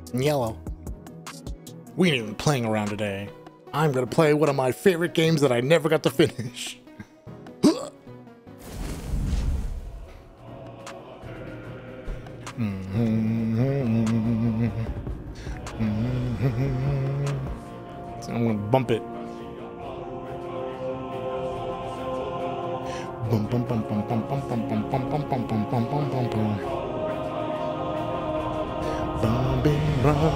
Yellow. We ain't even playing around today. I'm gonna play one of my favorite games that I never got to finish. So I'm gonna bump it. Bum bum bum bum bum bum bum bum bum bum bum bum bum bum bum bum. Bumping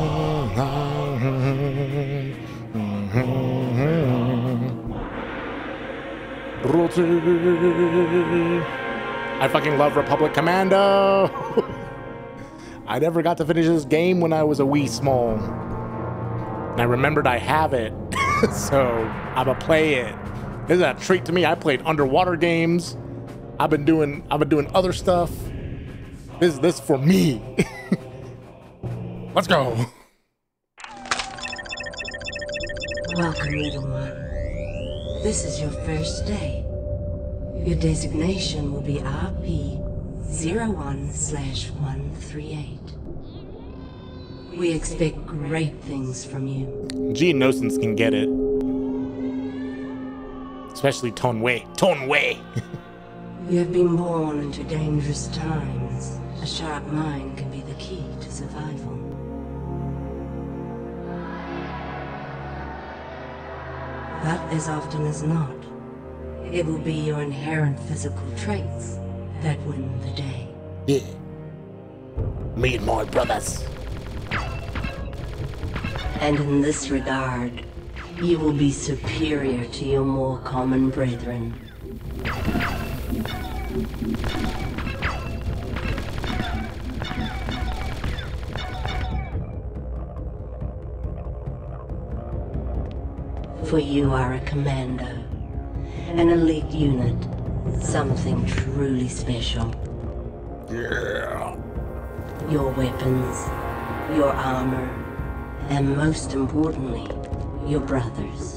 I fucking love Republic Commando. I never got to finish this game when I was a wee small. And I remembered I have it, so I'ma play it. This is a treat to me. I played underwater games. I've been doing other stuff. This for me. Let's go. Welcome, little one. This is your first day. Your designation will be RP-01/138. We expect great things from you. Geonosians can get it. Especially Tonway. Tonway! You have been born into dangerous times. A sharp mind can be the key to survival. But as often as not, it will be your inherent physical traits that win the day. Yeah. Me and my brothers. And in this regard, you will be superior to your more common brethren. For you are a commando, an elite unit, something truly special. Yeah. Your weapons, your armor, and most importantly, your brothers.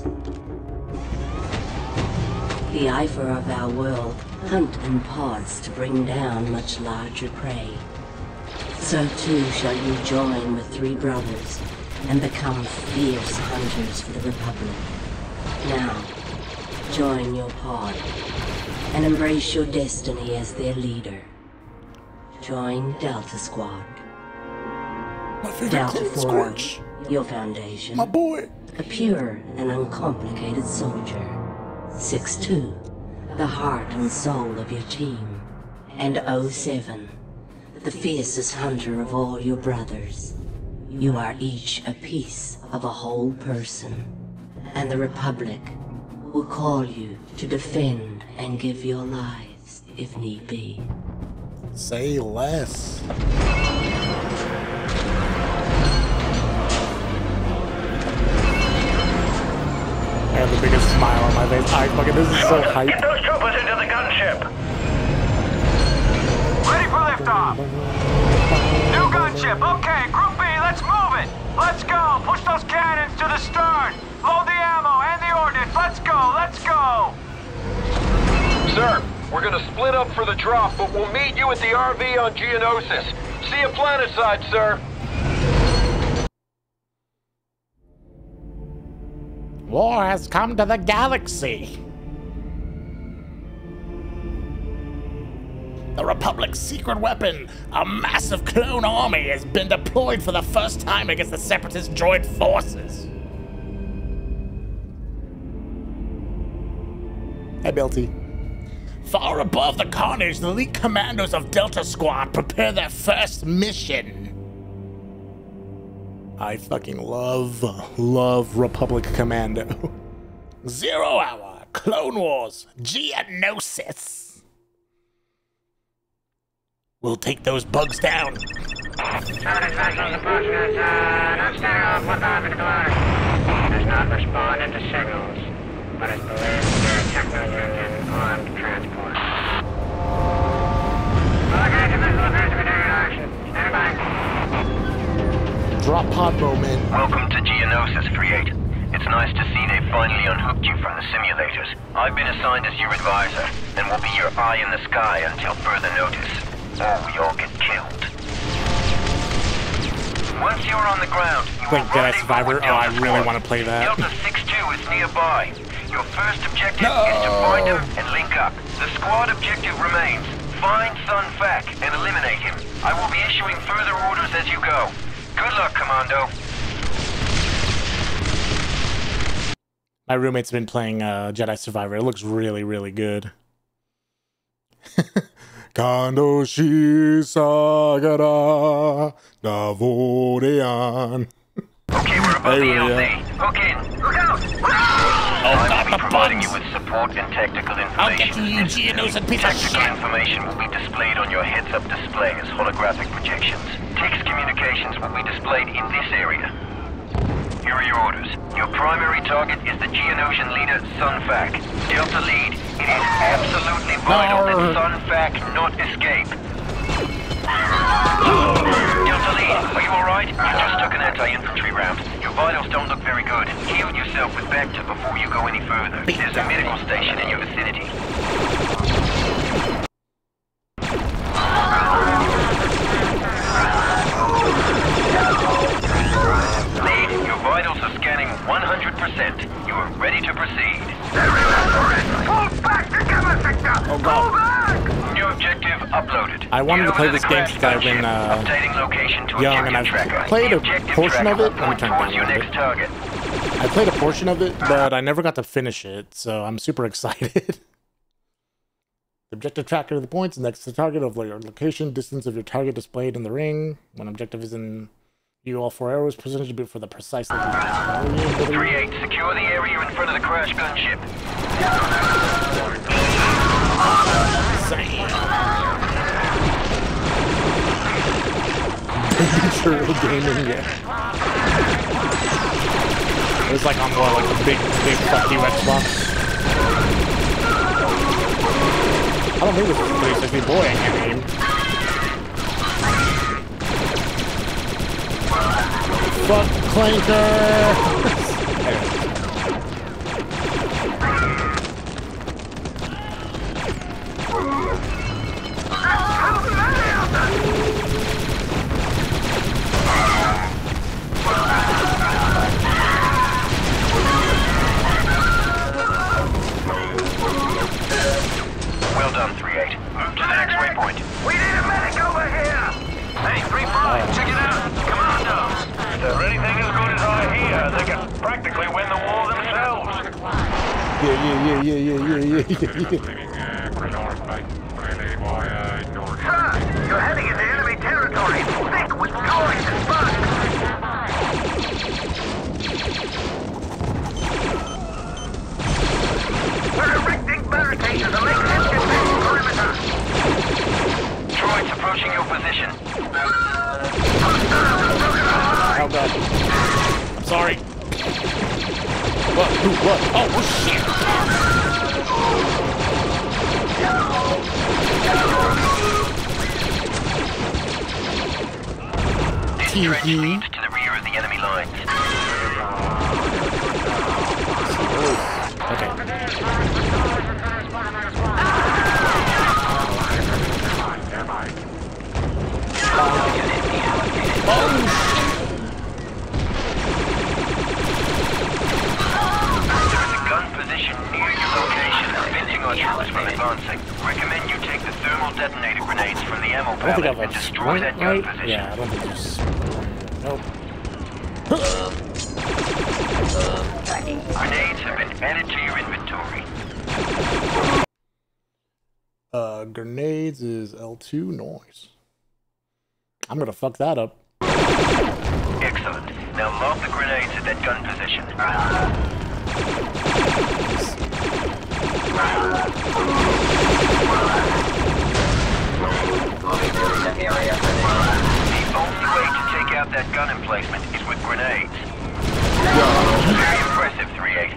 The Ifer of our world hunt in pods to bring down much larger prey. So too shall you join with 3 brothers and become fierce hunters for the Republic. Now, join your pod and embrace your destiny as their leader. Join Delta Squad. My favorite Delta Clone Form, Scorch. your foundation. My boy. A pure and uncomplicated soldier. 6-2, the heart and soul of your team. And 07, the fiercest hunter of all your brothers. You are each a piece of a whole person. And the Republic will call you to defend and give your lives if need be. Say less. I have the biggest smile on my face. This is so hype. Get those troopers into the gunship. Ready for liftoff. New gunship. Okay, Group B, let's move it. Let's go. Push those cannons to the stern. Load the ammo and the ordnance. Let's go. Let's go. Sir, we're gonna split up for the drop, but we'll meet you at the RV on Geonosis. See you planetside, sir. War has come to the galaxy. The Republic's secret weapon, a massive clone army, has been deployed for the first time against the Separatist droid forces. Hey, Belty. Far above the carnage, the elite commandos of Delta Squad prepare their first mission. I fucking love Republic Commando. 0 Hour, Clone Wars, Geonosis. We'll take those bugs down. Does not respond to signals, but is believed to be a techno-union armed transport. Drop pod moment. Welcome to Geonosis, 3-8. It's nice to see they finally unhooked you from the simulators. I've been assigned as your advisor, and will be your eye in the sky until further notice. Or we all get killed. Once you're on the ground, you Like will Jedi rendezvous Survivor. with Oh, I Delta really Squad. want to play that. Delta 6-2 is nearby. Your first objective is to find him and link up. The squad objective remains. Find Sun Fac and eliminate him. I will be issuing further orders as you go. Good luck, Commando. My roommate's been playing Jedi Survivor. It looks really, really good. Kando Shisagara Navorian. Okay, we're above the LZ. Hook in. Look out! I will be providing you with support and tactical information. I'll get you, Geonos and piece of Tactical shit. information will be displayed on your heads-up display as holographic projections. Text communications will be displayed in this area. Here are your orders. Your primary target is the Geonosian leader, Sun Fac. Delta lead, it is absolutely vital that Sun Fac not escape. Delta lead, are you alright? You just took an anti-infantry round. Your vitals don't look very good. Heal yourself with Bacta before you go any further. There's a medical station in your vicinity. Lead, your vitals are scanning 100%. You are ready to proceed. Pull back together, Victor! Oh god. New objective uploaded. I wanted to play this game Geonosis since I've been updating location to young, and objective I've tracker. played The a objective portion of tracker it. Let me will turn point it towards down your a little next bit. target. I played a portion of it, but I never got to finish it, so I'm super excited. The objective tracker of the points next to the target of your location, distance of your target displayed in the ring. When objective is in view, all 4 arrows percentage be for the precise location. 3-8, secure the area in front of the crash gunship. True gaming, yeah. It was like on more like a big fuck you Xbox. I don't think this is a 360. Boy, I can't aim. Fuck Clanker! Well done, 3-8. Move to the next waypoint. We need a medic over here! Hey, 3-5, check it out! Commandos! If they're anything as good as I hear, they can practically win the war themselves! Sir, you're heading into enemy territory, thick with noise and bugs! We're erecting barricades to make this defense perimeter! Droids approaching your position. Oh god. I'm sorry. What? What? Oh shit! This trench leads to the rear of the enemy lines. Okay. Advancing. Recommend you take the thermal detonator grenades from the ammo I don't think pallet I've and destroy that gun right? position. Yeah, I don't think there's... Nope. Grenades have been added to your inventory. Grenades is L2 noise. I'm gonna fuck that up. Excellent. Now lob the grenades at that gun position. The only way to take out that gun emplacement is with grenades. Very impressive, 3-8.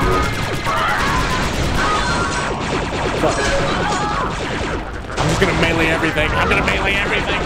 I'm just gonna melee everything. I'm gonna melee everything.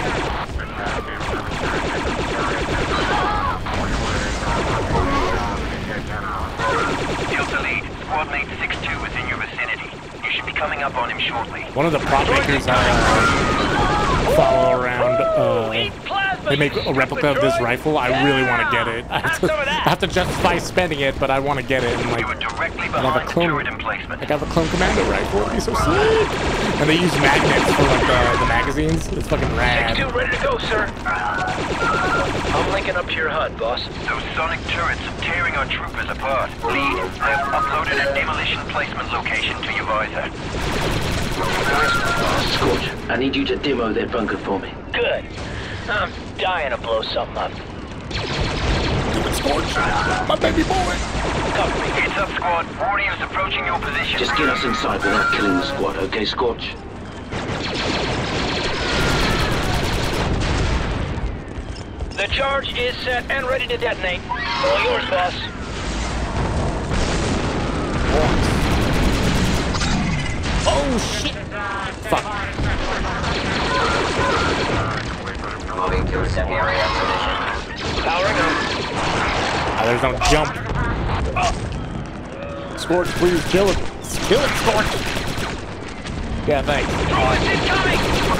Delta lead, squad mate 6-2 is in your vicinity. You should be coming up on him shortly. One of the prop makers I follow around they make a replica of this rifle. I really want to get it. I have to justify spending it, but I want to get it. And like, You are directly I have behind a the clone. turret emplacement. I have a clone commando rifle. It'd be so sick. And they use magnets for like the magazines. It's fucking rad. 6-2 ready to go, sir. I'm linking up to your HUD, boss. Those sonic turrets are tearing our troopers apart. Lead, I have uploaded a demolition placement location to your visor. Scorch, I need you to demo that bunker for me. Good. I'm dying to blow something up. Scorch, my baby boy. Cover me. Heads up, squad. Warriors approaching your position. Just get us inside without killing the squad, okay, Scorch? The charge is set and ready to detonate. All yours, boss. Oh shit! Fuck. Moving to reception area position. Powering up. Ah, there's no jump. Scorch, please kill it. Kill it, Scorch. Yeah, thanks. Droids incoming!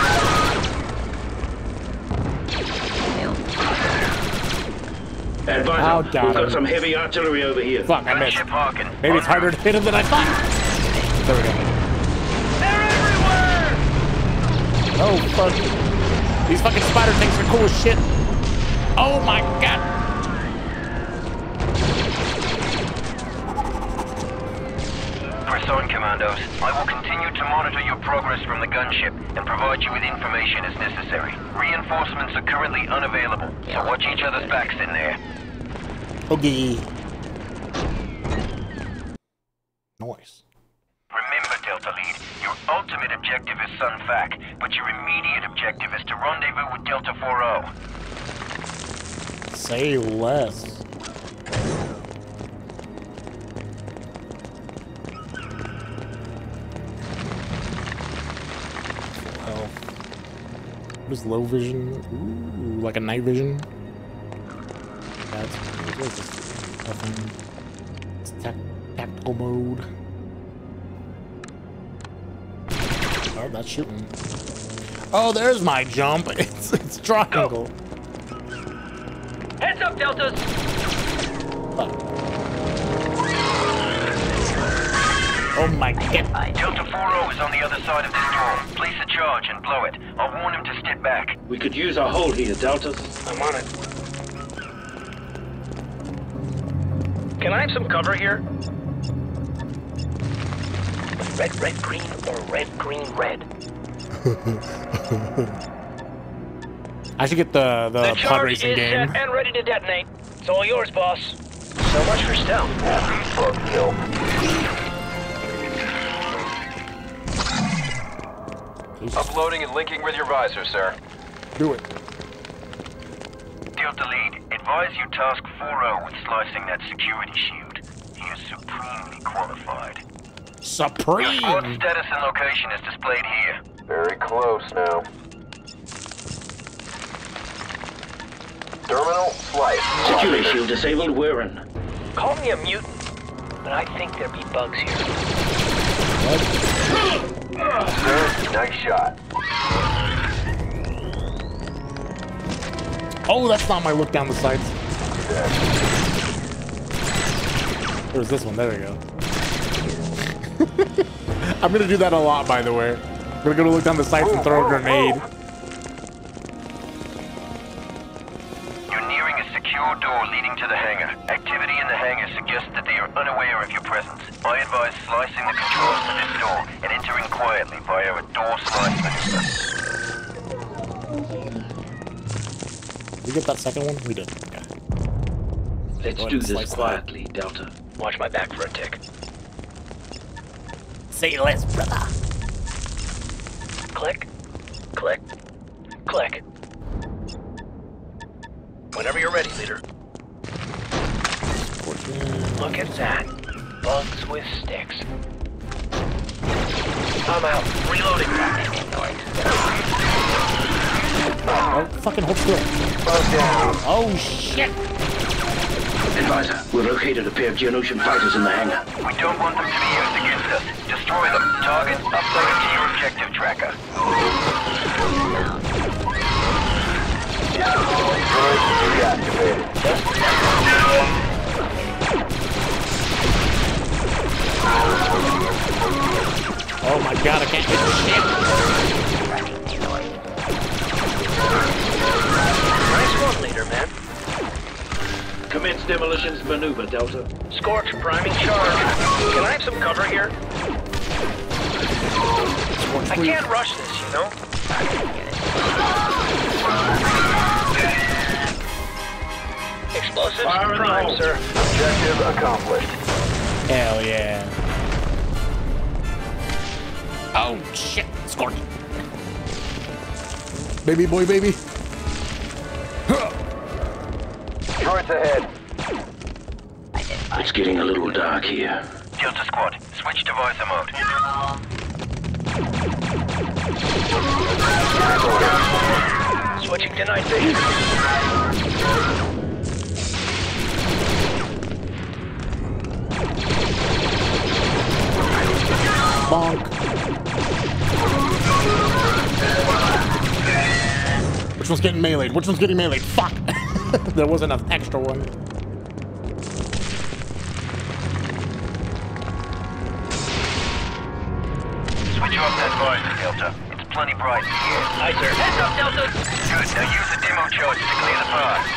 Oh, Advisor, got we've got him. some heavy artillery over here. Fuck, I missed. Gunship Harkin. Maybe it's harder to hit him than I thought. There we go. They're everywhere! Oh, fuck. These fucking spider things are cool as shit. Oh my god. Press on, commandos. I will continue to monitor your progress from the gunship and provide you with information as necessary. Reinforcements are currently unavailable, so watch each other's backs in there. Okay. Nice. Remember, Delta Lead, your ultimate objective is Sun Fac, but your immediate objective is to rendezvous with Delta 4-0. Say less. Well, what is low vision? Ooh, like a night vision? That's what is this? Nothing. It's tactical mode. Oh, that's shooting. Oh, there's my jump. It's triangle. Heads up, Deltas! Fuck. Oh my god. Delta 4-0 is on the other side of this door. Place a charge and blow it. I'll warn him to step back. We could use our hold here, Deltas. I'm on it. Can I have some cover here? Red, red, green, or red, green, red? I should get the pod charge racing is game. set and ready to detonate. It's all yours, boss. So much for stealth. Uploading and linking with your visor, sir. Do it. Delta Lead, advise you task 4-0 with slicing that security shield. He is supremely qualified. Your Supreme. squad status and location is displayed here. Very close now. Terminal slice. Security shield disabled, we're in. Call me a mutant, but I think there be bugs here. Sir, nice shot. Oh, that's not my look down the sights. There's this one. There we go. I'm gonna do that a lot, by the way. I'm gonna go look down the sights and throw a grenade. You're nearing a secure door leading to the hangar. Activity in the hangar suggests that they are unaware of your presence. I advise slicing the controls to this door and entering quietly via a door slice maneuver. Did we get that second one? We did. Okay. Let's Go ahead do and this slice that. quietly, Delta. Watch my back for a tick. Say less, brother. Click, click, click. Whenever you're ready, leader. Look at that. Bugs with sticks. I'm out. Reloading. Oh, fucking hold still. Oh, shit. Advisor, we located a pair of Geonosian fighters in the hangar. We don't want them to be used against us. Destroy them. Target uploaded to your objective tracker. god, I can't get shit. Nice one, leader, man. Commence demolitions maneuver, Delta. Scorch, priming charge. Can I have some cover here? I can't rush this, you know? Explosives prime, sir. Objective accomplished. Hell yeah. Oh shit, Scorch. Baby boy, baby. Droids ahead. It's getting a little dark here. Delta Squad, switch to visor mode. Switching to night vision. Bonk. Which one's getting meleeed? Which one's getting meleeed? Fuck! There wasn't an extra one. Switch off that visor, Delta. It's plenty bright in here. Aye, sir. Heads up, Delta! Good, now use the demo charge to clear the path.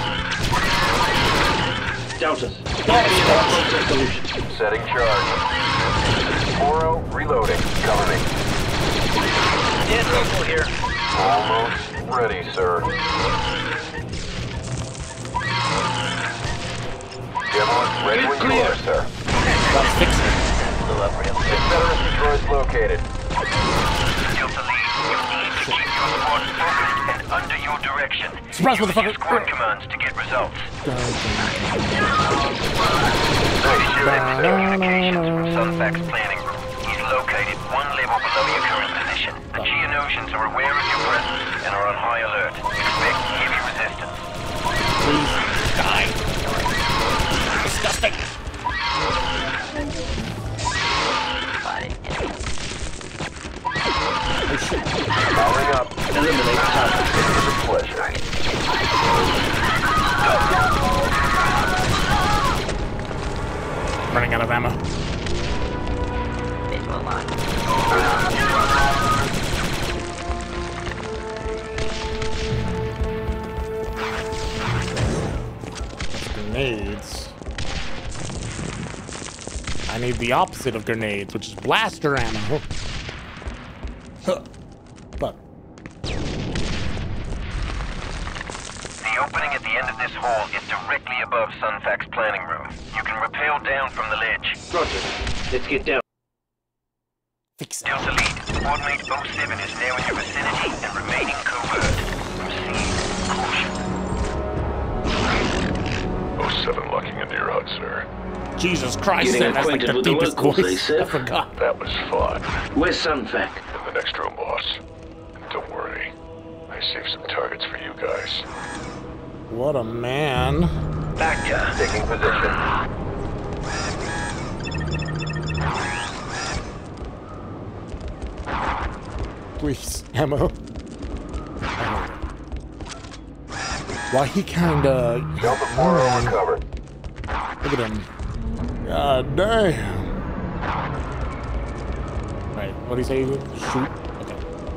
Deltas. Solution. Setting charge. Oro reloading. Cover me. Dead local here. Almost ready, sir. Demo is ready when you are, sir. Gotta fix it. Confederacy droids located. Delta Lead, you need to keep your squad focused and under your direction. Surprise, Use motherfucker. your squad commands to get results. Sunfax planning room. He's located one level below your current position. The Geonosians are aware of your presence and are on high alert. Expect heavy resistance. Please die. Disgusting. Oh shit. Powering up. Eliminate target. It's a pleasure. Running out of ammo. Grenades. I need the opposite of grenades, which is blaster ammo. Huh. Fuck. The opening at the end of this hall is directly above Sunfax planning room. You can rappel down from the ledge. Roger. Let's get down. Fix it. Delta Lead, squad mate 07 is now in your vicinity and remaining covert. Proceed with caution. 07 locking into your HUD, sir. Jesus Christ, Getting that's like acquainted the with the deepest locals, voice. eh, I Sif? forgot. That was fun. Where's Sunfac? In the next room, boss. Don't worry. I saved some targets for you guys. What a man. Back to... Taking position. Please, ammo. Why he kinda... Delta 4 recovered. Look at him. God damn. Right, what do you say? Shoot? Okay.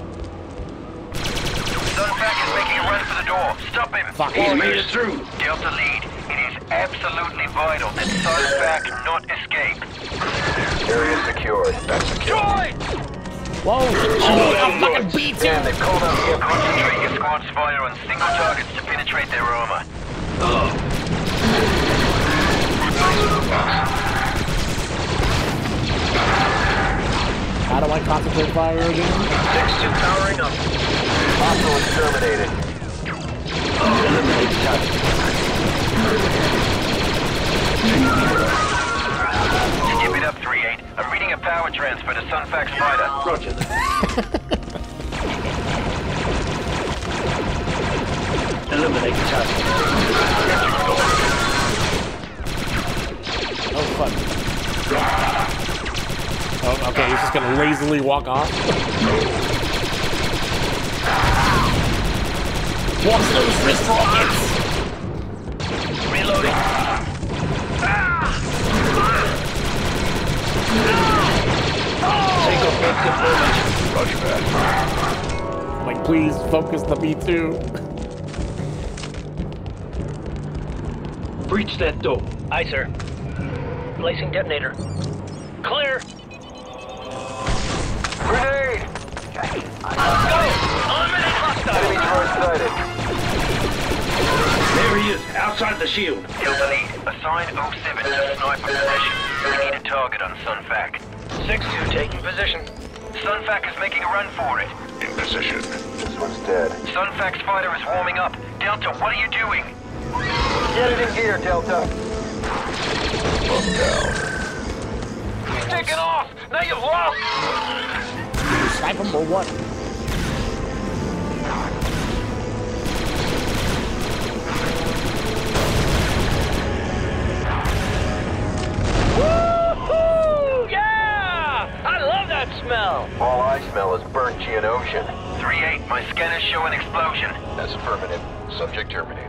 Sunfac is making a run for the door. Stop him. Fuck. He's made it through. Delta Lead, it is absolutely vital that Sunfac not escape. Area secured. That's secure. Whoa! Oh, I'll fucking beat you! They've called out here. Concentrate your squad's fire on single targets to penetrate their armor. How do I concentrate fire again? 6-2 powering up. Hostile exterminated. Eliminate target. Skip it up, 3-8. I'm reading a power transfer to Sunfax fighter. Roger that. Eliminate target. Oh, fuck. Oh, okay, he's just gonna lazily walk off. Watch those wrist rockets! Reloading. Take off Roger that. Like, please focus the B2. Breach that door. Aye, sir. Placing detonator. Clear. Grenade! Go! Eliminate hostile! Enemy turret sighted. There he is, outside the shield. Delta Lead, assign 07 to sniper position. We need a target on Sunfac. 6-2 taking position. Sunfac is making a run for it. In position. This one's dead. Sunfac's fighter is warming up. Delta, what are you doing? Get it in gear, Delta. Bump down. He's taking off! Now you've lost! You snipe him or what? Woohoo! Yeah! I love that smell! All I smell is burnt Geonosian. 3-8, my scanners show an explosion. That's affirmative. Subject terminated.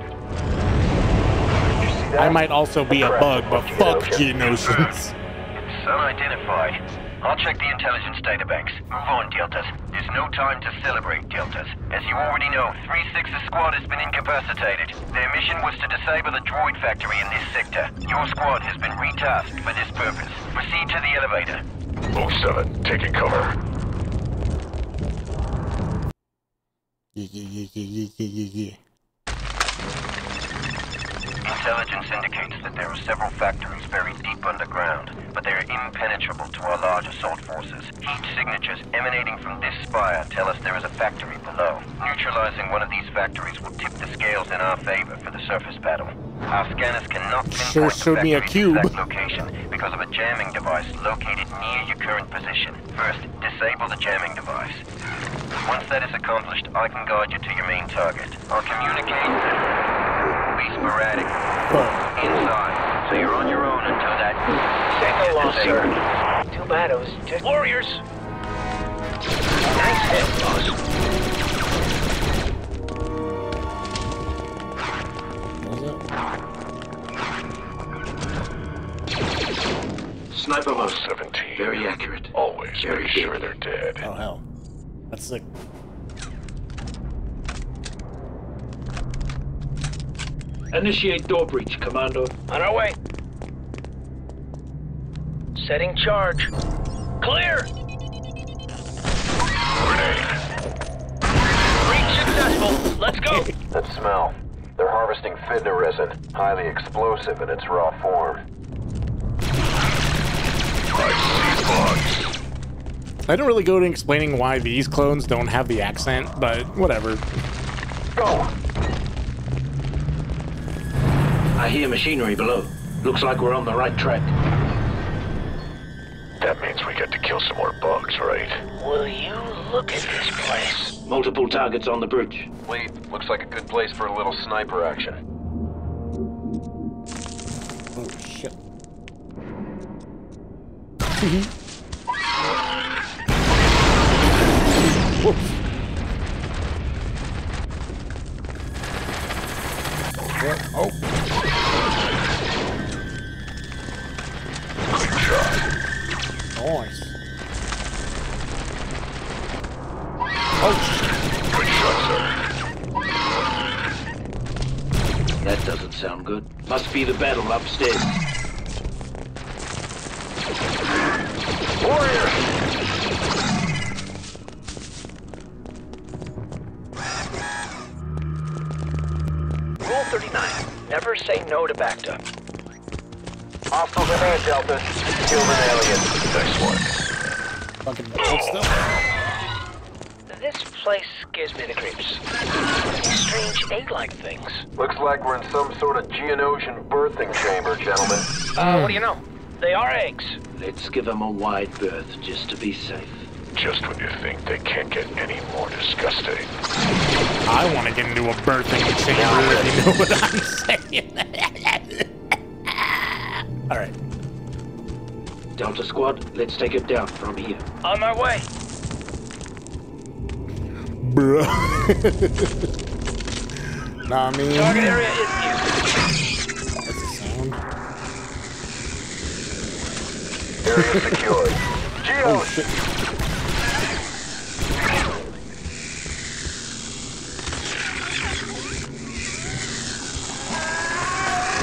I might also be a bug, but fuck Geonosians. It's unidentified. I'll check the intelligence databanks. Move on, Deltas. There's no time to celebrate, Deltas. As you already know, 3-6's squad has been incapacitated. Their mission was to disable the droid factory in this sector. Your squad has been retasked for this purpose. Proceed to the elevator. 07, taking cover. Yeah. Intelligence indicates that there are several factories buried deep underground, but they are impenetrable to our large assault forces. Heat signatures emanating from this spire tell us there is a factory below. Neutralizing one of these factories will tip the scales in our favor for the surface battle. Our scanners cannot pinpoint the showed me a factory's cube. exact location because of a jamming device located near your current position. First, disable the jamming device. Once that is accomplished, I can guide you to your main target. I'll communicate. Be sporadic. Inside. So you're on your own until that... Take a loss, sir. Too bad it was just... Warriors! Nice hit, boss. Sniper mode. 17. Very accurate. Always Very make sure they're dead. Oh hell, that's sick. Initiate door breach, Commando. On our way. Setting charge. Clear! Breach successful. Let's go! That smell. They're harvesting Fidna resin. Highly explosive in its raw form. I see bugs. I didn't really go to explaining why these clones don't have the accent, but whatever. Go! I hear machinery below. Looks like we're on the right track. That means we get to kill some more bugs, right? Will you look at this place? Multiple targets on the bridge. Lead, looks like a good place for a little sniper action. Oh shit. Whoops. Oh. Good shot. Nice. Oh shit. Good shot, sir. That doesn't sound good. Must be the battle upstairs. Warrior! Rule 39. Never say no to Bacta. Hostiles ahead, Delta. Killed an alien. Nice one. Fucking hold still. This place gives me the creeps. Strange egg-like things. Looks like we're in some sort of Geonosian birthing chamber, gentlemen. What do you know? They are eggs. Let's give them a wide berth just to be safe. Just when you think they can't get any more disgusting. I want to get into a birthing chamber, if you know what I'm saying. Alright. Delta Squad, let's take it down from here. On my way. Bruh. Nah, I mean... Target area is new. That's a sound. Area secured. Geo! Oh shit.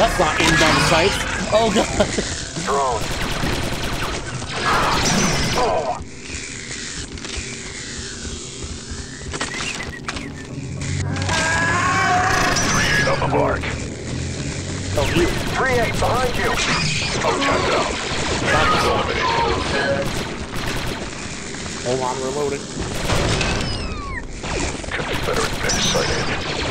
That's not aimed on the sights. Oh god. Drone. Oh. On the mark. Oh, you. 3-8 behind you. Oh, tapped out. Enemies eliminated. Hold on, reloading. Confederate mech sighted.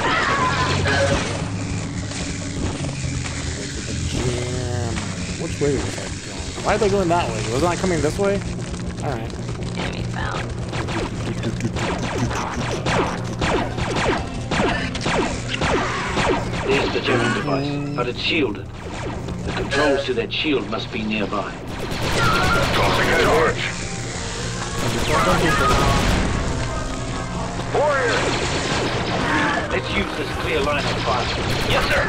Jam. Which way was I going? Why are they going that way? Wasn't I coming this way? Alright. Enemy found. There's the jamming device, but it's shielded. The controls to that shield must be nearby. Tossing a torch. Warrior! Let's use this clear line of fire. Yes, sir.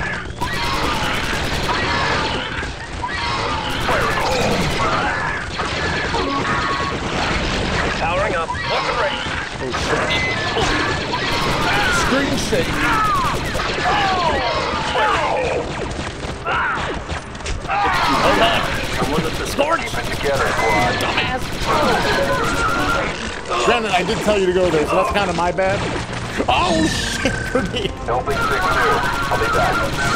Fire in the hole. Powering up. Weapon ready. Screen shake. Hold on. Someone with the Scorch! Keep it together, squad. Dumbass! Granted, I did tell you to go there, so that's kind of my bad. Oh shit, grenade! Helping 6-2. I'll be back.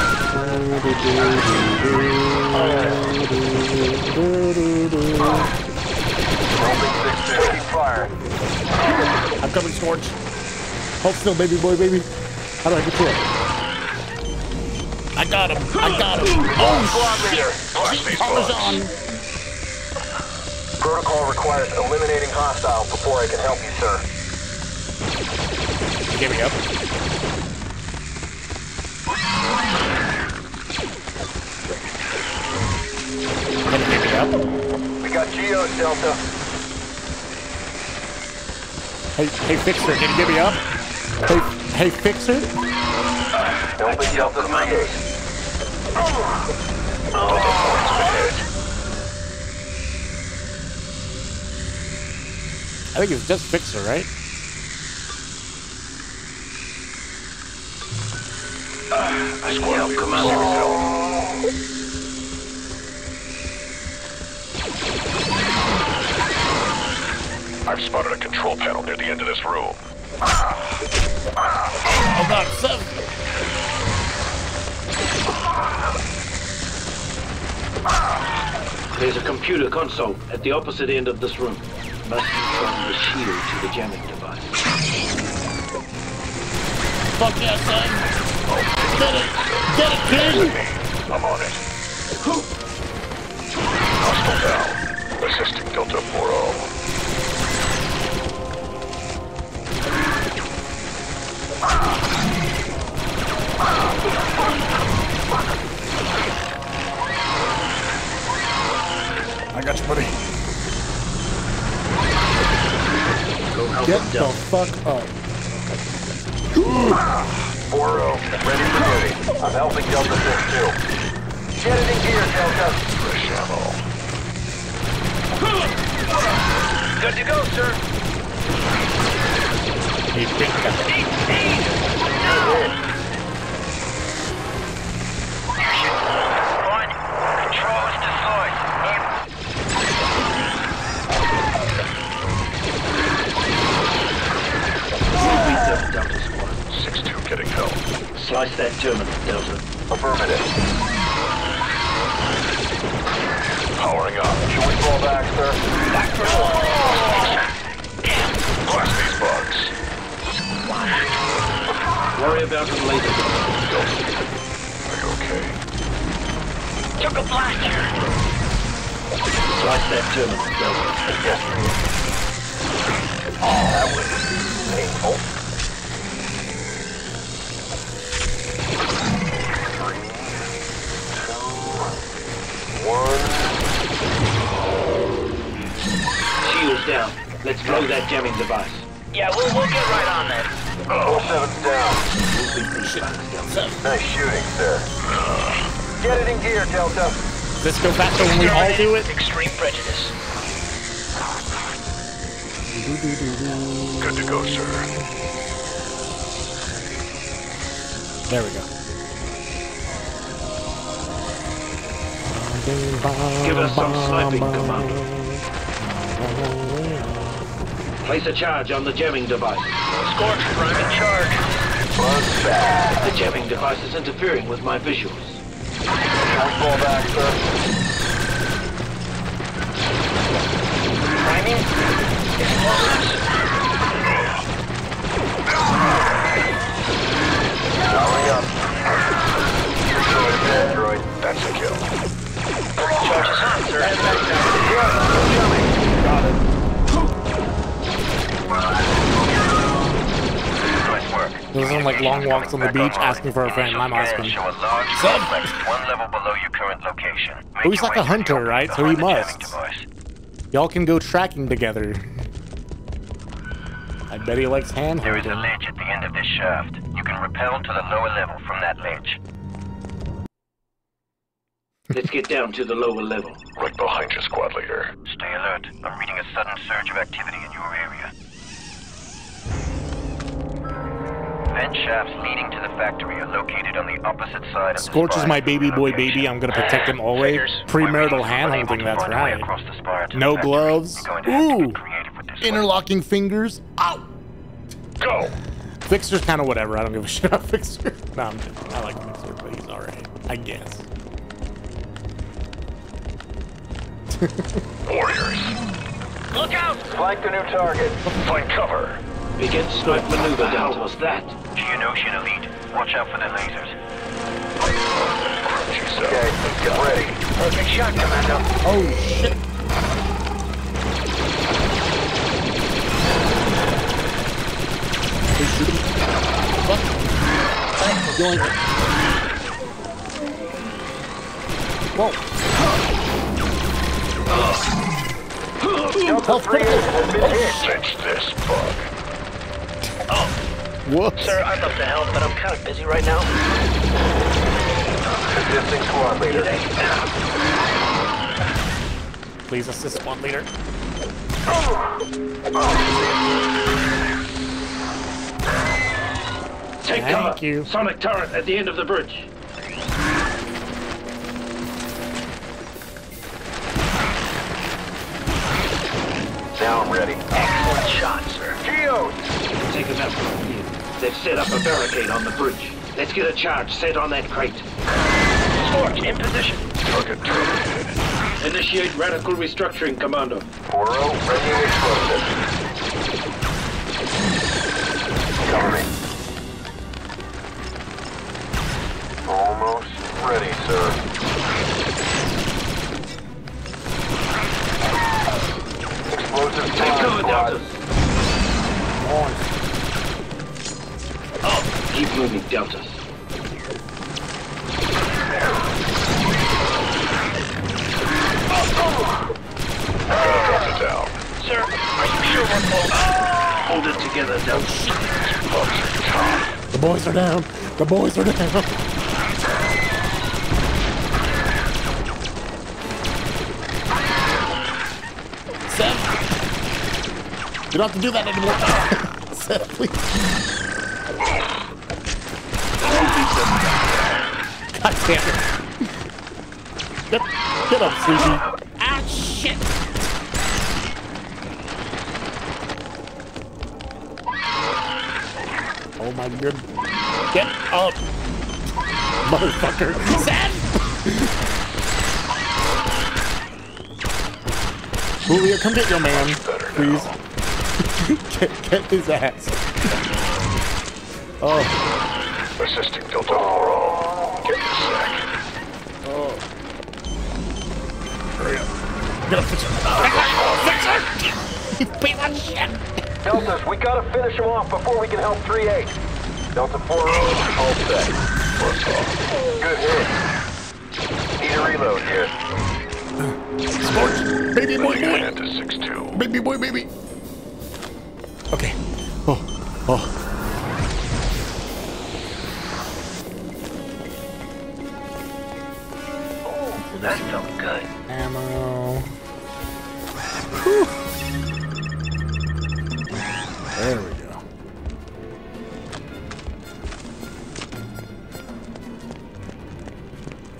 Helping 6-2. Keep firing. I'm coming, Scorch. Hold still, baby boy, baby. How do I get to it? I got him. I got him. Oh shit! Blast these Parmesan. bugs. Protocol requires eliminating hostiles before I can help you, sir. Give me up. Can you give me up? We got Geos, Delta. Hey, Fixer, can you give me up? Hey, Fixer? Helping Delta 3-8. I think it's just Fixer, right? I squad leader receiving help. I've spotted a control panel near the end of this room. Oh god, 7. There's a computer console at the opposite end of this room. Must control the shield to the jamming device. Fuck yeah, son! Get it! Get it, kid! I'm on it. Hostile down. Assisting Delta 4-0. I got you, buddy. Go help Get him the down. fuck up. 4-0. Ready for duty. I'm helping Delta 6-2. Get it in gear, Delta. Fresh ammo. Good to go, sir. He's big guy. One. Control is deployed. Delta squad. 6-2 getting help. Slice that terminal, Delta. Affirmative. Powering up. Should we fall back, sir? Back for Blast these bugs. Worry about them later. Are you okay? Took a blaster. Slice that terminal, Delta. Yes, sir. Oh, that was painful. 3, 2, 1. Shields down. Let's blow that jamming device. Yeah, we'll get right on that. 07's down. Nice shooting, sir. Get it in gear, Delta. This go faster when we all do it? Extreme prejudice. Good to go, sir. There we go. Give us some sniping, Commander. Place a charge on the jamming device. Scorch, I'm in charge. The jamming device is interfering with my visuals. Fall back, sir. Priming. Explosives. Hurry up. Android, that's a kill. Charge is hot, sir. Got it. Nice work. Those are like long walks on the beach asking for a friend. I'm asking. Show a large complex one level below your current location. Oh, he's like a hunter, right? So he must. Y'all can go tracking together. I bet he likes hand There is a holding. ledge at the end of this shaft. You can rappel to the lower level from that ledge. Let's get down to the lower level. Right behind you, squad leader. Stay alert. I'm reading a sudden surge of activity in your area. Vent shafts leading to the factory are located on the opposite side of the Scorch is spire my to baby your boy location. baby. I'm gonna protect him always. Premarital hand holding, that's right. No gloves. Ooh. Interlocking fingers. Ow! Go! Fixer's kind of whatever. I don't give a shit about Fixer. No, I'm kidding. I like Fixer, but he's alright. I guess. Warriors. Look out! Flank the new target. Find cover. Begin snipe maneuver. What the hell was that? Geonosian elite. Watch out for the lasers. Okay, get ready. Perfect shot, Commando. Oh shit! They shoot him. What? Going. Whoa! Health critical. Cinch this bug. Whoops. Sir, I'd love to help, but I'm kind of busy right now. Assisting squad leader. Please assist squad leader. Take Thank cover. you. Sonic turret at the end of the bridge. Now I'm ready. Excellent shot, sir. Geos! Take them out from here. They've set up a barricade on the bridge. Let's get a charge set on that crate. Scorch, in position. Target terminated. Initiate radical restructuring, Commando. 4-0, ready to explode. Cover me. Almost ready, sir. Explosive Take cover, squad. Deltas. Keep moving, Deltas. Drop it down. Sir, are you sure we're close? Hold it together, Deltas. Bugs are tough. The boys are down. The boys are down. Seth, you don't have to do that anymore. Seth, please. God damn it. Get up, Sleepy. Ah, shit. Oh my god. Get up. Motherfucker. Seth! Julio, come get your man, please. get his ass. Oh. Assisting Delta 4-0. Get the sec. Oh. Hurry up. Get up, Fixer. Fixer! You piece of shit! Deltas, we gotta finish him off before we can help 3-8. Delta 4-0, all set. Good hit. Need a reload here. Sports! Baby boy, boy! Into 6-2. Baby boy, baby! Okay. Oh. Oh, that felt good. Ammo. Whew. There we go.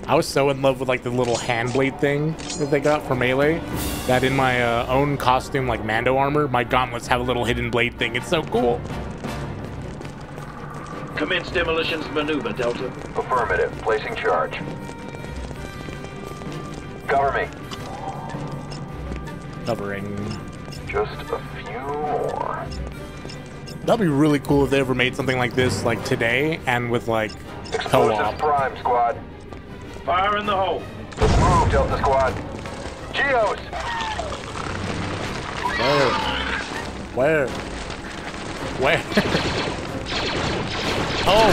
I was so in love with like the little hand blade thing that they got for Melee that in my own costume, like Mando armor, my gauntlets have a little hidden blade thing. It's so cool. Commence demolitions maneuver, Delta. Affirmative. Placing charge. Cover me. Covering. Just a few more. That'd be really cool if they ever made something like this, like today, and with like Explosives co-op. prime, squad. Fire in the hole. Let's move, Delta squad. Geos! Where? Oh!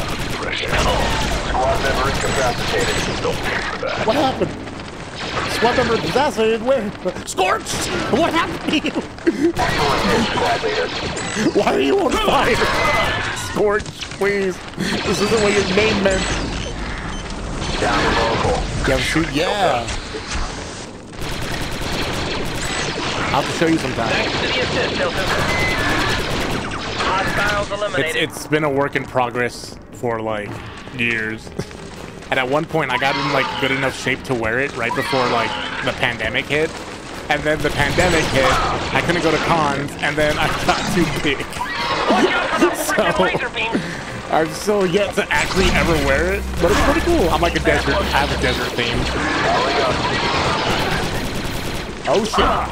Squad member incapacitated. Don't pay for that. What happened? Squad member assassinated? Where? Scorched! What happened to you? Excellent hit, squad leader. Why are you on fire? Scorched, please. This isn't what your name meant. Down the local. Yeah, shoot, yeah. I'll have to show you sometime. Thanks to the assist, Delta. Hostiles eliminated. It's been a work in progress for like years. And at one point I got in like good enough shape to wear it right before like the pandemic hit. And then the pandemic hit, I couldn't go to cons, and then I got too big. So I've still yet to actually ever wear it, but it's pretty cool. I'm like a desert, I have a desert theme. Oh shit.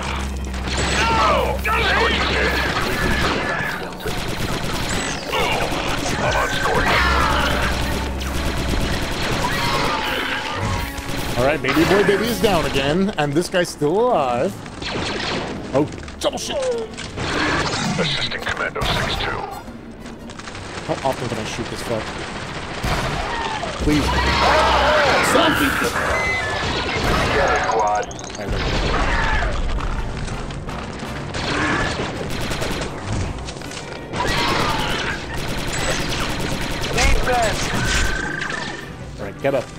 Alright, baby boy baby is down again, and this guy's still alive. Oh, double shit. Assisting Commando 6-2. How often can I shoot this fuck? Please. Together, squad. Alright, get up.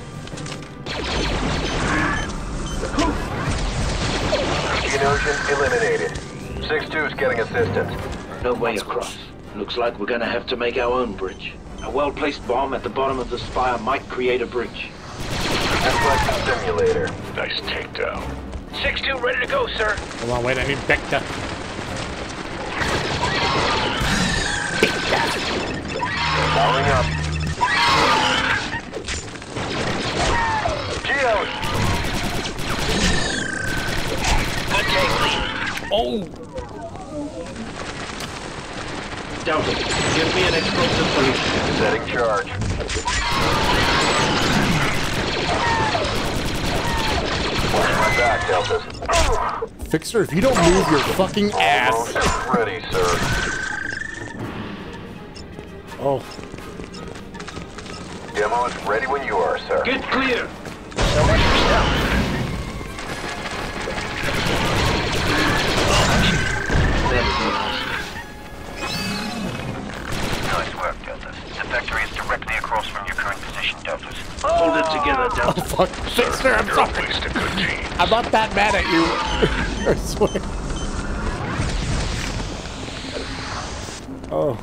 Geonosian eliminated. 6-2's getting assistance. No way across. Looks like we're gonna have to make our own bridge. A well-placed bomb at the bottom of the spire might create a bridge. Deflection simulator. Nice takedown. 6-2 ready to go, sir. Hold on, wait, I need Becta. Powering up. Geos! Good take, Lee. Oh! Delta, give me an explosive solution. Setting charge. Watch my back, Deltas. Fixer, if you don't move your fucking ass. Almost ready, sir. Oh. Demo is ready when you are, sir. Get clear. So much for stealth. Nice work, Delta. The factory is directly across from your current position, Deltas. Hold it together, Oh, Delta. fuck. Fixer, I'm sorry. I'm not that mad at you. I swear. Oh.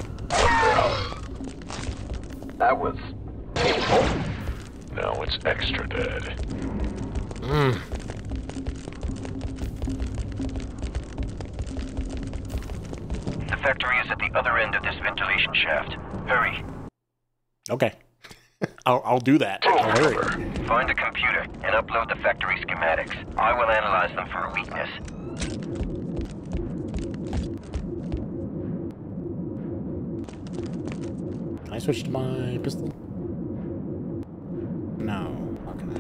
That was painful. Now it's extra dead. The factory is at the other end of this ventilation shaft. Hurry. Okay. I'll do that. I'll hurry. Find a computer and upload the factory schematics. I will analyze them for a weakness. Can I switch to my pistol? No. How can I?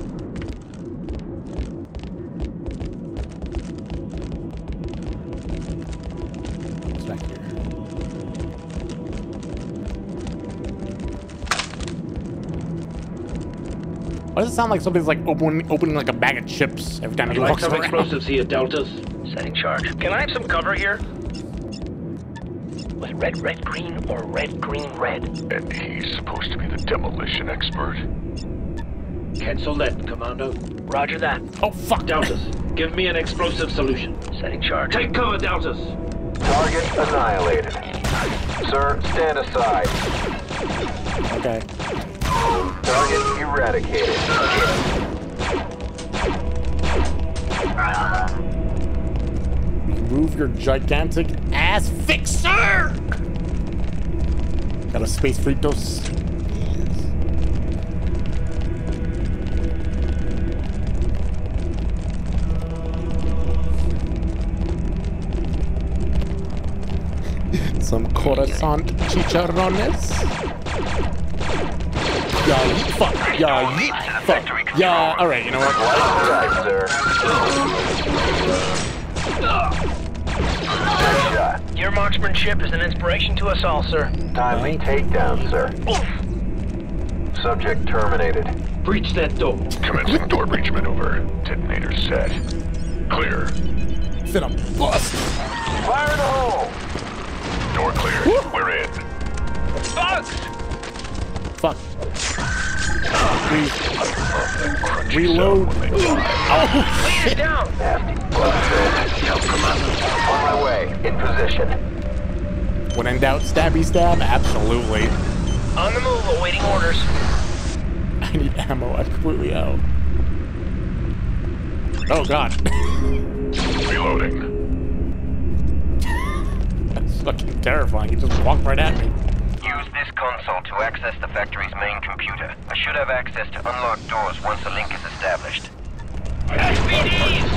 What's back here? Why does it sound like somebody's like opening like a bag of chips every time he Like walks some around? explosives here, Deltas. Setting charge. Can I have some cover here? Was red, red, green, or red, green, red? And he's supposed to be the demolition expert. Cancel that, Commando. Roger that. Oh fuck! Deltas, give me an explosive solution. Setting charge. Take cover, Deltas. Target annihilated. Sir, stand aside. Okay. Target eradicated. Remove your gigantic ass fixer! Got a space Fritos. Some croissant chicharrones. Yeah, fuck. Yeah, fuck. Yeah, alright, you know what? Right, sir. Nice shot. Your marksmanship is an inspiration to us all, sir. Timely takedown, sir. Subject terminated. Breach that door. Commencing door breach maneuver. Detonator set. Clear. Finna bust. Fire in the hole! Door clear. We're in. Bugs! Fuck. Reload. Oh, Lead it down! Nasty bug. On my way. In position. when in doubt, stabby stab? Absolutely. On the move, awaiting orders. I need ammo. I'm completely out. Oh, God. Reloading. That's fucking terrifying. He just walked right at me. Use this console to access the factory's main computer. I should have access to unlock doors once a link is established. SPDs!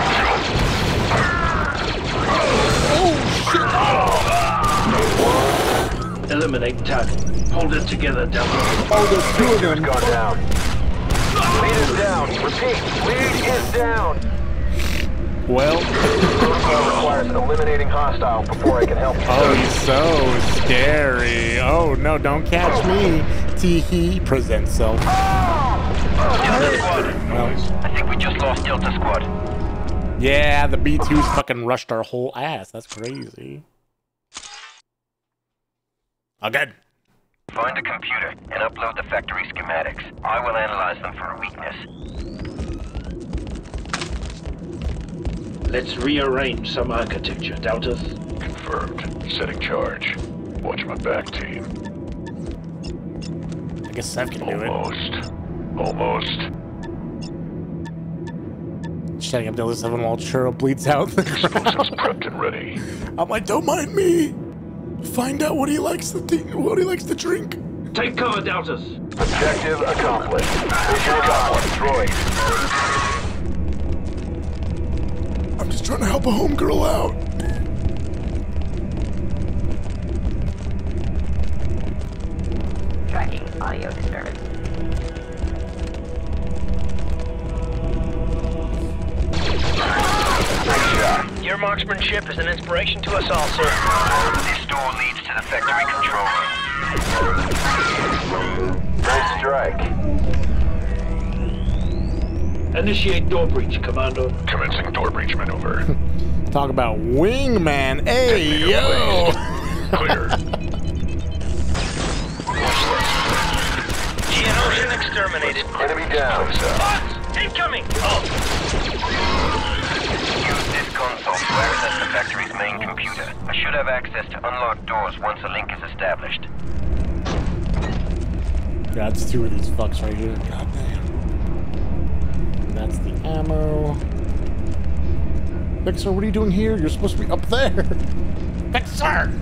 Eliminate target. Hold it together, Delta. Oh, there's two of them. Gone down. Lead is down. Repeat. Lead is down. Well. Protocol requires eliminating hostile before I can help you. Oh, he's so scary. Oh, no, don't catch me. Tee-hee, present self. Delta Squad. Well, I think we just lost Delta Squad. yeah, the B2s fucking rushed our whole ass. That's crazy. Again. Find a computer and upload the factory schematics. I will analyze them for a weakness. Let's rearrange some architecture, Deltas. Confirmed. Setting charge. Watch my back, team. I guess Sev can do it. Almost. Shutting up Delta 7 while Churro bleeds out the Explosives crowd. prepped and ready. I'm like, don't mind me. Find out what he likes to drink. Take cover, Deltas. Objective accomplished. Mission destroyed. I'm just trying to help a homegirl out. Tracking audio disturbance. Your marksmanship is an inspiration to us all, sir. This door leads to the factory control room. Nice strike. Initiate door breach, Commando. Commencing door breach maneuver. Talk about wingman. Hey, yo. Clear. Geonosian exterminated. Enemy down. Bots! Incoming! Oh! Use this console to access the factory's main computer. I should have access to unlock doors once a link is established. God, it's two of these fucks right here. God damn. And that's the ammo. Fixer, what are you doing here? You're supposed to be up there. Fixer!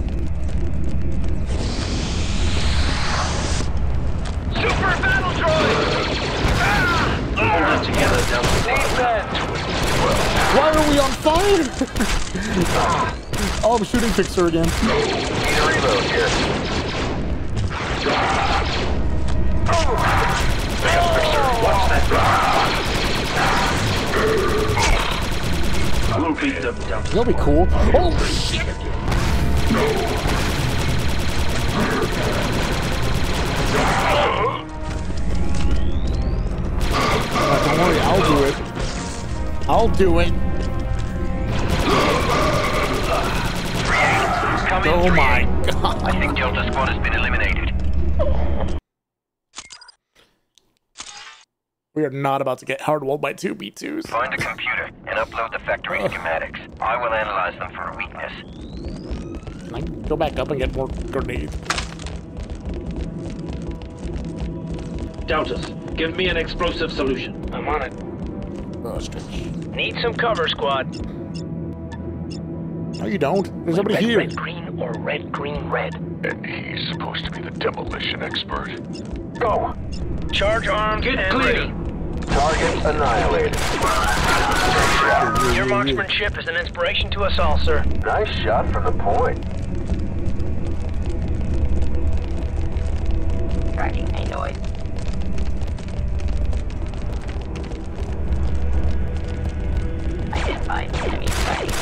Super battle droid! Hold it together, Deltas. Why are we on fire? Oh, I'm shooting Fixer again. Need a reload here. Watch that. We'll beat them, Deltas. That'll be cool. Oh, shit! Don't worry, I'll do it. I'll do it. Oh my god. I think Delta Squad has been eliminated. We are not about to get hardwalled by two B2s. Find a computer and upload the factory schematics. I will analyze them for a weakness. Can I go back up and get more grenades? Doubters, give me an explosive solution. I'm on it. Oh, stretch. Need some cover, squad. No, you don't. There's nobody Red, here. red, green, or red, green, red. And he's supposed to be the demolition expert. Go! Charge armed Get and clear. ready. Target annihilated. Your marksmanship is an inspiration to us all, sir. Nice shot from the point. Starting a noise. Identified enemy sighting.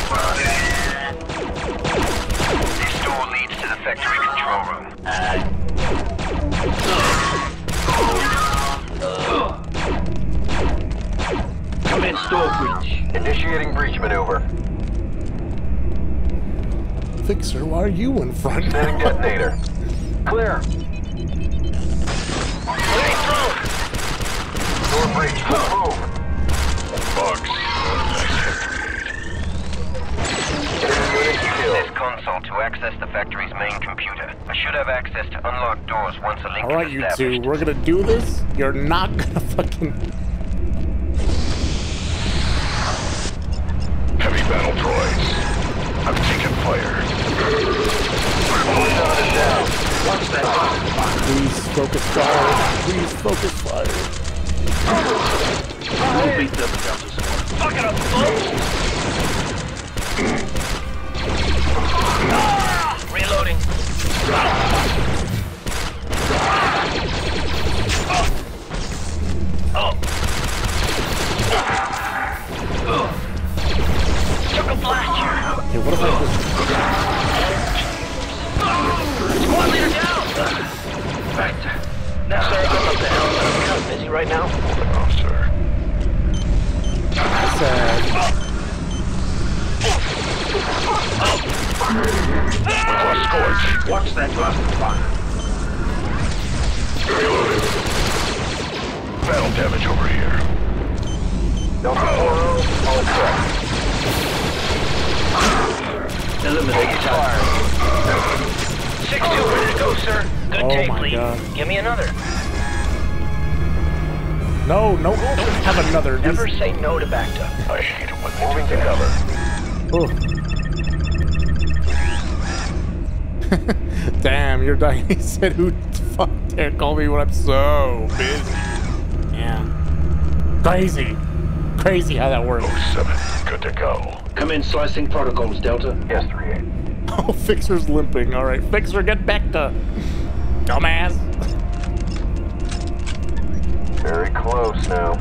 This door leads to the factory control room. Commence door breach. Initiating breach maneuver. Fixer, why are you in front? Setting detonator. Clear. Door breach. Move. Bugs. Unit Use killed. this console to access the factory's main computer. I should have access to unlock doors once a link All right, is you established. two, we're gonna do this. You're not gonna fucking. Heavy battle droids. I've taken fire. Watch that. Please focus fire. Please focus fire. We'll beat them, Doubters. Fuck it up, folks! Reloading. Took a blast here. Hey, what if I just... Squad leader down! Right. Now, sir, I'm up the hill, but I'm kind of busy right now. Oh, sir. said... Scorch. Watch that cluster fire. Reloading. Battle damage over here. Delta 4-0, all set. Eliminate fire. 6-2, ready to go, sir. Good Oh take, my lead. God. Give me another. No, don't have another. Never say no to Bacta. I hate it when they Moving do to that. cover. Damn, you're dying. He said, who the fuck dare call me when I'm so busy? Yeah. Crazy. Crazy how that works. 07, good to go. Come in, slicing protocols, Delta. Yes, 3-8. Oh, Fixer's limping. All right, Fixer, get back to... Dumbass. Very close now.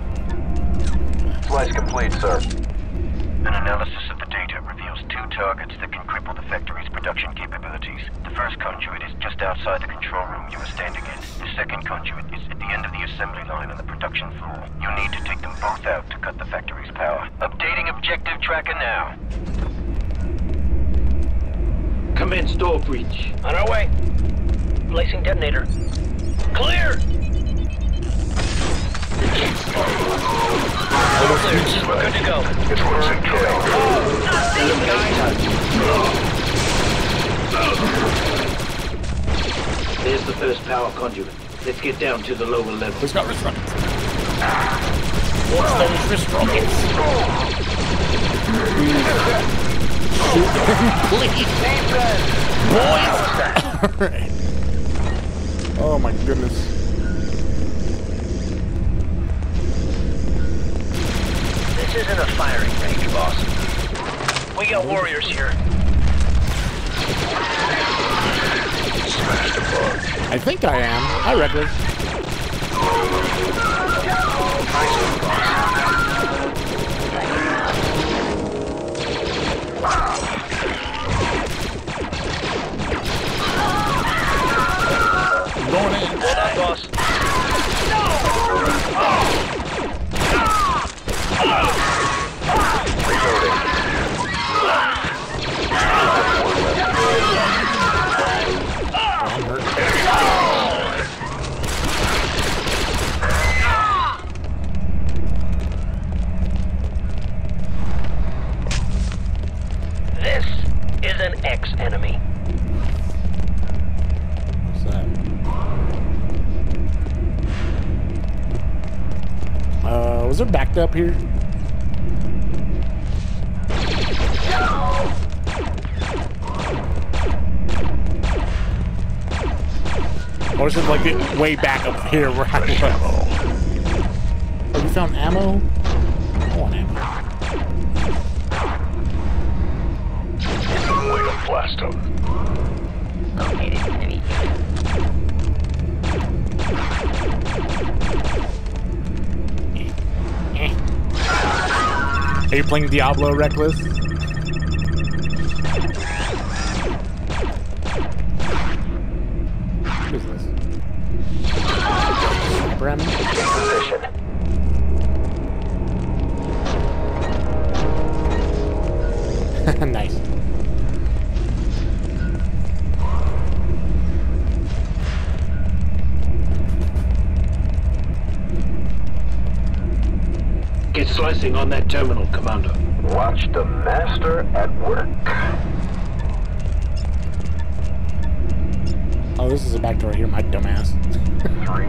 Slice complete, sir. An analysis of the data reveals 2 targets that can cripple the factory's production capabilities. The first conduit is just outside the control room you are standing in. The second conduit is at the end of the assembly line on the production floor. You need to take them both out to cut the factory's power. Updating objective tracker now. Commence door breach. On our way. Placing detonator. Clear! All clear. We're good to go. It's what's in trouble. Not these guys! There's the first power conduit. Let's get down to the lower level. Who's got wrist rockets? What's those wrist rockets? Shoot them, please. Boys! Alright. Oh my goodness. This isn't a firing range, boss. We got warriors here. Smashed a bug. I think I am. I reckon. Going in. Hold on, boss. This is an ex-enemy. What's that? there backed up here? Or is it like way back up here where I was? Oh, you found ammo? I want ammo. Way to blast him. Are you playing Diablo Reckless? What is this? Bram? Position. Nice. Get slicing on that terminal, Commander. Watch the master at work. Oh, this is a back door here, my dumbass. 3,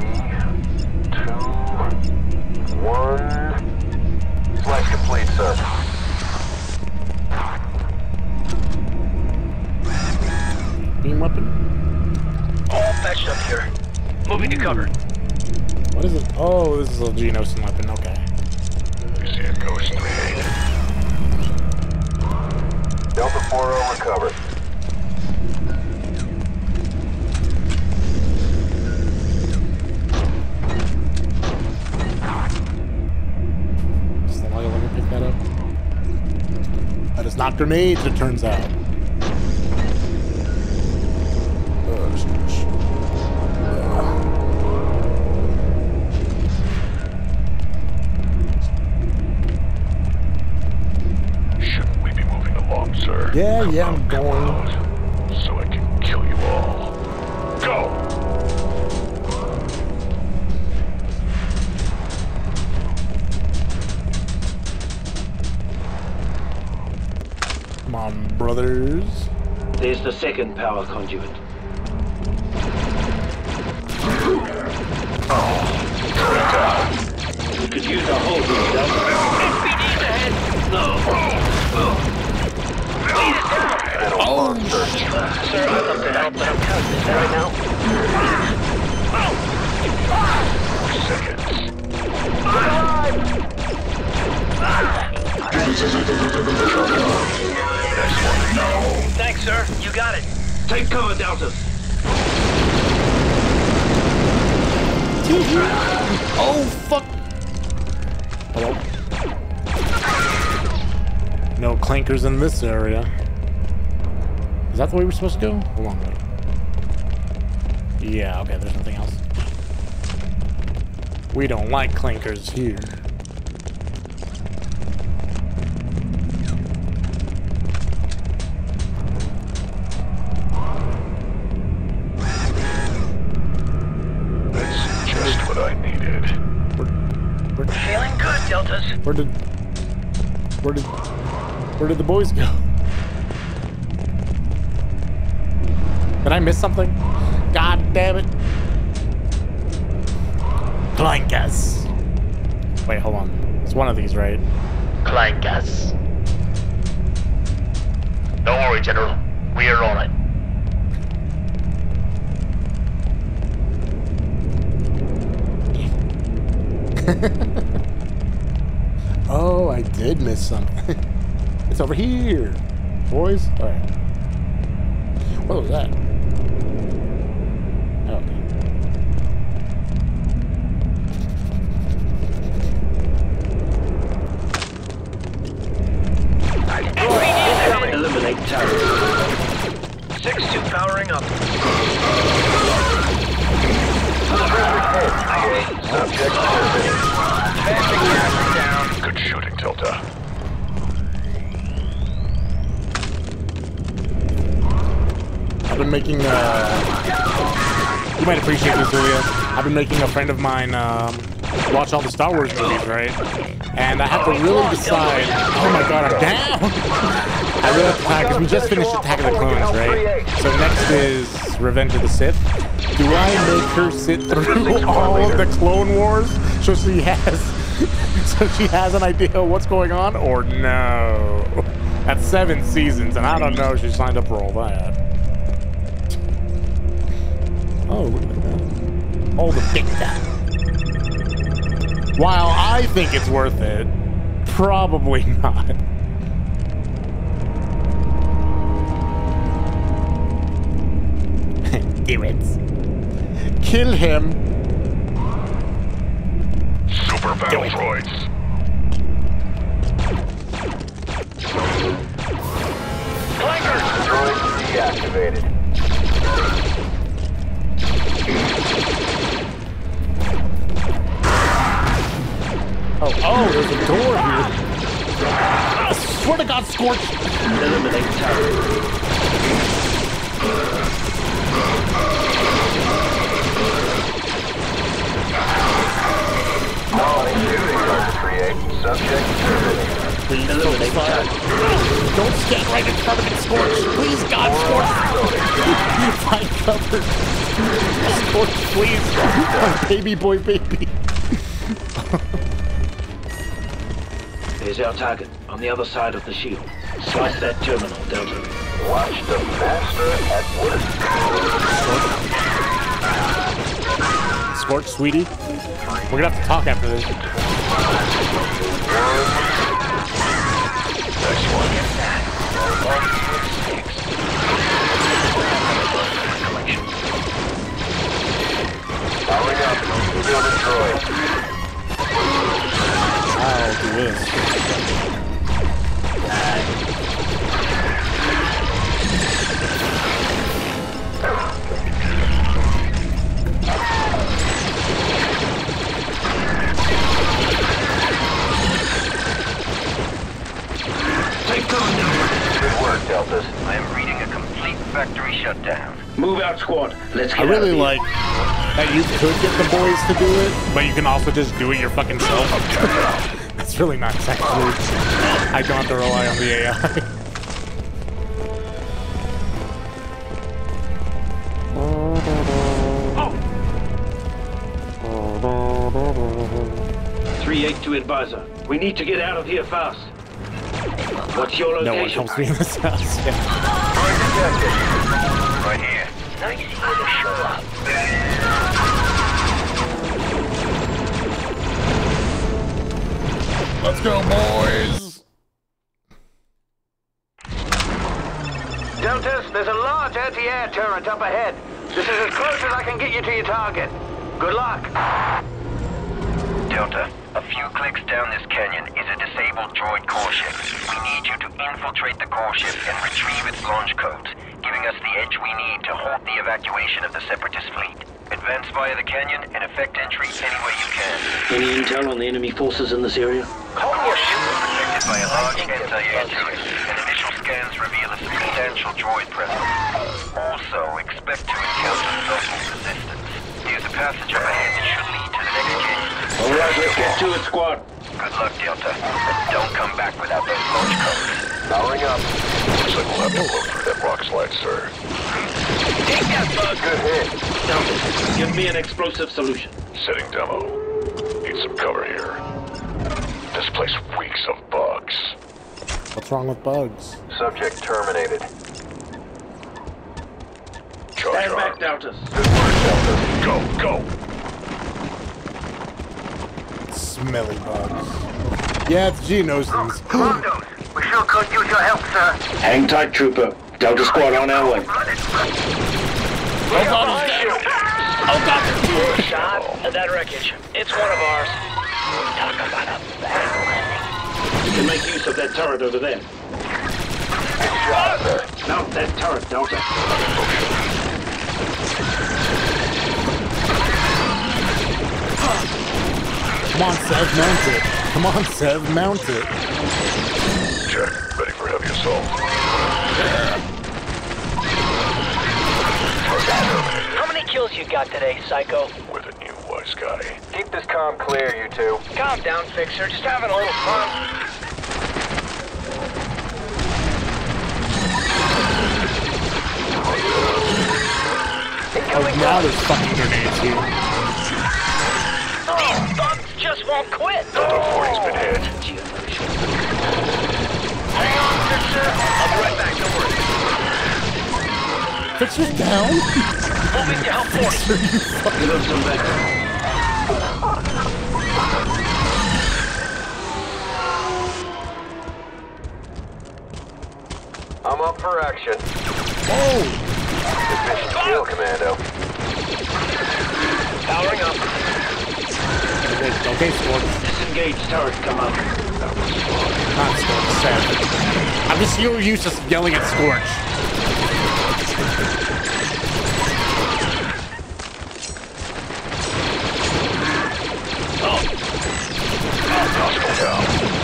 2, 1. Slice complete, sir. Beam weapon? All patched up here. Moving to cover. What is it? Oh, this is a Geonosis weapon, okay. You see a ghost 3-8. Delta 4-0 recovered. Let me pick that up. That is not grenades, it turns out. Shouldn't we be moving along, sir? Yeah, I'm going. So I can kill you all. Go! Come on, brothers. There's the second power conduit. We could use a whole boost up. SPD's ahead! No! Lead it down! Oh, Sir, I'd love to help, but I'm kind of busy right now. Thanks, sir. You got it. Take cover, Delta. Oh, fuck. Hello? No clankers in this area. Is that the way we're supposed to go? Hold on, wait. Yeah, okay, there's nothing else. We don't like clankers here. Feeling good, Deltas. Where did the boys go? Did I miss something? God damn it. Clankas. Wait, hold on. It's one of these, right? Clankas. Don't worry, General. We are on it. Oh, I did miss something. It's over here, boys. All right. What was that? Okay. Eliminate turret. 6-2 powering up. Subject orbiting. Advancing gas down. Good shooting, Delta. I've been making, you might appreciate this, Julia. I've been making a friend of mine, watch all the Star Wars movies, right? And I have to really decide, oh my god, I'm down! I really have to decide, because we just finished Attack of the Clones, right? So next is Revenge of the Sith. Do I make her sit through all of the Clone Wars so she has So she has an idea of what's going on, or no? That's 7 seasons, and I don't know if she signed up for all that. Oh, look at that. Oh, the big guy. While I think it's worth it, probably not. Do it. Kill him. Super battle droids. Clankers! Droids deactivated. Oh, there's a door here. I swear to God, Scorch. Eliminate tower. Subject terminated. Please don't fire. Don't stand right in front of it, Scorch. Please, God, Scorch. Find cover. Scorch, please. Baby boy, baby. Here's our target, on the other side of the shield. Slice that terminal, Delta. Watch the master at work. Scorch, sweetie. We're gonna have to talk after this. Powering up. Build a droid. I'll do this. Good work, Deltas. I am reading a complete factory shutdown. Move out, squad. Let's get I really out of here. like that you could get the boys to do it, but you can also just do it your fucking self. That's really nice, actually. I don't have to rely on the AI. 3-8 to advisor. We need to get out of here fast. What's your No one location? helps me in this house. Yeah. Right here. Nice to show up. Let's go, boys! Deltas, there's a large anti-air turret up ahead. This is as close as I can get you to your target. Good luck. Delta, a few clicks down this canyon is a disabled droid core ship. We need you to infiltrate the core ship and retrieve its launch codes, giving us the edge we need to halt the evacuation of the Separatist fleet. Advance via the canyon and effect entry any way you can. Any intel on the enemy forces in this area? Core ship is protected by a large anti-air turret, and initial scans reveal a substantial droid presence. Also, expect to encounter local resistance. There's a passage up ahead that should lead to the next canyon. All right, let's get to it, squad. Good luck, Delta. But don't come back without those launch codes. Powering up. Looks like we'll have to look through that rock slide, sir. Take that bug. Good hit. Delta, give me an explosive solution. Setting demo. Need some cover here. This place reeks of bugs. What's wrong with bugs? Subject terminated. Stand back, Deltas. Good work, Deltas. Go, go! Smelly bugs. Yeah, it's Geonosians. Commandos, we sure could use your help, sir. Hang tight, trooper. Delta squad on our way. Oh God, he's dead! Oh God! Shot at that wreckage. It's one of ours. Talk about a battle. You can make use of that turret over there. Mount that turret, Delta. Come on, Sev, mount it. Come on, Sev, mount it. Check. Ready for heavy assault. How many kills you got today, Psycho? With a new wise guy. Keep this comm clear, you two. Calm down, Fixer. Just having a little fun. Oh, now there's fucking grenades here. These bugs just won't quit. Delta 40's been hit. Hang on, Fixer. I'll be right back, don't worry. Fixer's down? Moving to help 40. Give him some back. I'm up for action. Oh! Efficient kill, Commando. Powering up. Okay, Scorch. Disengage turret, come on. Not Scorch, Seb. I'm just so used to yelling at Scorch. Hostile down.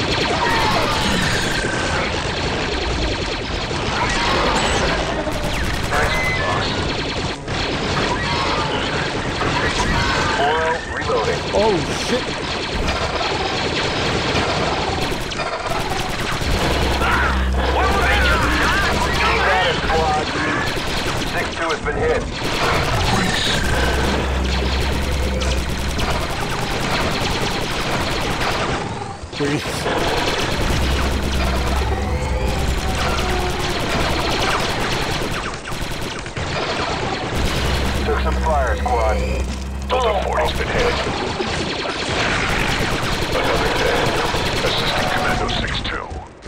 Reloading. Oh, shit. Got it, squad. 6-2 has been hit. Please. Took some fire, squad. Delta 40's been hit. Another dead. Assisting Commando 6-2.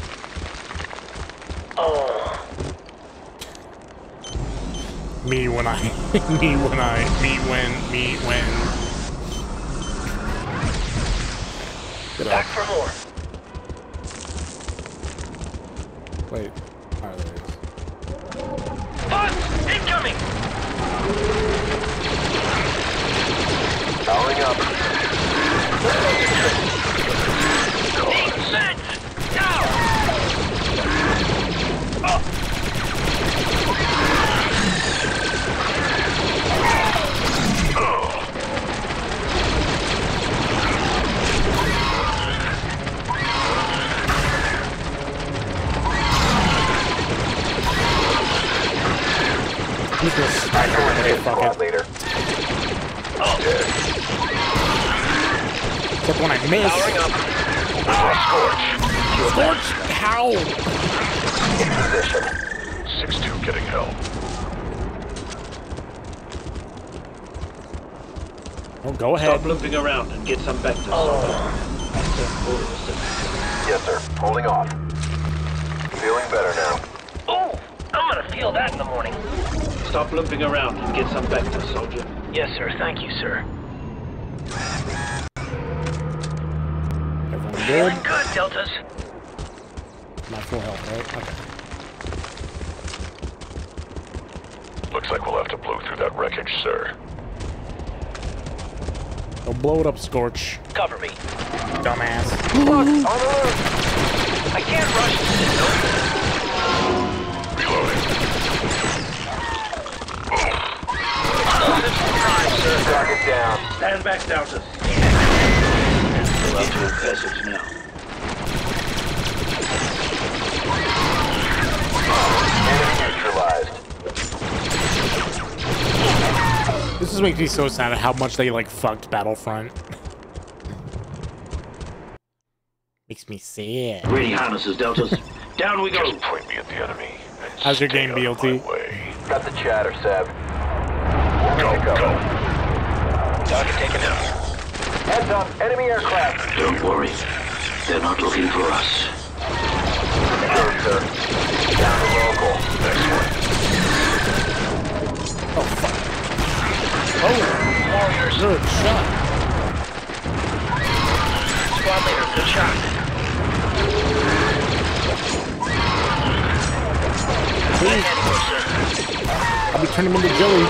Me when. Get Back up. for more. Wait. Alright, there it is. Buzz! Incoming! Powering up. Defense! Now! He's gonna smack her in the head, fuck Squad it. leader. Except when I miss. Powering up. Scorch! How? In position. 6-2 getting help. Oh, go ahead. Stop looping around and get some back to Yes, sir. Holding off. Feeling better now. Oh, I'm gonna feel that in the morning. Stop looping around and get some back to soldier. Yes, sir. Thank you, sir. Everyone Feeling good? good, Deltas. Not full health, right? Okay. Looks like we'll have to blow through that wreckage, sir. Don't blow it up, Scorch. Cover me. Dumbass. On the loose. I can't rush this, no. Reloading. Target down. Stand back, Deltas. We're out to the passage now. Enemy neutralized. This just makes me so sad at how much they like fucked Battlefront. Makes me sad. Ready harnesses, Deltas. Down we go. Just point me at the enemy. and How's your stay game, out of BLT? my way. Got the chatter, Seb. Go, go. Target taken out. Heads up. Enemy aircraft. Don't worry. They're not looking for us. Go, sir. Down to local. Next one. Oh, fuck. Warriors. Good shot. Squad leader, good shot. Please. Anywhere, sir. I'll be turning him into jelly.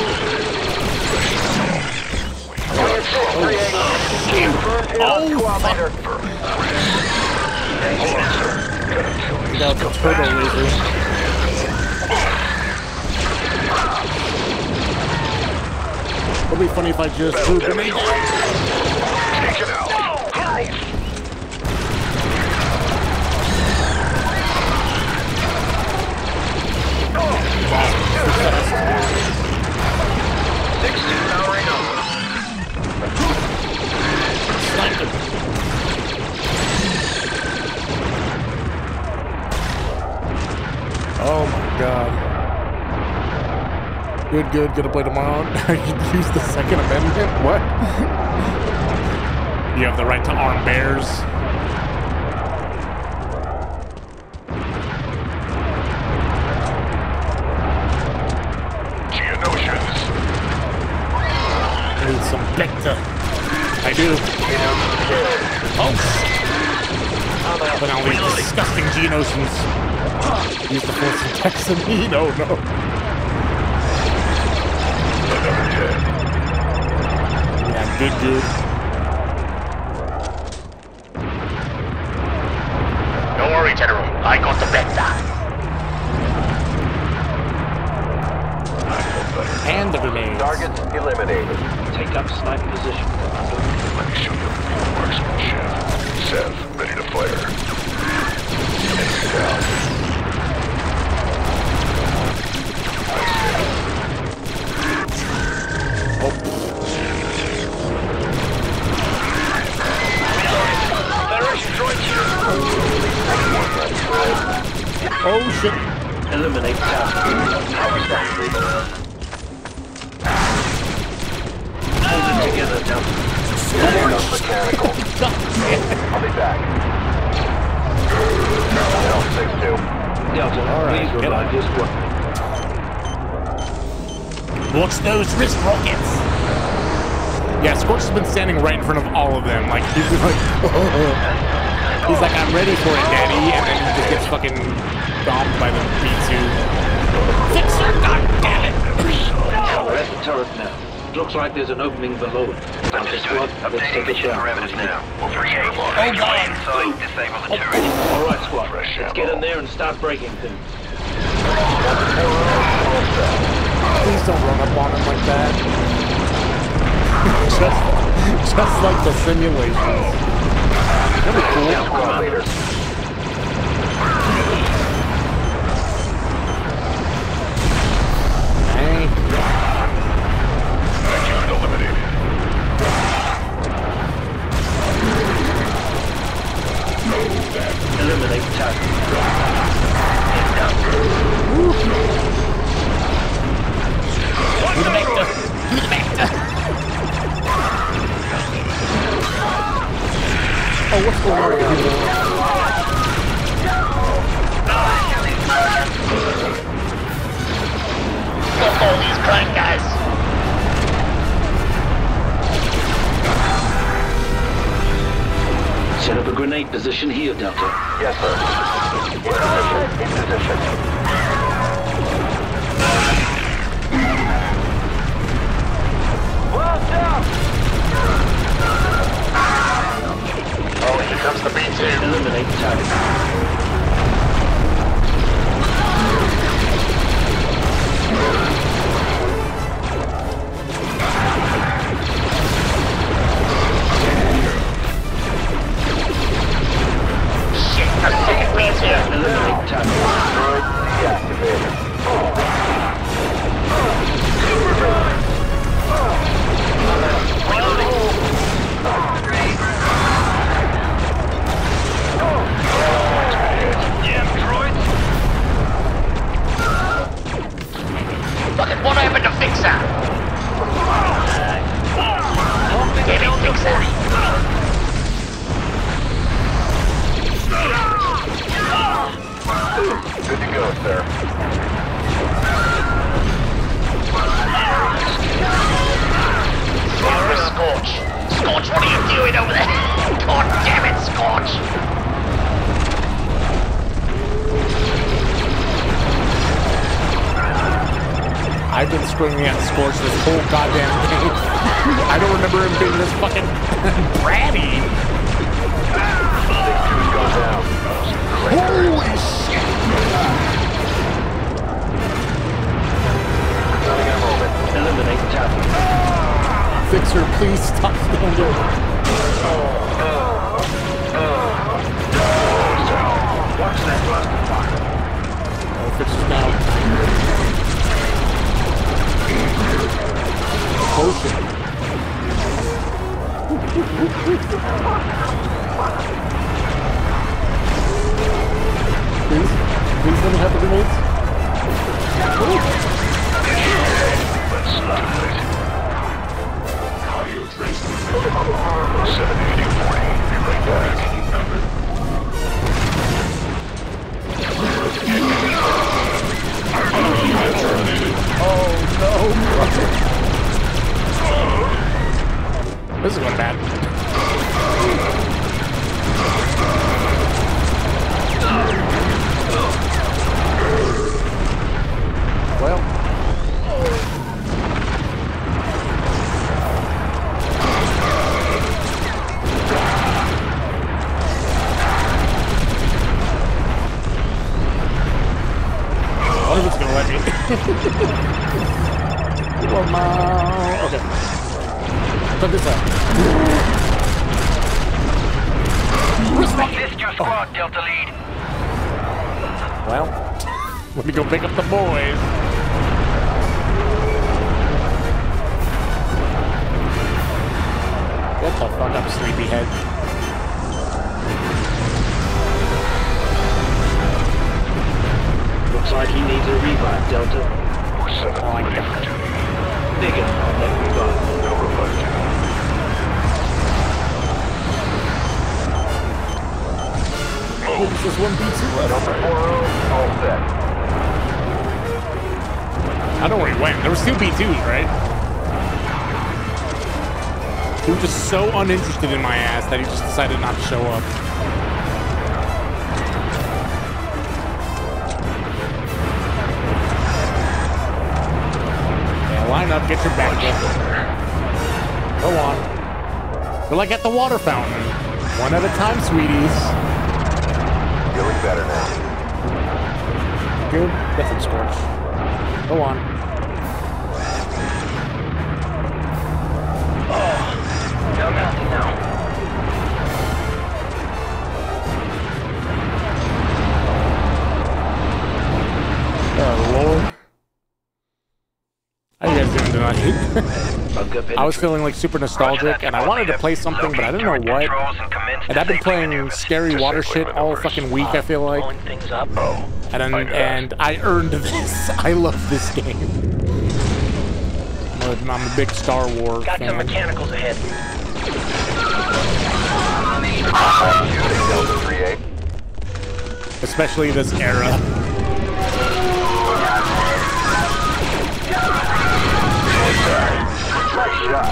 Oh, squad leader. Got the turbo laser. It'll be funny if I just threw grenades. Take it out. Powering up. Sniped him. Oh my god. Good, good. Gonna play tomorrow. Use the Second Amendment? What? You have the right to arm bears. Geonosians. I need some Bacta. I do. Oh, but now these disgusting Geonosians use the force and text me. No, no. Yeah, good, good. Don't worry, General. I got the Bacta. And the grenades. Targets eliminated. Take up snipe position. Let me show you a few marksmanship. Sev, ready to fire. Heading down. Oh shit. Eliminate task. Hold it together, Delta. Mechanical. I'll be back. L62. Delta, please revive this one. Watch those wrist rockets. Yeah, Scorch has been standing right in front of all of them. Like, he's like, he's like, I'm ready for it, Daddy. And then he just gets fucking stomped by the B2. Fixer, goddammit! We're at the turret now. Looks like there's an opening below it. Understood. Updating mission parameters now. 3-8. Oh, God. Inside, disable the turret. All right, squad. Let's get in there and start breaking things. Please don't run up on him like that. just like the simulations. That'd be cool. Hey. Accurate eliminated. Eliminate target. Oh, what's going on here? Fuck all these crank guys. Set up a grenade position here, Delta. Yes, sir. In position. Blast out! Oh, here comes the B2. Eliminate target. Shit, I'm taking plans here. Eliminate target. Droid deactivated. Fucking what happened to Fixer? Get it, Fixer. Good to go, sir. Where's Scorch? Scorch, what are you doing over there? God damn it, Scorch! I've been screaming at Scorch this whole goddamn game. I don't remember him being this fucking bratty. Go down. Holy shit! Running in a moment. Eliminate target. Fixer, please stop standing. Watch that cluster fire. Oh, Fixer's down. Potion. Please let me have the grenades. Let's stop it. 780-40. Be right back. Oh no! This is going bad. Well. I wonder if it's gonna let me. Come on. Okay. Check this out. Assist your squad, Delta Lead. Well, let me go pick up the boys. Get the fuck up, sleepyhead. Looks like he needs a revive, Delta. We're set up ready for duty. Dig it, I'll let revive. No revive duty. It's just one B2 left. Delta 4-0, all set. I don't know where he went. There was two B2s, right? He was just so uninterested in my ass that he just decided not to show up. Yeah, line up, get your back up. Go on. We're like at the water fountain. One at a time, sweeties. Feeling better now. Good. Get some scorch. Go on. I'm healthy now. Oh, Lord. How you guys doing tonight? I was feeling like super nostalgic, and I wanted to play something, but I didn't know what. And I've been playing scary water shit all fucking week, I feel like. Blowing things up. And I earned this. I love this game. I'm a big Star Wars Got fan. some mechanicals ahead. Delta 3-8. Especially this era. Nice shot.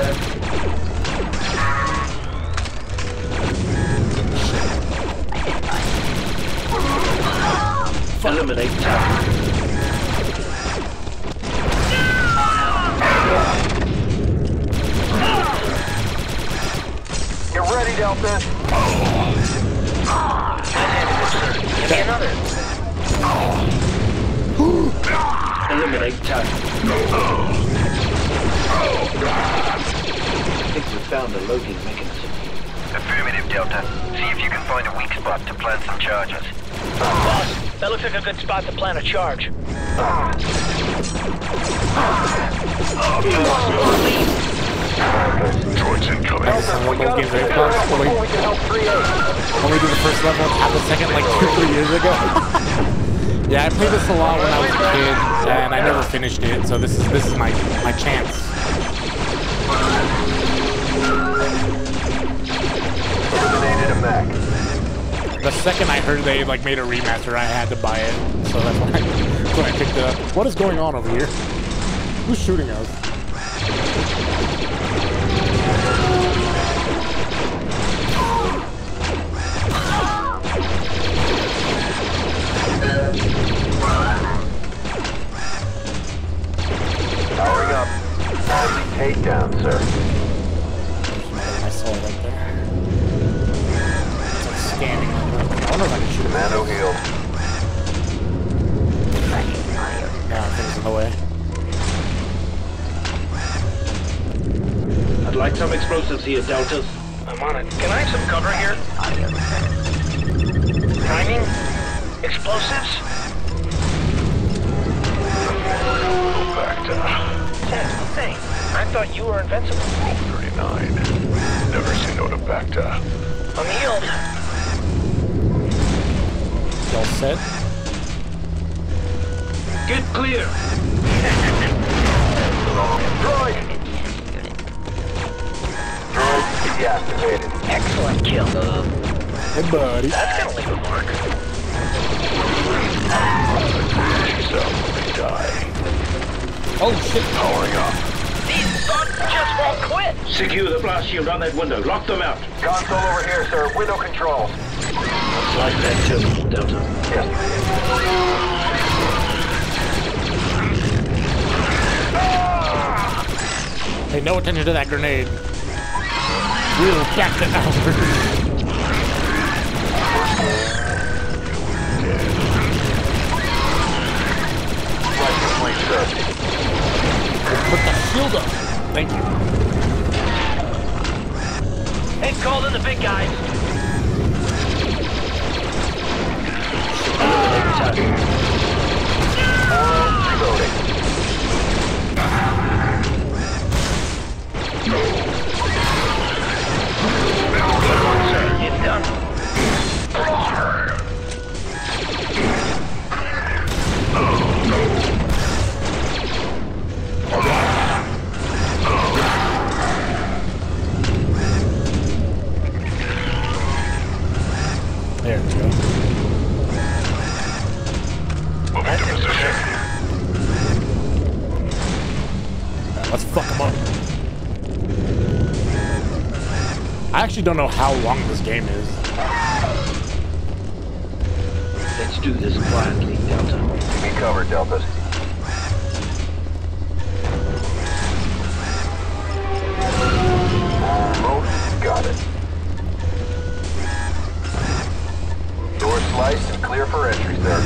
Eliminate tower. Get ready, Delta. Give me another. Eliminate tower. I think we found the loading mechanism. Affirmative, Delta. See if you can find a weak spot to plant some charges. Boss, that looks like a good spot to plant a charge. Droids incoming. Those games very close. Only did the first level and half a second like 2-3 years ago. Yeah, I played this a lot when I was a kid, and I never finished it, so this is my chance. Eliminated a mech. The second I heard they like made a remaster, I had to buy it, so that's why I picked it up. What is going on over here? Who's shooting us? Powering up. Takedown, sir. I saw it right there. It's like scanning. I wonder if I can shoot him. Commando healed. Yeah, things in the way. I'd like some explosives here, Deltas. I'm on it. Can I have some cover here? Timing? Explosives? Back to Hey, I thought you were invincible. 39. Never say no to Bacta. I'm healed. Y'all set? Get clear! Droid! Droid deactivated. Excellent kill. Hey, buddy. That's gonna leave a mark. Yourself may die. Oh, shit. Powering up. These sons just won't quit. Secure the blast shield on that window. Lock them out. Console over here, sir. Window controls. Slide that terminal, Delta. Yes. Pay no attention to that grenade. We'll back it out. Put the shield up. Thank you. Ain't called in the big guys. Reloading. It's done. There we go. Moving to position. Let's fuck him up. I actually don't know how long this game is. Let's do this quietly, Delta. Be covered, Deltas. Almost got it. Door sliced and clear for entry, sir.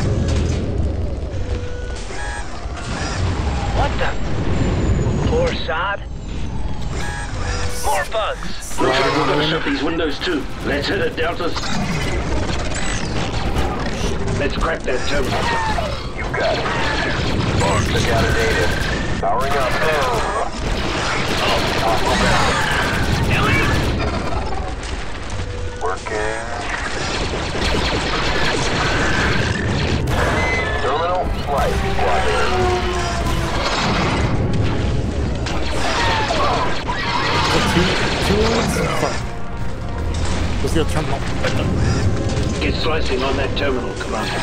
What the? Poor sod. More bugs. Looks like we're gonna shut these windows too. Let's hit it, Deltas. Let's crack that terminal. You got it. Bugs. Took out a data. Powering up. Working. Terminal slice. Squad leader. Fuck. Let's go terminal. Get slicing on that terminal, Commander.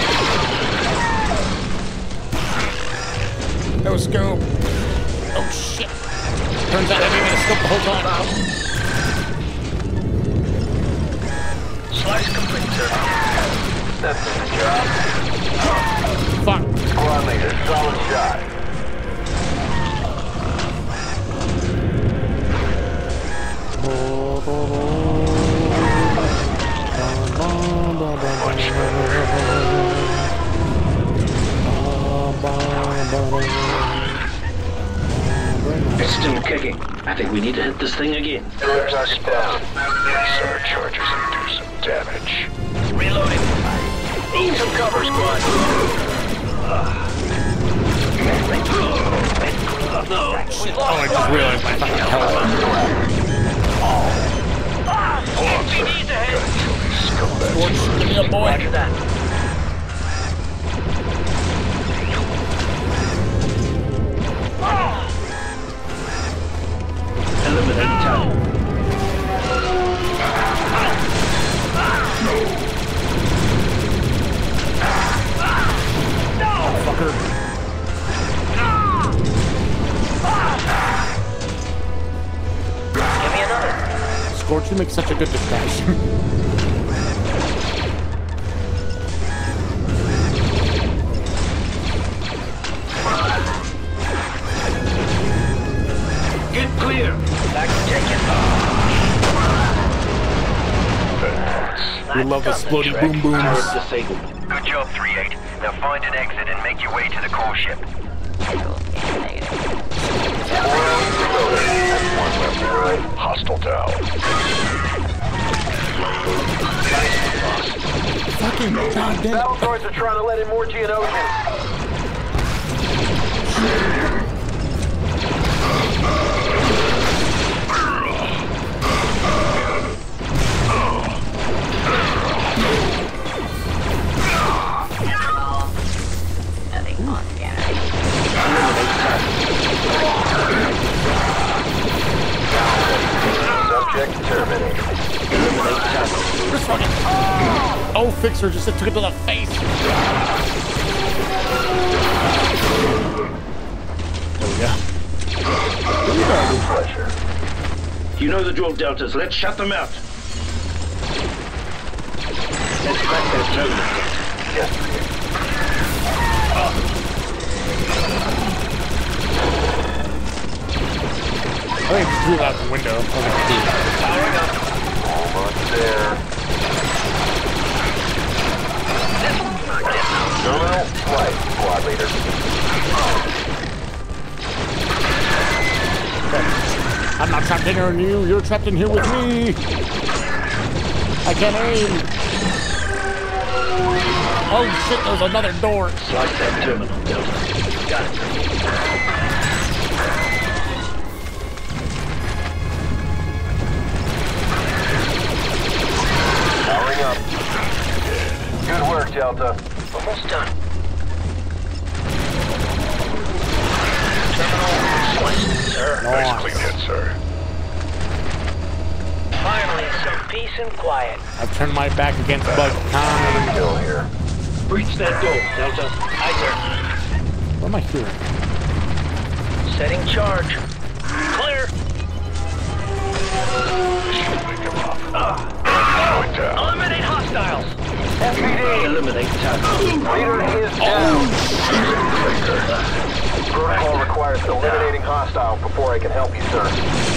No scope. Oh shit. Turns out I didn't even scope the whole time. Slice complete, sir. That's the job. Fuck. Squad leader, solid shot. It's still kicking. I think we need to hit this thing again. Target down. These our charges and do some damage. Reloading. Need some cover, squad. Oh, I just realized my fucking health. MPD's ahead. Scorch, give me a boy. Roger that. Eliminate tower. Fucker. Give me another. Scorch, you make such a good distraction. Get clear. Back to taking. We love the exploding boom booms. Turret disabled. Good job, 3-8. Now find an exit and make your way to the core ship. Hostile down. Fucking goddamn. Battle droids are trying to let in more Geonosians. fucking... Oh, Fixer just took it to the face. There we go. You know the drill, Deltas. Let's shut them out. Let's crack that terminal. Yes. I think he threw it out the window. Almost there. Terminal flight, squad leader. I'm not trapped in here with you. You're trapped in here with me. I can't aim. Oh shit, there's another door. Slide that terminal, Delta. Got it. Powering up. Good work, Delta. Almost done. Terminal sliced, sir. Nice clean hit, sir. Finally, some peace and quiet. I've turned my back against Bug time. Still here. Breach that door, Delta. Aye, sir. What am I hearing? Setting charge. Clear. Shielding him up. Going down. Eliminate hostiles. FPD. Eliminate target. Leader is down. Protocol requires eliminating hostiles before I can help you, sir.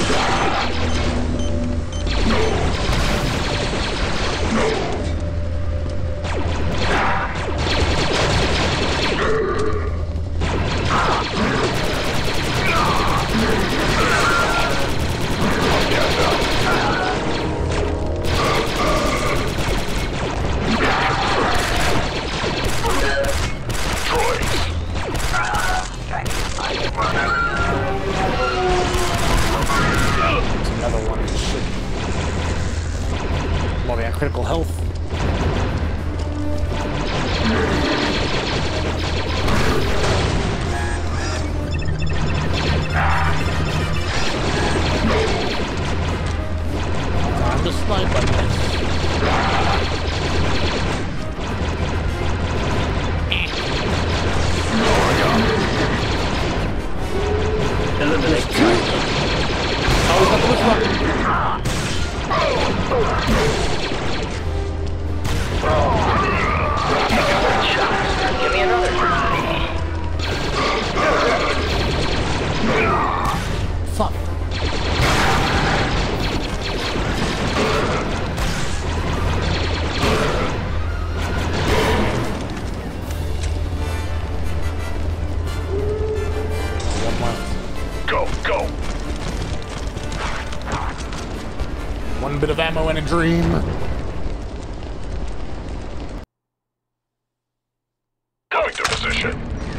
Another one. Shit. Well, we got critical health. Time to snipe on this. Eliminate target. Oh, is that this one? Give me another. Fuck. One left. Go, go. One bit of ammo and a dream. Going to position.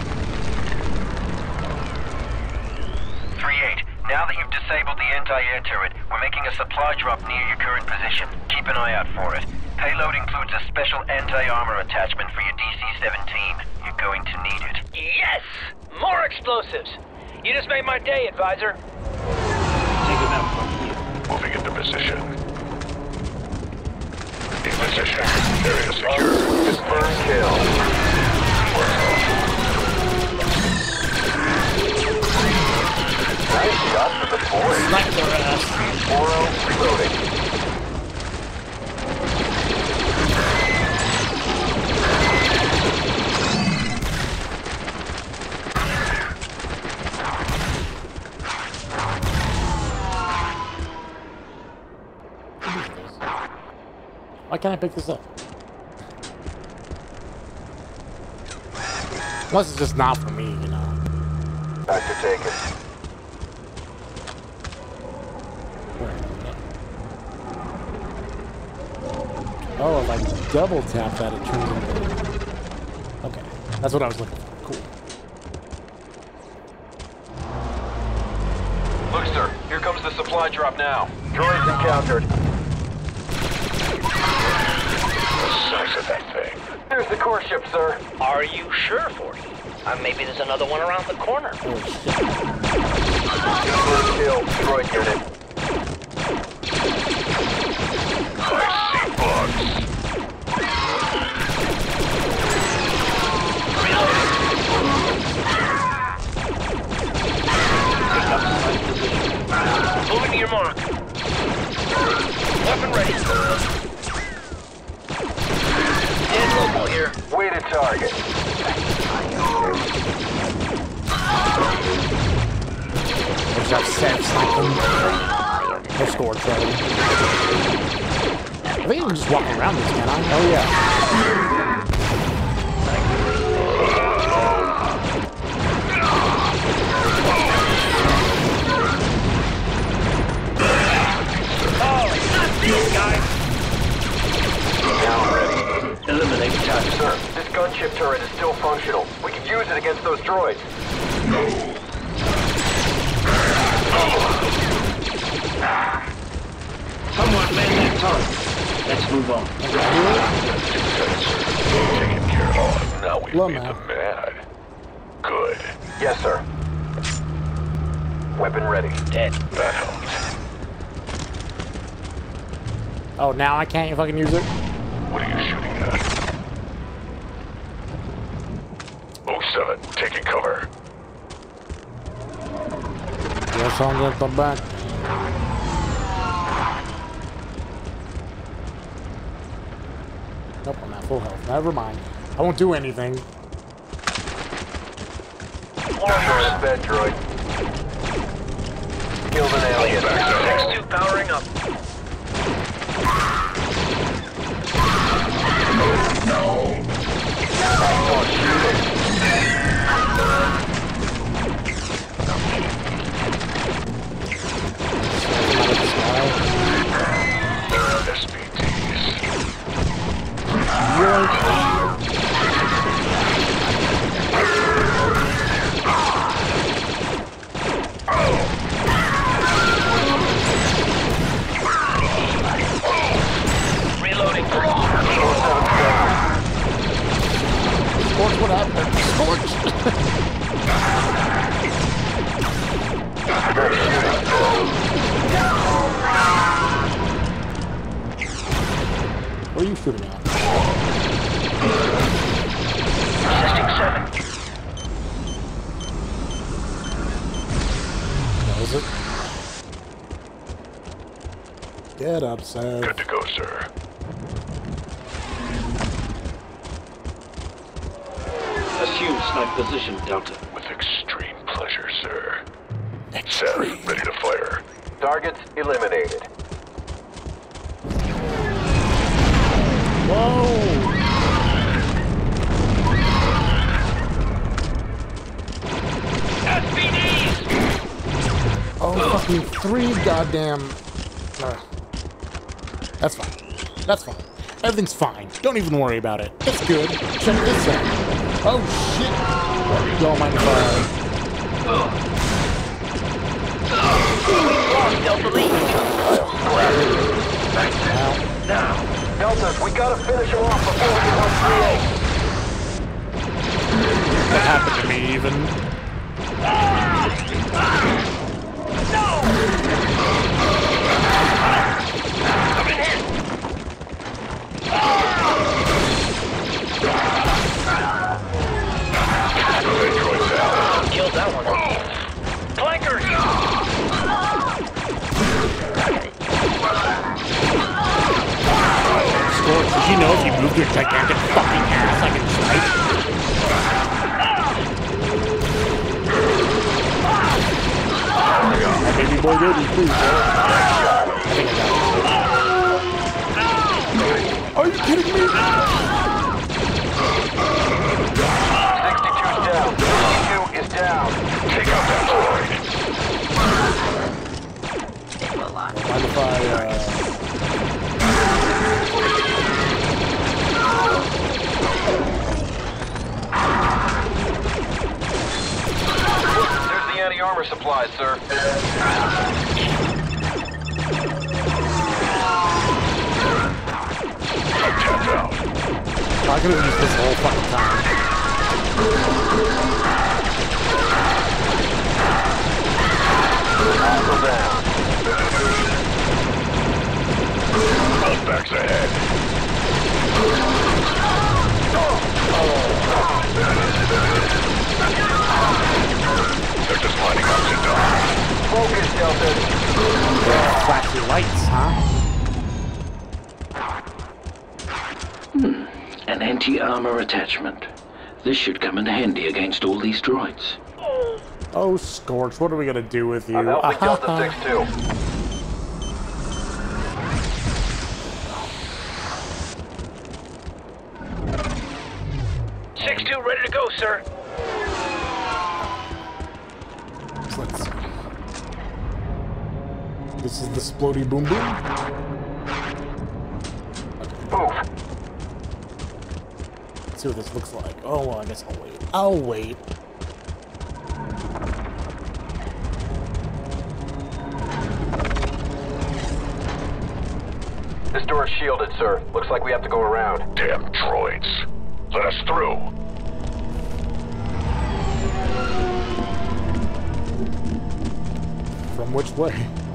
3-8, now that you've disabled the anti-air turret, we're making a supply drop near your current position. Keep an eye out for it. Payload includes a special anti-armor attachment for your DC-17. You're going to need it. Yes! More explosives. You just made my day, advisor. Take him out from here. Moving into position. In position. Area secure. Confirm kill. Nice shot for the boys. Snipe their ass. 4-0 reloading. Why can't I pick this up? Unless it's just not for me, you know. Factor taken. Oh, if I double tap that, it turns into... Okay, that's what I was looking for. Cool. Look, sir. Here comes the supply drop now. Droids encountered. The size of that thing. There's the core ship, sir. Are you sure, 40? Maybe there's another one around the corner. Oh, shit. Confirm kill. Droid unit. I see bugs. mark. Weapon ready. Dead local here. Weighted target. There's that set something. No score trade. I think you can just walk around this, can I? Oh yeah. These guys. Now ready. Eliminate target. Sir, this gunship turret is still functional. We can use it against those droids. Someone man that turret. Let's move on. Taken care of. Now we Hello, made man. them mad. Good. Yes, sir. Weapon ready. Dead. That helps. Oh, now I can't fucking use it? What are you shooting at? 07, taking cover. Yes, I'm gonna come back. Nope, I'm at full health. Never mind. I won't do anything. That's bed droid. Killed an alien. X2 powering up. Reloading. Scorch, what happened? Scorch! What are you shooting at? Assisting 7. That was it. Get up, sir. Good to go, sir. Assume snipe position, Delta. With extreme pleasure, sir. Seth, ready to fire. Targets eliminated. Whoa! Oh, fucking 3 goddamn... That's fine. That's fine. Everything's fine. Don't even worry about it. It's good. Check this out. Oh, shit. Don't mind if Delta lead. Now. Deltas, we gotta finish him off before we get on 3-8. that happened to me even. Killed that one. Clankers! Scorch, did you know if you moved your gigantic fucking ass, I can snipe? Oh, baby boy, baby, please. I think I got it. Are you kidding me? 62's down. 62 is down. Take out that droid. Mind if I, There's the anti-armor supplies, sir. I could have used this whole fucking time. Hostile down. Outbacks ahead. They're just lining up to die. Focus, Delta. flashy lights, huh? An anti-armor attachment. This should come in handy against all these droids. Oh, Scorch, what are we gonna do with you? I'm helping Delta 6-2. Ready to go, sir. Let's see. This is the Splody Boom Boom. Move. Let's see what this looks like. Oh, well, I guess I'll wait. I'll wait. This door is shielded, sir. Looks like we have to go around. Damn droids. Let us through. From which way?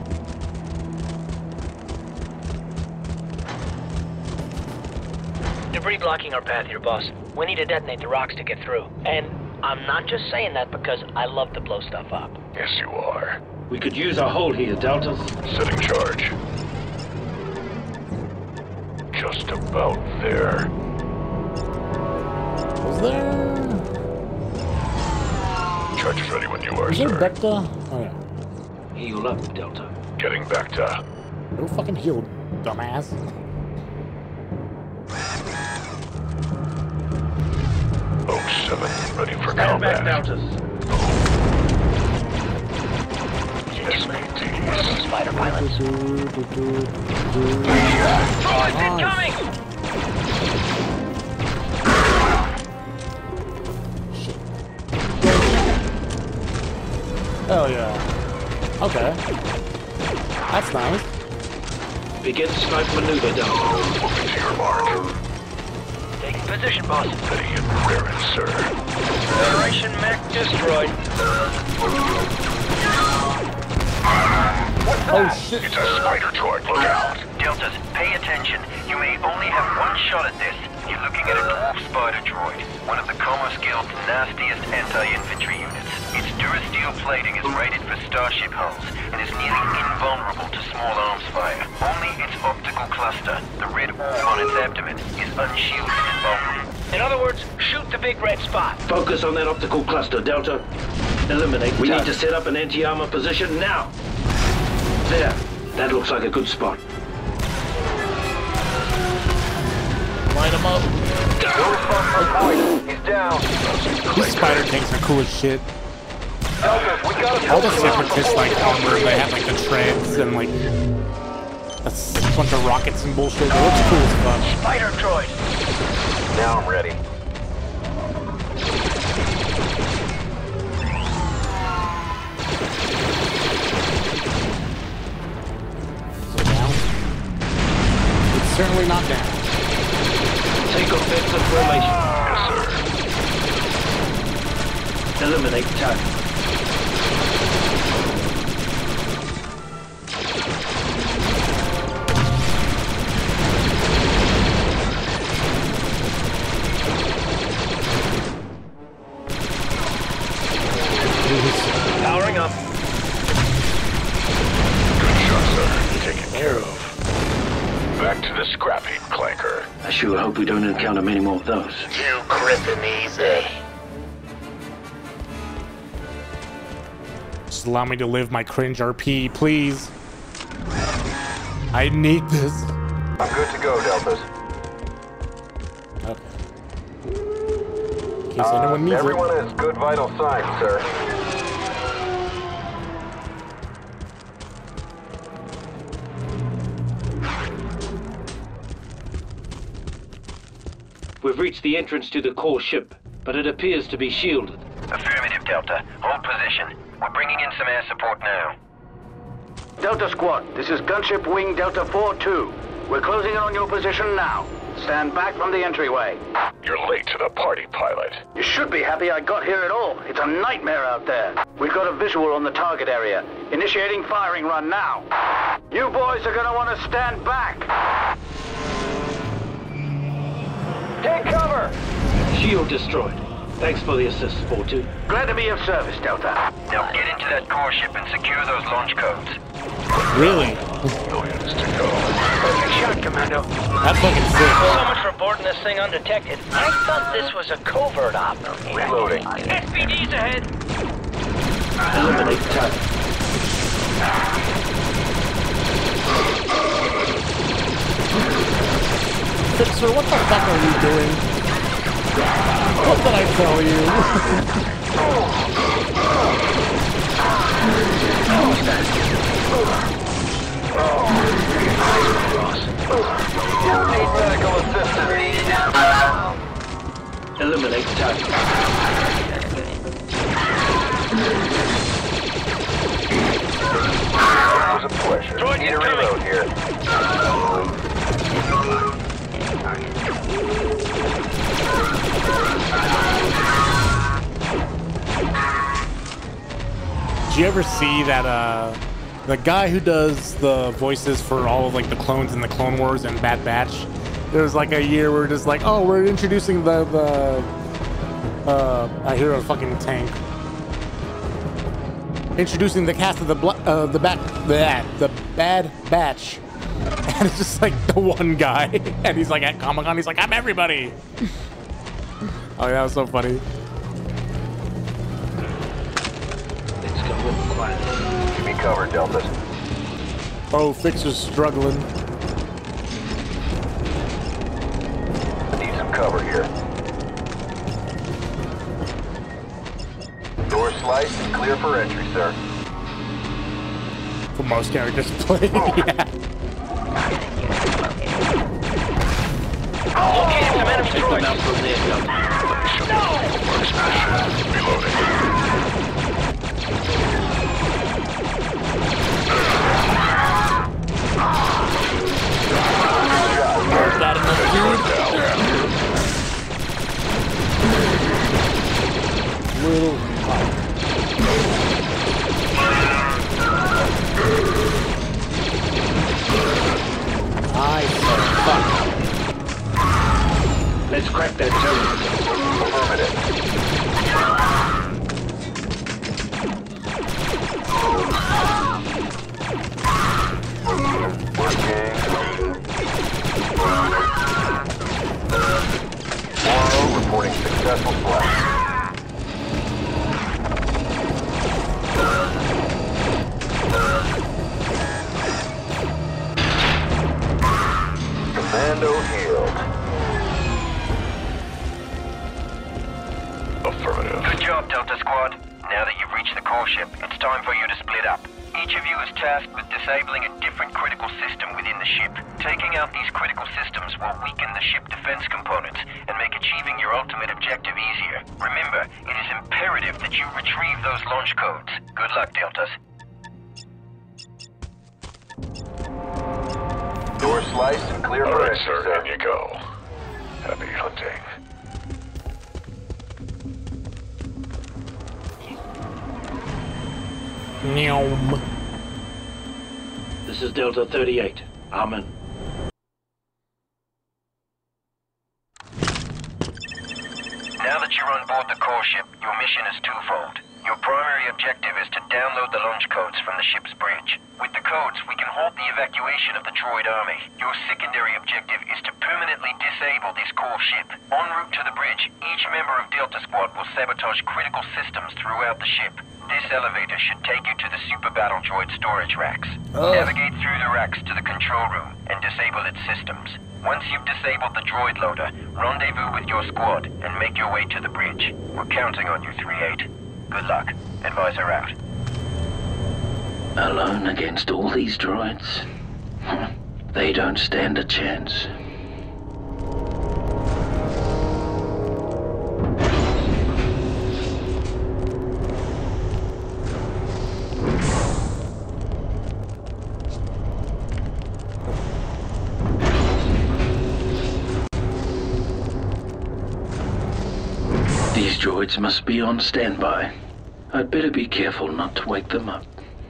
Debris blocking our path here, boss. We need to detonate the rocks to get through. And I'm not just saying that because I love to blow stuff up. Yes, you are. We could use a hole here, Deltas. Setting charge. Just about there. Was there? Charge is ready when you are, Is there sir. Bacta? Oh yeah. Heal up, Delta. Getting back to... No fucking heal, dumbass. O7, ready for Stand back, combat. Deltas. Spider pilots. Droids incoming! Hell yeah. Okay. That's nice. Begin snipe maneuver, Delta. Moving to your mark. Taking position, boss. Ready and raring, sir. Federation mech destroyed. Oh shit. It's a spider droid. Look out. Deltas, pay attention. You may only have one shot at this. You're looking at a dwarf spider droid, one of the Commerce Guild's nastiest anti-infantry units. Its durasteel plating is rated for starship hulls and is nearly invulnerable to small arms fire. Only its optical cluster, the red orb on its abdomen, is unshielded and vulnerable. In other words, shoot the big red spot. Focus on that optical cluster, Delta. Eliminate. We need to set up an anti-armor position now. There. That looks like a good spot. Light him up. No response from Point. He's down. These spider tanks are cool as shit. Delta, we gotta All the separatists like armor, they have like the treads and like a bunch of rockets and bullshit. It looks cool as fuck. Spider droid. Now I'm ready. So down. It's certainly not down. Take offensive formation. Yes, sir. Eliminate target. Powering up. Good shot, sir. Taken care of. Back to the scrap heap, Clanker. I sure hope we don't encounter many more of those. You gripping easy. Just allow me to live my cringe RP, please. I need this. I'm good to go, Deltas. Okay. In case anyone needs Everyone it. has good vital signs, sir. We've reached the entrance to the core ship, but it appears to be shielded. Affirmative, Delta. Hold position. We're bringing in some air support now. Delta Squad, this is Gunship Wing Delta 4-2. We're closing in on your position now. Stand back from the entryway. You're late to the party, pilot. You should be happy I got here at all. It's a nightmare out there. We've got a visual on the target area. Initiating firing run now. You boys are gonna want to stand back. Take cover! Shield destroyed. Thanks for the assist, 4-2. Glad to be of service, Delta. Now get into that core ship and secure those launch codes. Really? Millions to go. Good shot, Commando. That's fucking sick. So much for boarding this thing undetected. I thought this was a covert op. Reloading. SPD's ahead. Eliminate target. Fixer, what the fuck are you doing? What did I tell you? Need medical assistance. Eliminate target. It was a pleasure. Need a reload here. Did you ever see that the guy who does the voices for all of like the clones in the Clone Wars and Bad Batch? There was like a year where just like, oh, we're introducing the I hear a fucking tank. Introducing the cast of the Bad Batch. And it's just like the one guy. And he's like at Comic-Con, he's like, I'm everybody. Oh, that was so funny. Keep me covered, Delta. Oh, Fixer's struggling. I need some cover here. Door sliced and clear for entry, sir. For most characters playing, yeah. Located some enemy Take them droids. out from there, Delta. Reloading. Is that enough, dude? Little nice. Fuck. Let's crack that terminal. Affirmative. Working. Reporting successful flight. Commando healed. Affirmative. Good job, Delta Squad. Now that you've reached the core ship, it's time for you to split up. Each of you is tasked with disabling a different critical system within the ship. Taking out these critical systems will weaken the ship defense components and make achieving your ultimate objective easier. Remember, it is imperative that you retrieve those launch codes. Good luck, Deltas. Door sliced and clear All for right, entry, sir. In you go. Happy hunting. Neom. This is Delta 38. Amen. Now that you're on board the core ship, your mission is twofold. Your primary objective is to download the launch codes from the ship's bridge. With the codes, we can halt the evacuation of the droid army. Your secondary objective is to permanently disable this core ship. En route to the bridge, each member of Delta Squad will sabotage critical systems throughout the ship. This elevator should take you to the Super Battle Droid storage racks. Navigate through the racks to the control room and disable its systems. Once you've disabled the droid loader, rendezvous with your squad and make your way to the bridge. We're counting on you, 3-8. Good luck. Advisor out. Alone against all these droids? They don't stand a chance. These droids must be on standby. I'd better be careful not to wake them up.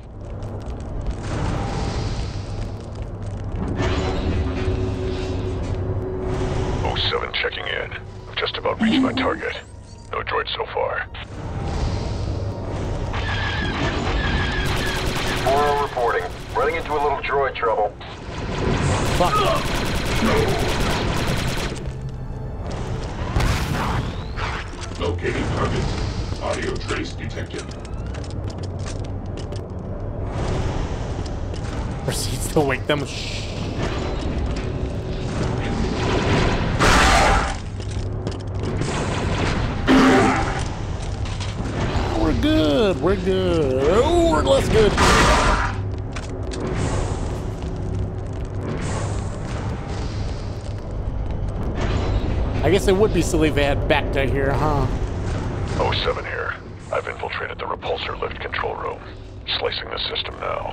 O7 checking in. I've just about reached my target. No droids so far. 4-0 reporting. Running into a little droid trouble. Fuck. Locating target. Audio trace detected. Proceeds to wake them. Shh. We're good. We're good. Oh, we're less good. I guess it would be silly if they had Bacta here, huh? 07 here. I've infiltrated the repulsor lift control room. Slicing the system now.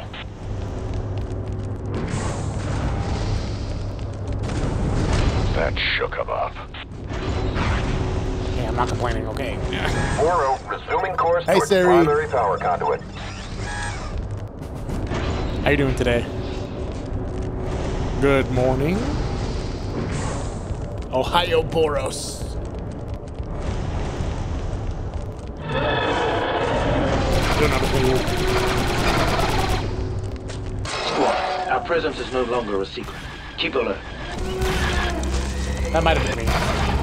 That shook him up. Yeah, I'm not complaining, okay. 4-0, resuming course Hey, towards Siri. primary power conduit. How you doing today? Good morning. Ohio Boros. Squad, our presence is no longer a secret. Keep alert. That might have been me.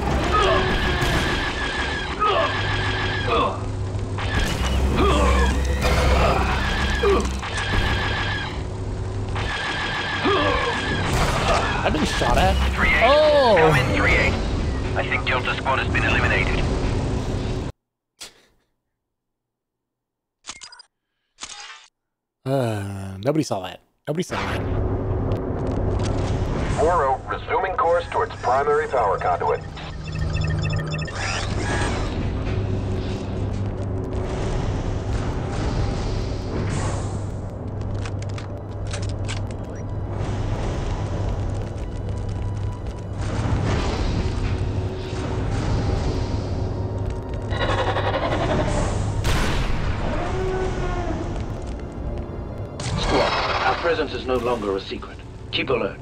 I've been shot at. 3-8. Oh! Come in, 3-8. I think Delta Squad has been eliminated. Nobody saw that. Nobody saw that. 4-0, resuming course towards primary power conduit. Presence is no longer a secret. Keep alert.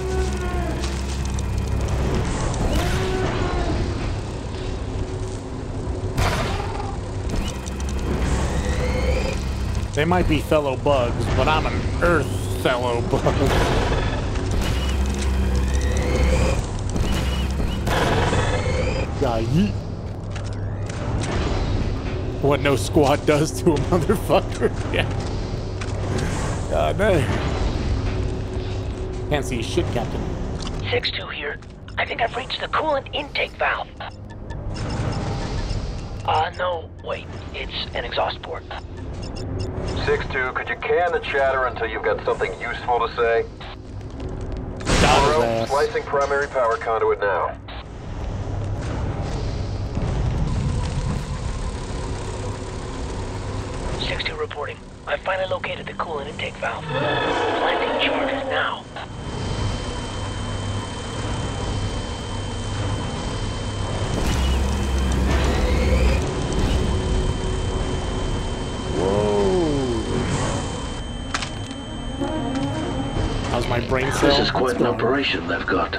They might be fellow bugs, but I'm an Earth fellow bug. Yeah, yeet. What no squad does to a motherfucker. Yeah. God dang. Can't see shit, Captain. 6-2 here. I think I've reached the coolant intake valve. No, wait. It's an exhaust port. 6-2, could you can the chatter until you've got something useful to say? Got his 4-0, ass. slicing primary power conduit now. Reporting. I finally located the coolant intake valve. Planting charges now. Whoa. How's my brain cell? This is quite an operation they've got.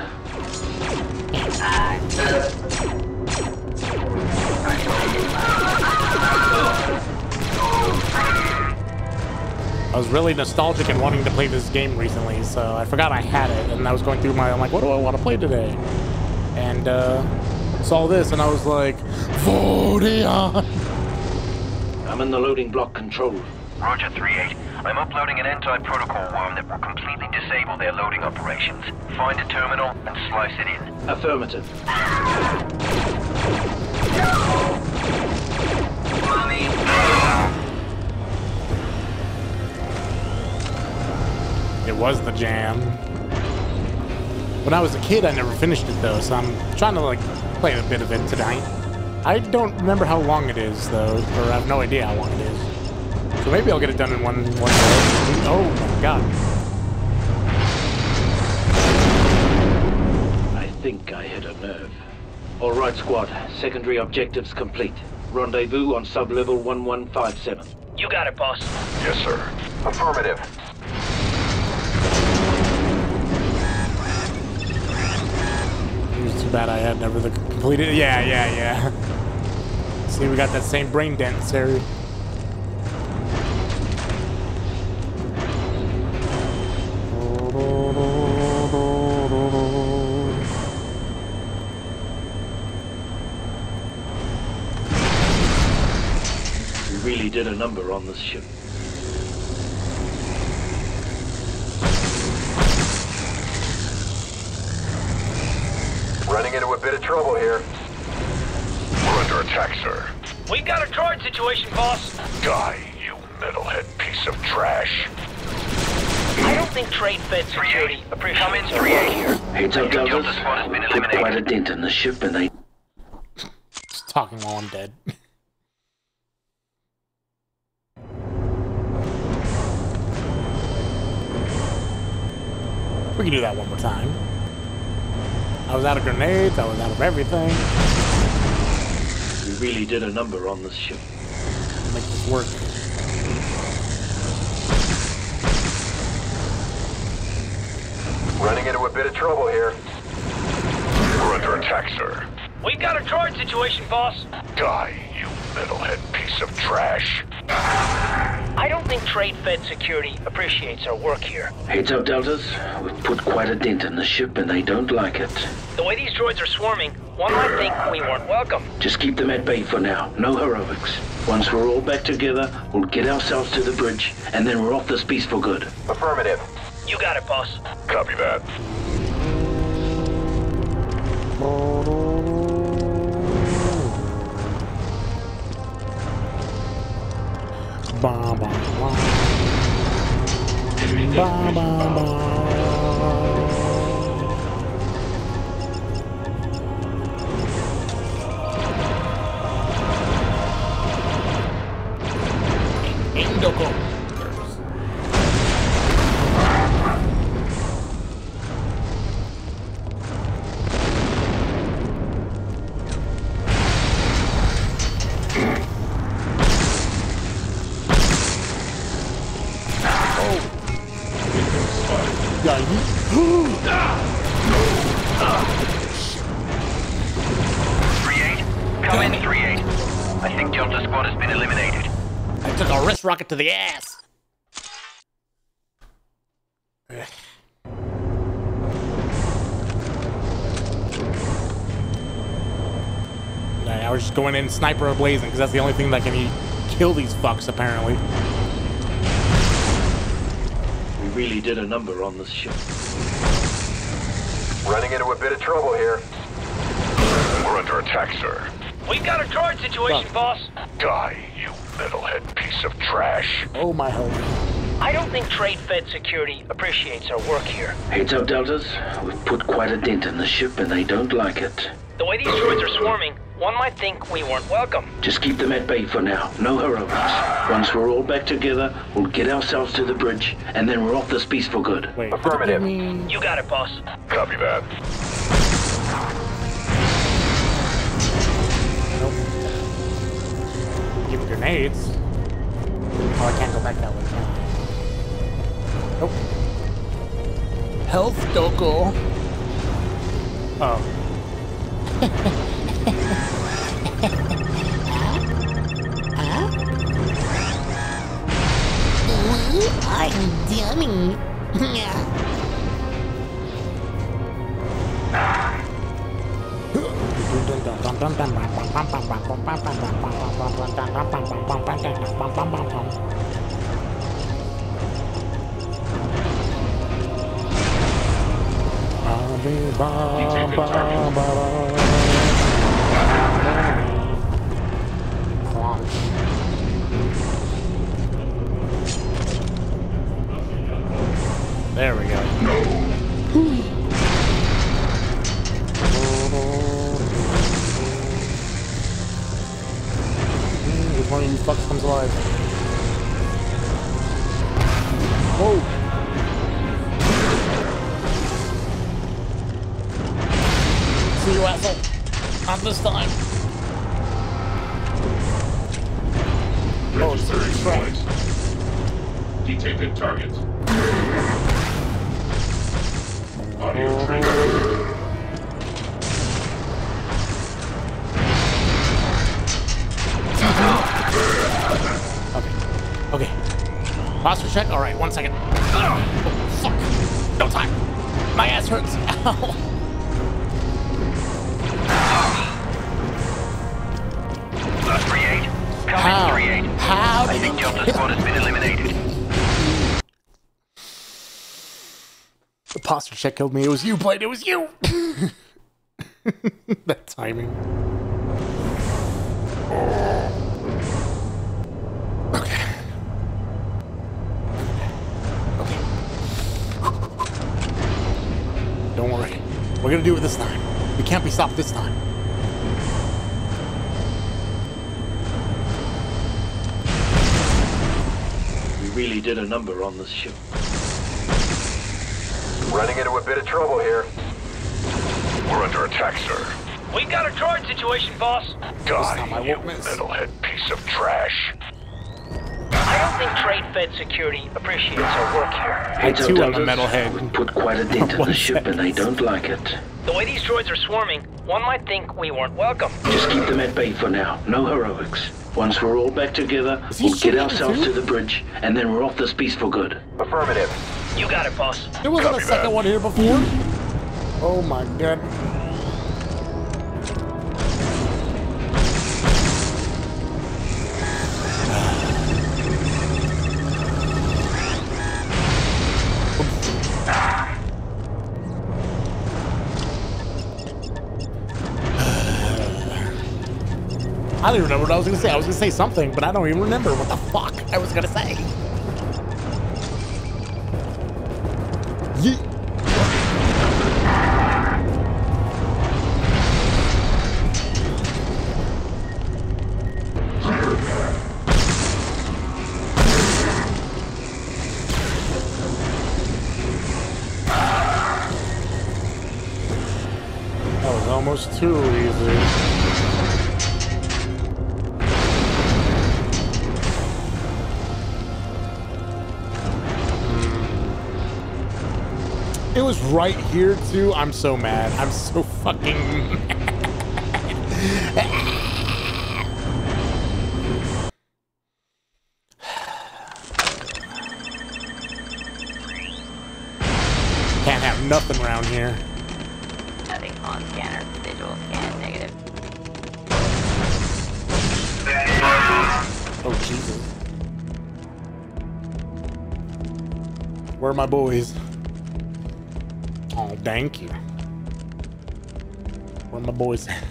I was really nostalgic and wanting to play this game recently, so I forgot I had it, and I was going through I'm like, what do I want to play today? And saw this, and I was like, Vodion! I'm in the loading block control room. Roger, 3-8. I'm uploading an anti-protocol worm that will completely disable their loading operations. Find a terminal and slice it in. Affirmative. It was the jam. When I was a kid, I never finished it though, so I'm trying to like play a bit of it tonight. I don't remember how long it is though, or I have no idea how long it is. So maybe I'll get it done in one day. Oh my god. I think I hit a nerve. All right, squad. Secondary objectives complete. Rendezvous on sub-level 1157. You got it, boss. Yes, sir. Affirmative. It was too bad I had never completed. Yeah. See, we got that same brain dent, Sari. really did a number on this ship. Running into a bit of trouble here. We're under attack, sir. We've got a droid situation, boss. Die, you metalhead piece of trash. I don't think trade fed security appreciates Come in our 3-8 work. here. Heads up, Delta Deltas. squad has been Put quite a eliminated. dent in the ship and they... Just talking while I'm dead. We can do that one more time. I was out of grenades, I was out of everything. We really did a number on this ship. Make this work. Running into a bit of trouble here. We're under attack, sir. We've got a droid situation, boss. Die, you metalhead piece of trash. I don't think trade fed security appreciates our work here. Heads up, Deltas. We've put quite a dent in the ship and they don't like it. The way these droids are swarming, one might think we weren't welcome. Just keep them at bay for now. No heroics. Once we're all back together, we'll get ourselves to the bridge, and then we're off this beast for good. Affirmative. You got it, boss. Copy that. Ba, ba, ba. Ba, ba, ba. Indoko. Come in 3-8. I think Delta squad has been eliminated. I took a wrist rocket to the ass. Ugh. Nah, I was just going in sniper ablazing because that's the only thing that can kill these fucks apparently. We really did a number on this ship. Running into a bit of trouble here. We're under attack, sir. We've got a droid situation, boss. Die, you metalhead piece of trash. Oh my health. I don't think trade fed security appreciates our work here. Heads up, Deltas. We've put quite a dent in the ship and they don't like it. The way these droids are swarming, one might think we weren't welcome. Just keep them at bay for now. No heroics. Once we're all back together, we'll get ourselves to the bridge, and then we're off this beast for good. Wait, Affirmative. You got it, boss. Copy that. Nope. Give grenades. Oh, I can't go back that way. Nope. Health Doko. Oh. I'm dummy. There we go. Which one of you fucks comes alive? Whoa! See you, asshole. Not this time. Registering points. Detected targets. Audio trigger. Okay. Posture check? Alright, 1 second. Oh, fuck. No time. My ass hurts. Ow. How? How I think Delta Squad has been eliminated. The posture check killed me. It was you, Blade. It was you. That timing. Okay. Okay. Don't worry. We're gonna do it this time. We can't be stopped this time. We really did a number on this ship. Running into a bit of trouble here. We're under attack, sir. We got a droid situation, boss. Die, you metalhead piece of trash. I don't think Trade Fed Security appreciates our work here. I too am a metalhead. We put quite a dent in the ship and they don't like it. The way these droids are swarming, one might think we weren't welcome. Just keep them at bay for now. No heroics. Once we're all back together, we'll get ourselves to the bridge, and then we're off this beast for good. Affirmative. You got it, boss. There wasn't a second one here before. Oh my god. I don't even remember what I was gonna say. I was gonna say something, but I don't even remember what the fuck I was gonna say. Yeet. That was almost too easy. It was right here too. I'm so mad. I'm so fucking mad. Can't have nothing around here. Nothing on scanner. Visual scan negative. Oh Jesus. Where are my boys? Oh, thank you. Where my boys at?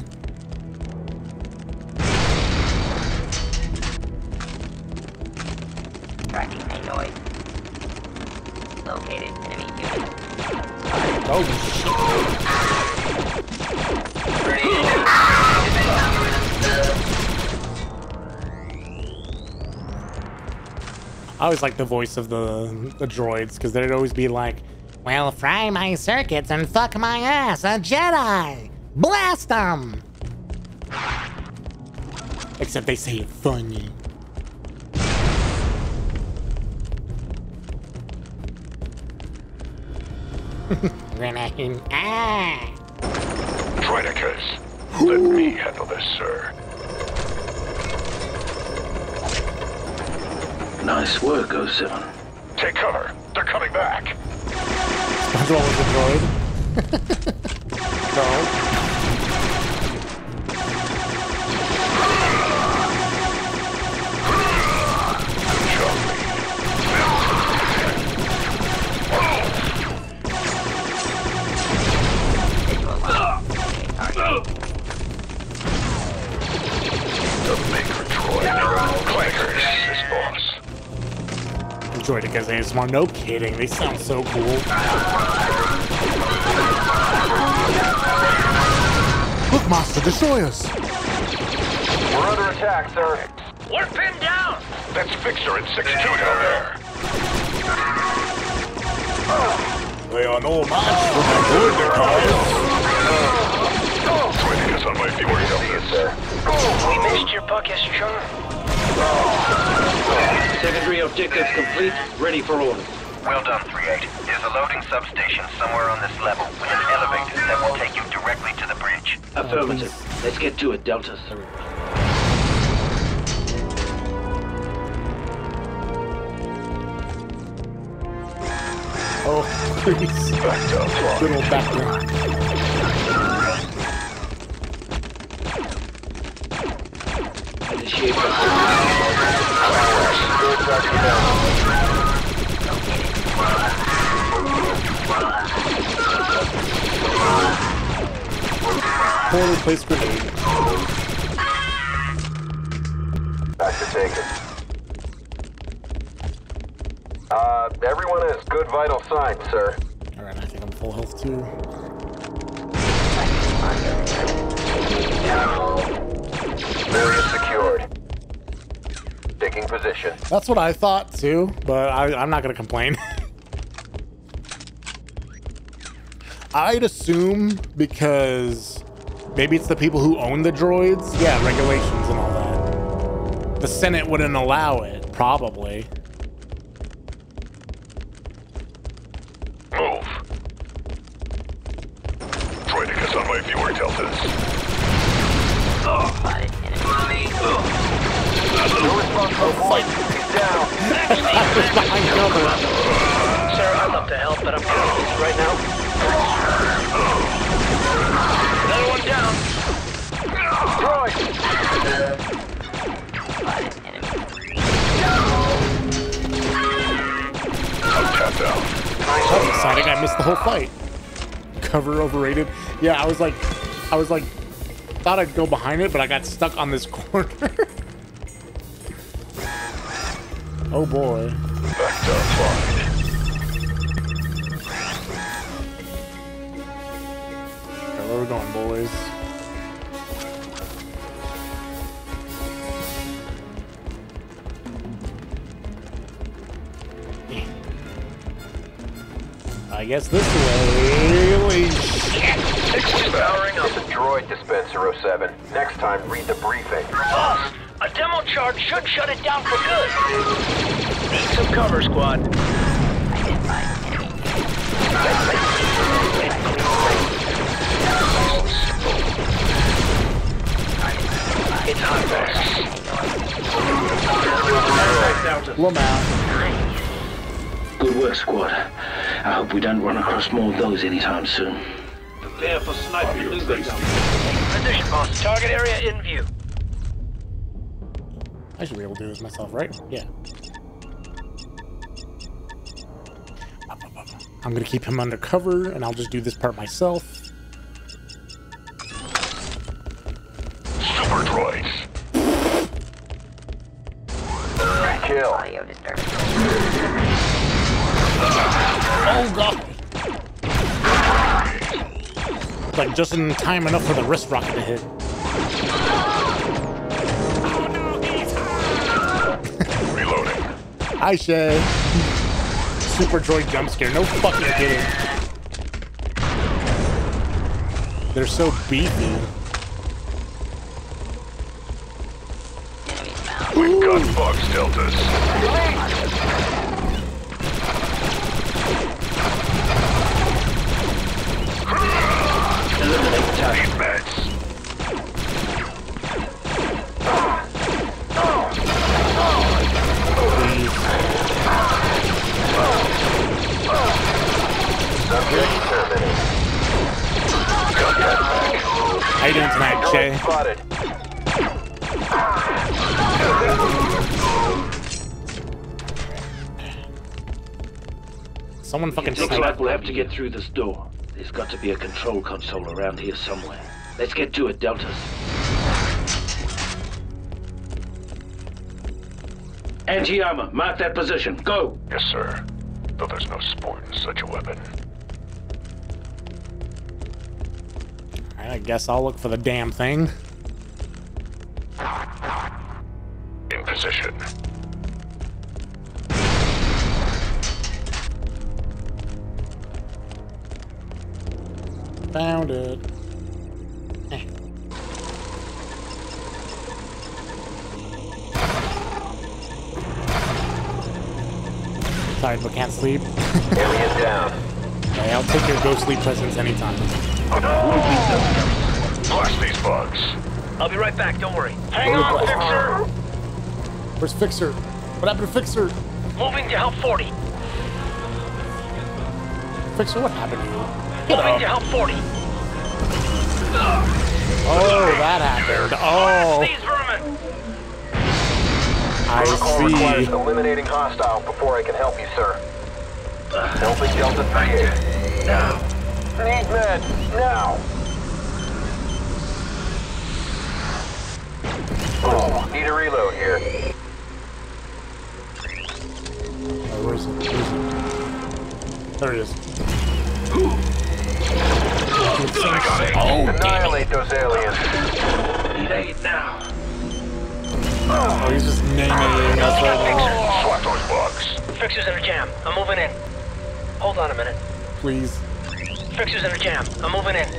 Tracking Aloy. Located enemy unit. Oh shit. I always like the voice of the droids, because they'd always be like, well, fry my circuits and fuck my ass, a Jedi! Blast them! Except they say it funny. Triticus, let me handle this, sir. Nice work, 07. Take cover. They're coming back. SpongeBob was a droid. No. The Maker droid. Clankers, this boss. Droidicus ASMR, no kidding, they sound so cool. Look, Master, destroy us! We're under attack, sir. We're pinned down! That's Fixer and 6-2 down there. They are no match for my Droidicus. Triticus on my viewer helmet, sir. We missed your bucket, sure. Secondary objectives complete, ready for orders. Well done, 3-8. There's a loading substation somewhere on this level with an elevator that will take you directly to the bridge. Affirmative. Let's get to it, Delta 3. Oh, please. Good old background. Initiate. Target down. Poorly placed grenade. Back to taken. Everyone has good vital signs, sir. Alright, I think I'm full health too. Area secured. Taking position. That's what I thought too, but I'm not gonna complain. I'd assume because maybe it's the people who own the droids. Yeah, regulations and all that. The Senate wouldn't allow it, probably. Move. Droiding us on my viewer deltas. No response from point. He's down. Behind cover. Sir, I'd love to help, but I'm kind of busy right now. Another one down. Droid. I'm tapped out. That's exciting. I missed the whole fight. Cover overrated. Yeah, I was like, thought I'd go behind it, but I got stuck on this corner. Oh boy. Back to fine. Okay, where are we going, boys? I guess this way. Holy shit! Powering up. It's a droid dispenser 07. Next time, read the briefing. Boss, a demo charge should shut it down for good. Need some cover, squad. It's hot, boss. Blow 'em out. Good work, squad. I hope we don't run across more of those anytime soon. Prepare for sniper maneuver. Position, boss. Target area in view. I should be able to do this myself, right? Yeah. I'm gonna keep him undercover, and I'll just do this part myself. Super droids. Kill. Audio disturbance. Oh god! Like just in time enough for the wrist rocket to hit. Reloading. Hi, Shay. Super droid jump scare. No fucking kidding. They're so beefy. We've got bugs deltas. Eliminate the target. Need meds. Subject terminated. How you doing tonight, Shay? Spotted. Someone fucking Looks snipe. like we'll have to get through this door. There's got to be a control console around here somewhere. Let's get to it, Deltas. Anti-armor, mark that position. Go! Yes, sir. Though there's no sport in such a weapon. Alright, I guess I'll look for the damn thing. In position. Found it. Eh. Sorry, but can't sleep. Alien down. Okay, I'll take your ghostly presence anytime. Blast these bugs. I'll be right back, don't worry. Hang on, Fixer! Where's Fixer? What happened to Fixer? Moving to help 40. Fixer, what happened to you? Get Moving to up. help 40. Oh, that happened. Oh. These vermin! Protocol requires eliminating hostile before I can help you, sir. Helping Delta 3-8. Now. Need med. Now. Oh, need a reload here. Where is it? There he is. Annihilate those aliens. Need aid now. Oh, he's just naming us right now. Swat those bugs. Fixers in a jam. I'm moving in. Hold on a minute. Please. Fixers in a jam. I'm moving in.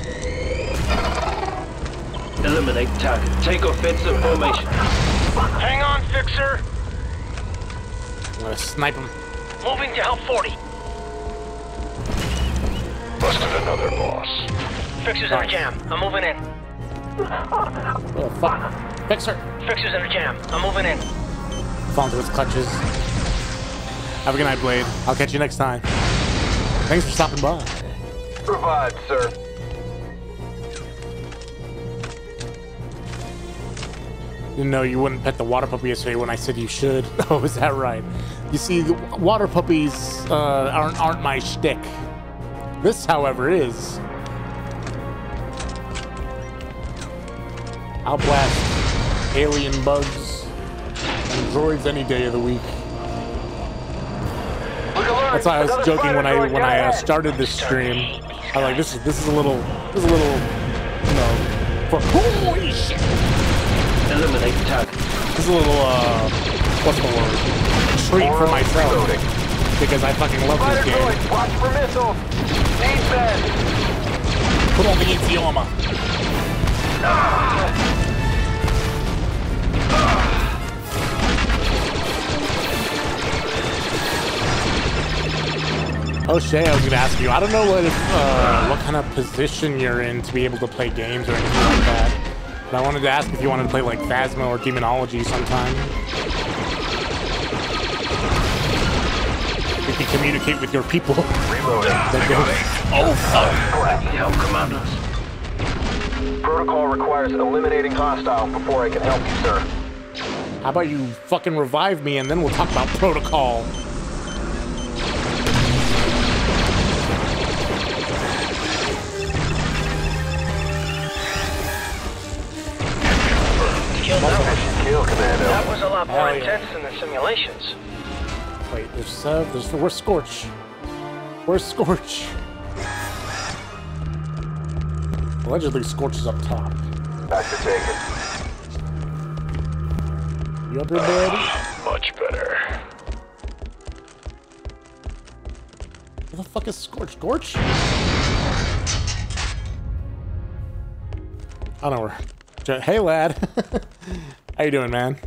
Eliminate target. Take offensive formation. Hang on, Fixer. I'm gonna snipe him. Moving to help 40. Busted another boss. Fixers in a jam. I'm moving in. Oh, fuck. Fixer. Fixers in a jam. I'm moving in. Fall into his clutches. Have a good night, Blade. I'll catch you next time. Thanks for stopping by. Provide, sir. Didn't know you wouldn't pet the water puppy yesterday when I said you should. Oh, is that right? You see, the water puppies aren't my shtick. This, however, is. I'll blast alien bugs and droids any day of the week. That's why I was joking when I started this stream. I was like, this is a little, you know, for holy shit. Eliminate target. This is a little what's the word? Treat for myself because I fucking love this game. Watch for missiles. Need men. Put on the Infioma. Oh, Shay, I was gonna ask you. I don't know what kind of position you're in to be able to play games or anything like that. But I wanted to ask if you wanted to play like Phasma or Demonology sometime. You can communicate with your people. Oh, fuck. Help commandos. Protocol requires eliminating hostile before I can help you, sir. How about you fucking revive me and then we'll talk about protocol. That was a lot more intense than the simulations. Wait, there's Sev, where's Scorch? Where's Scorch? Allegedly, Scorch is up top. Back to take it. You up here, buddy? Much better. Where the fuck is Scorch? Scorch? I don't know where. Hey, lad. How you doing, man?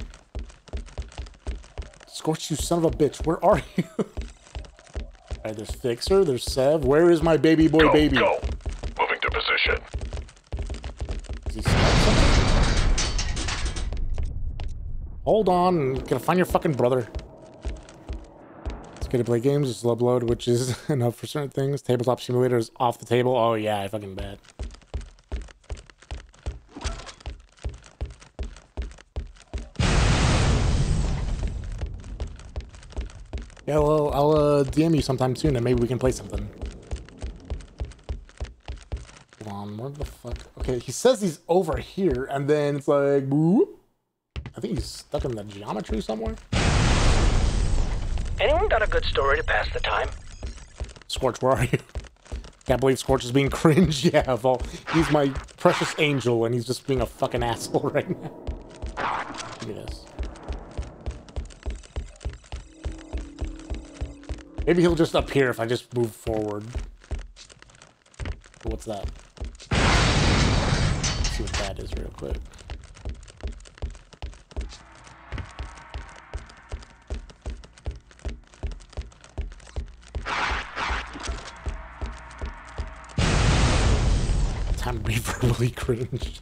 Scorch, you son of a bitch. Where are you? Alright, there's Fixer, there's Sev. Where is my baby boy baby? Go. Moving to position. Is he stuck somewhere? Hold on. Gotta find your fucking brother. It's good to play games. Just upload, which is enough for certain things. Tabletop simulator is off the table. Oh, yeah, I fucking bet. Yeah, well, I'll DM you sometime soon and maybe we can play something. Hold on, where the fuck? Okay, he says he's over here and then it's like, whoop. I think he's stuck in the geometry somewhere. Anyone got a good story to pass the time? Scorch, where are you? Can't believe Scorch is being cringe. Yeah, well, he's my precious angel and he's just being a fucking asshole right now. Look at this. Maybe he'll just appear if I just move forward. What's that? Let's see what that is real quick. Time to be verbally cringed.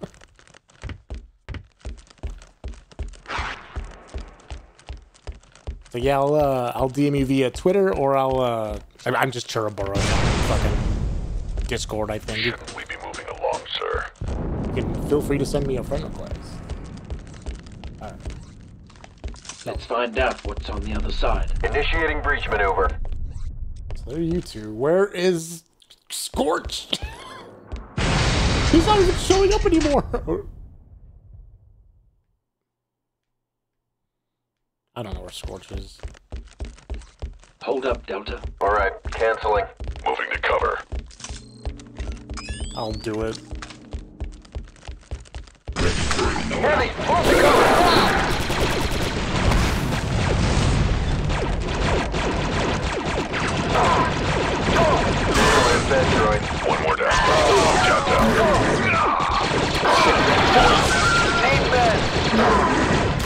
So yeah, I'll DM you via Twitter or I'm just Churuboro on fucking Discord, I think. Shouldn't we be moving along, sir? You can feel free to send me a friend request. Alright. Let's find out what's on the other side. Initiating breach maneuver. So you two, where is Scorch? He's not even showing up anymore. I don't know where Scorch is. Hold up, Delta. All right, canceling. Moving to cover. I'll do it. Heavy, move to cover! One more down. Shot down. Need men!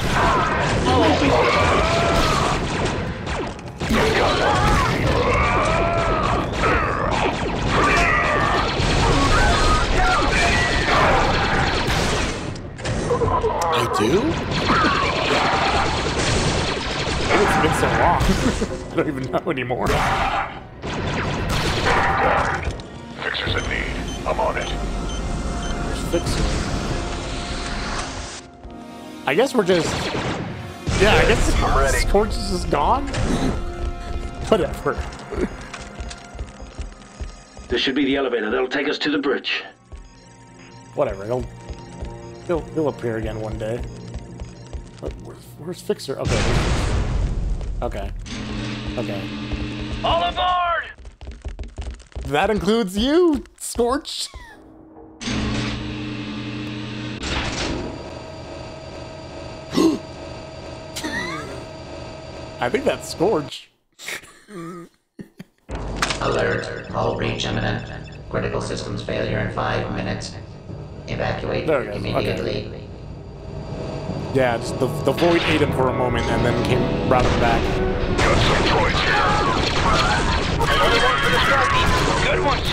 I do? It's been so long. I don't even know anymore. Fixers in need. I'm on it. There's Fixer. I guess we're just... Yeah, I guess Scorch is just gone? Whatever. This should be the elevator. That'll take us to the bridge. Whatever, he'll appear again one day. Where's Fixer? Okay. Okay. All aboard! That includes you, Scorch. I think that's Scorch. Alert. All breach imminent. Critical systems failure in 5 minutes. Evacuate immediately. Okay. Yeah, just the void ate him for a moment and then brought him back. Got some droids here. Another one for the Sharpie. Good one,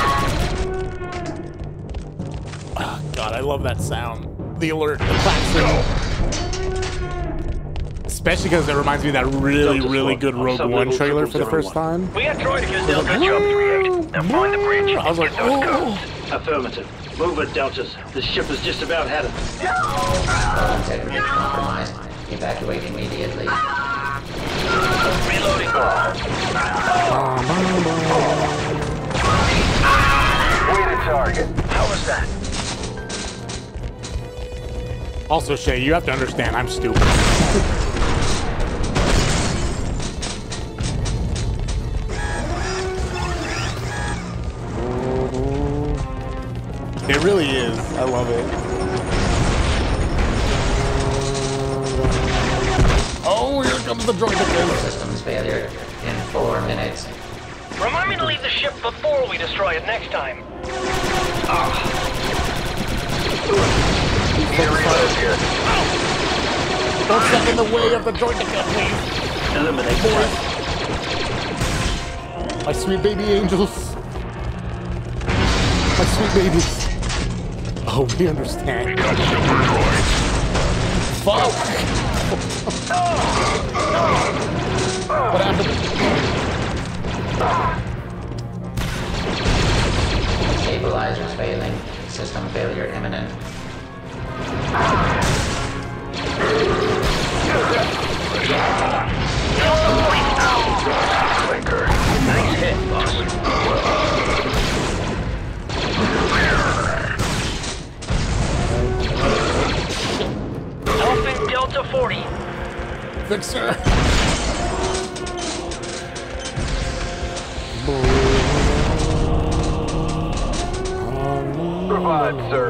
sir. Oh, God, I love that sound. The alert, the klaxon. Especially because it reminds me of that really good Rogue One trailer for the first time. We got droidicus, Delta. Job 3-8. Now find the bridge. I was like, oh. Affirmative. Move it, Deltas. The ship has just about had it. Integrity compromised. Evacuate immediately. Reloading. Weighted target. How was that? Also, Shay, you have to understand, I'm stupid. It really is. I love it. Oh, here comes the droid again. Systems failure in 4 minutes. Remind me to leave the ship before we destroy it next time. Don't step in the way of the droid again, please. Eliminate boys. My sweet baby angels. My sweet babies. Oh, we understand. We got super droids. Fuck! What happened? Stabilizers failing. System failure imminent. Clinker. Nice hit, boss. Elephant Delta 40. Fixer. Provide, sir.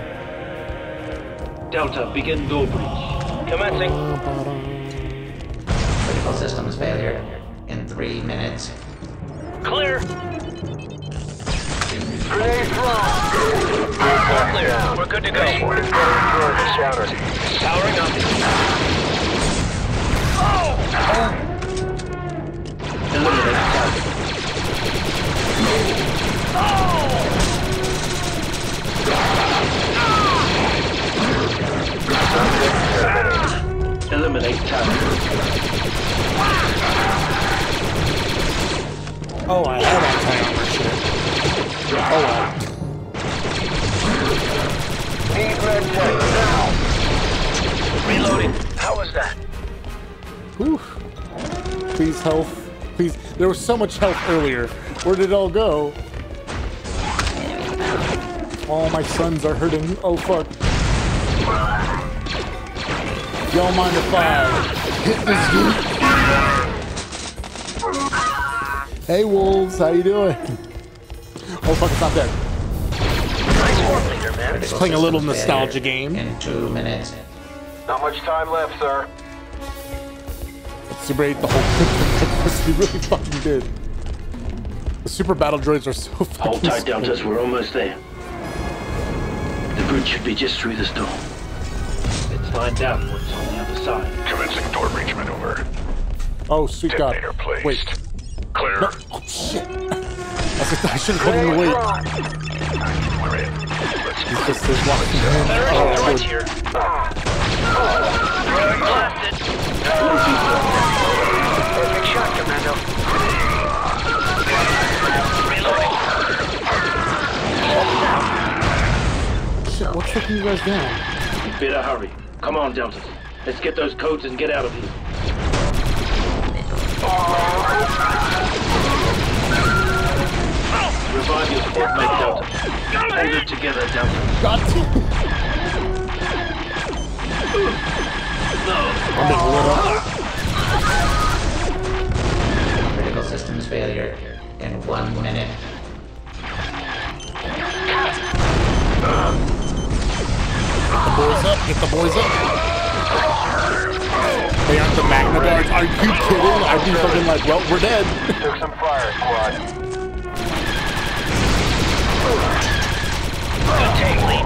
Delta, begin door breach. Commencing. Critical systems failure in 3 minutes. Clear. Grenade thrown. All clear. We're good to go. Counter. Powering up. Eliminate target. Eliminate target. Oh, I had anti-armor shit. Oh, well. Need med check now. Reloading. How was that? Whew. Please, health. Please. There was so much health earlier. Where did it all go? All my sons are hurting. Oh, fuck. Y'all mind if I hit this dude? Hey, wolves. How you doing? Oh, fuck. It's not dead. Just playing a little nostalgia game. In 2 minutes. Not much time left, sir. Super 8 the whole he really fucking did. The super battle droids are so fucking Hold tight, Deltas. We're almost there. The bridge should be just through this door. Let's find out what's on the other side. Commencing door breach maneuver. Oh, sweet God. Detonator placed. Wait. Clear. No. Oh, shit. I should have put him away. We're in. Let's He's just walking in. Oh, right here. Blasted. Perfect shot, Commando. Reloading. Shit, what's taking you guys down? Better hurry. Come on, Deltas. Let's get those codes and get out of here. Revive your squad mate, Delta. Hold it together, Delta. Got to. I'm being lit up. Critical systems failure in 1 minute. Get the boys up. Get the boys up. They aren't the Magna Guards. Are you kidding? I'd be fucking like, well, we're dead. Took some fire, squad. Good take, Lee.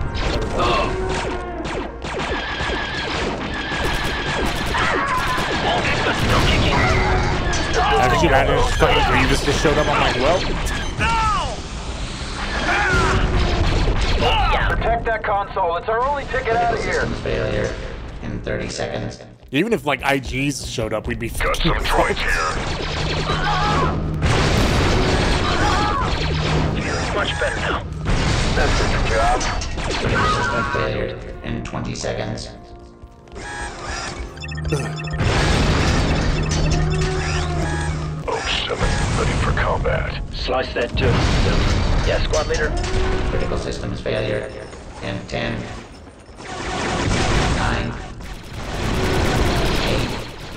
I think you had fucking Grievous just showed up. I'm like, well. Protect that console. It's our only ticket out of here. Systems failure in 30 seconds. Even if like IGs showed up, we'd be got some droids here. Much better now. That's a good job. Critical system failure in 20 seconds. Ready for combat. Slice that too. Yeah, squad leader. Critical systems failure in 10, 9, 8,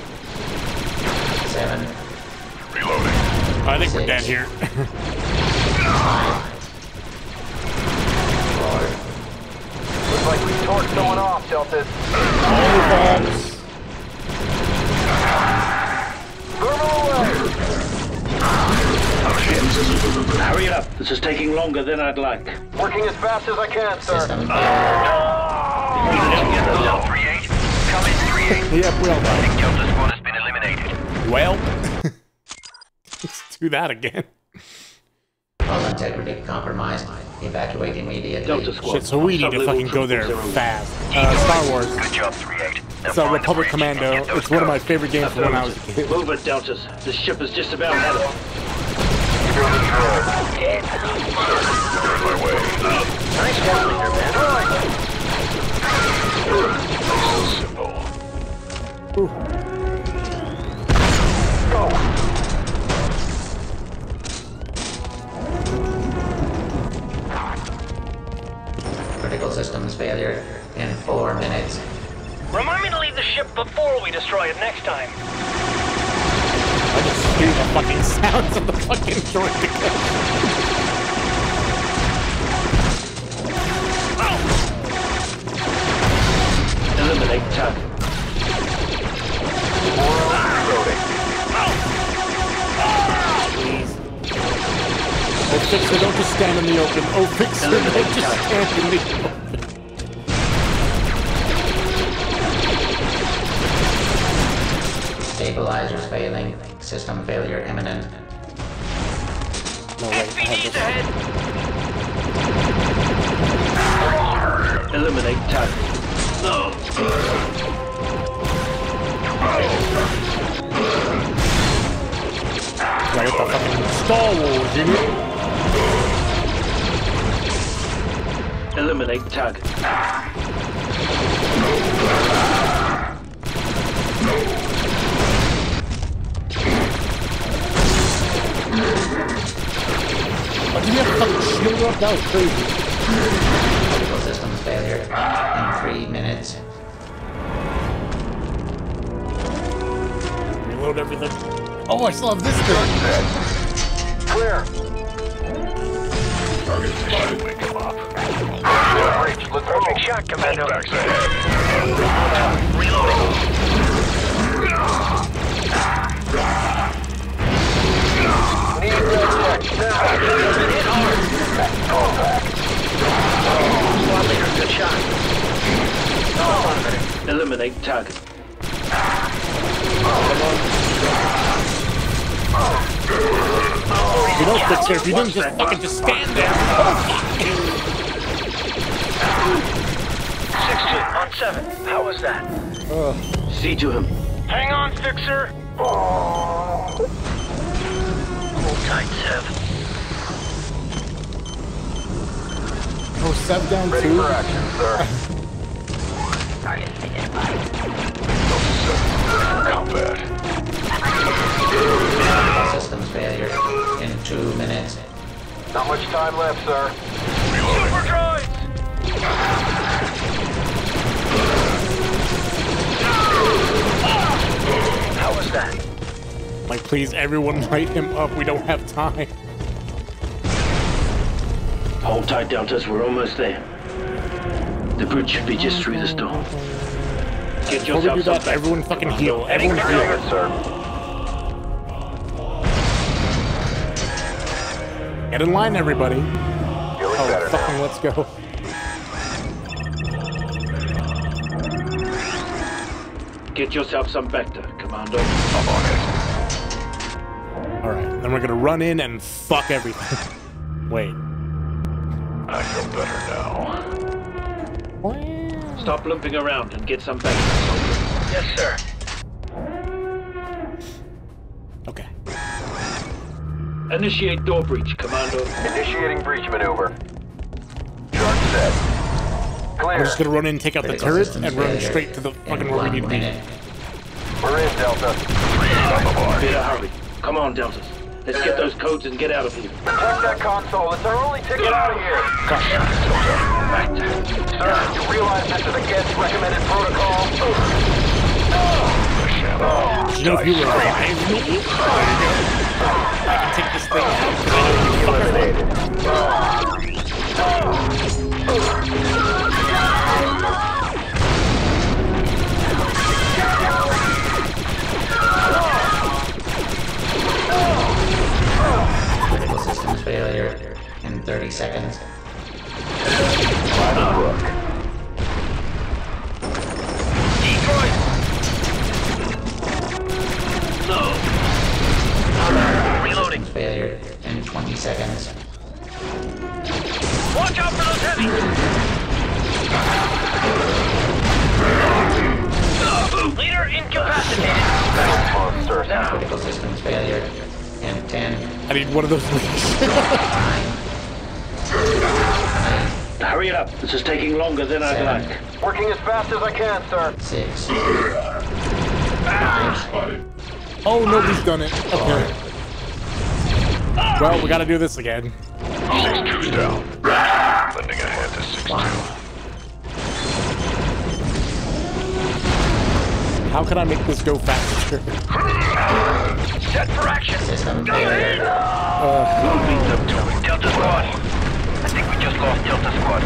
7. Reloading. I think we're dead here. 5, 4. Looks like we torched someone off, Deltas. Thermal away. Hurry up. This is taking longer than I'd like. Working as fast as I can, sir. System failure. Cell 3-8. Come in 3-8. Yep, we all died. Delta squad has been eliminated. Well, let's do that again. All integrity compromised. Evacuate immediately. Delta squad. Shit, so we need to fucking go there fast. Star Wars. Good job, 3-8. It's Republic Commando. It's one of my favorite games from when I was a kid. Move it, Deltas. This ship is just about had it. On my way. Nice one, leader, man. Simple. Go. Critical systems failure in 4 minutes. Remind me to leave the ship before we destroy it next time. I just hear the fucking sounds of the fucking droid together. Eliminate target. Please. Oh, Fixer, don't just stand in the open. Oh, Fixer, don't just stand in the open. Stabilizers failing. System failure imminent. No, wait, SPD's ahead. Eliminate target. Gotta get the fucking Star Wars, you know? Eliminate target. Oh, did you have a fucking shield up? That was crazy. Critical systems failure in 3 minutes. Reload everything. Oh, I still have this thing. Clear. Target should wake him up. Breach. Let's move. Perfect shot, Commando. Contacts ahead. Reloading. Need red tech now. Hit hard. Contact. Squad leader, good shot. Eliminate target. You know, Fixer, if you didn't just fucking just stand there. 6-2 on 7. How was that? See to him. Hang on, Fixer. Hold tight, Sev. Oh, Sev down Ready 2. for action, sir. Target identified. Combat. Critical systems failure in 2 minutes. Not much time left, sir. Super droids! How was that? Like, please, everyone light him up. We don't have time. Hold tight, Deltas. We're almost there. The bridge should be just through this door. Get Before we do yourself that, some everyone fucking heal. Everyone heal. Good, sir. Get in line, everybody. Feeling better Fucking now. let's go. Get yourself some Vector, Commando. I'm on it. Alright, then we're gonna run in and fuck everything. Wait. I feel better now. Stop limping around and get some Vector. Yes, sir. Okay. Initiate door breach, Commando. Initiating breach maneuver. Charge set. Clear. We're just gonna run in, take out the Critical turrets, systems and run failure straight to the in fucking where we 1 need to be. minute. We're in, Delta. Better hurry. Come on, Deltas. Let's get those codes and get out of here. Protect that console. It's our only ticket out of here. Sir, you realize this is against recommended protocol? You know, if you revive me, I can take this thing Critical systems failure in 30 seconds. By the book. Detroit! No! Reloading. Failure in 20 seconds. Watch out for those heavies! Leader incapacitated. Monsters. Critical systems failure in 10. I need one of those leads. Hurry it up. This is taking longer than I'd like. Working as fast as I can, sir. 6. Oh, nobody's done it. Okay. Well, we gotta do this again. 6-2's down. Lending a hand to 6-2. How can I make this go faster? Set for action. System failure. Delta Squad. I think we just lost Delta Squad.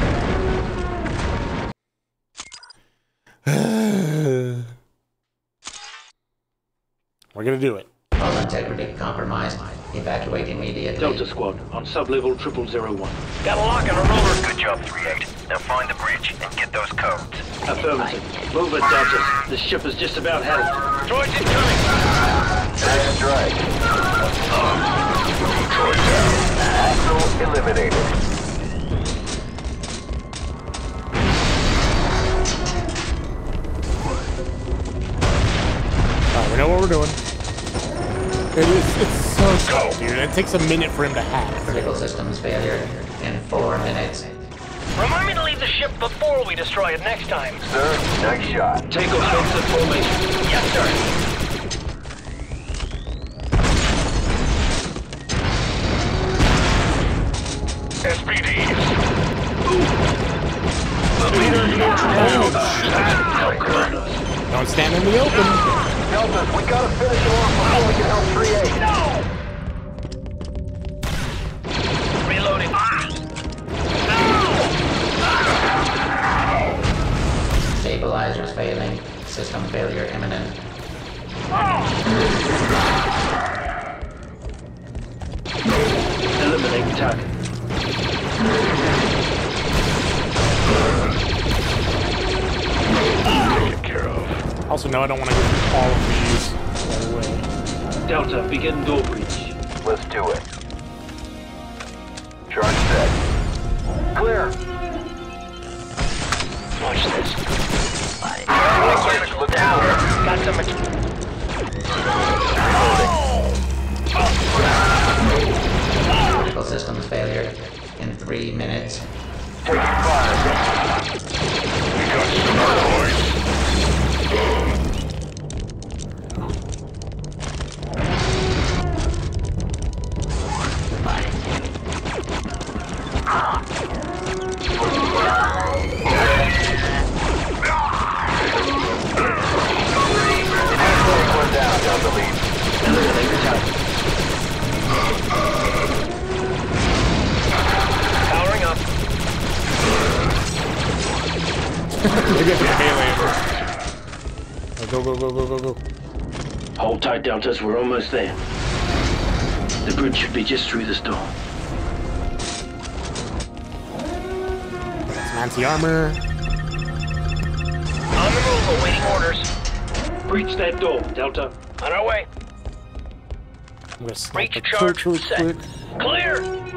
We're gonna do it. All integrity compromised. Evacuate immediately. Delta Squad, on sub-level 0001. Got a lock and a roller. Good job, 3-8. Now find the bridge and get those codes. Affirmative. Move it, Deltas. The ship is just about had it. Droids incoming. That's right. Droid down. Hostile eliminated. We know what we're doing. It's so slow, dude. It takes a minute for him to hack. Critical systems failure in 4 minutes. Remind me to leave the ship before we destroy it next time. Sir, nice shot. Take offensive formation. Yes, sir. SPDs. The leader is down. Don't stand in the open. Deltas, we gotta finish him off before we can help 3-8. Reloading. Stabilizers failing. System failure imminent. Eliminate target. Taken care of. Also, no, I don't want to get all of these right away. Delta, begin door breach. Let's do it. Charge set. Clear. Watch this. Look down. Got some. Critical systems failure in 3 minutes. Taking fire. We got some boys. Powering up. Maybe I can melee him. Go, go, go, go, go, go. Hold tight, Deltas. We're almost there. The bridge should be just through this door. Some anti-armor. On the move, awaiting orders. Breach that door, Delta. On our way. I'm gonna snipe Breach the charge church set. real quick. Clear!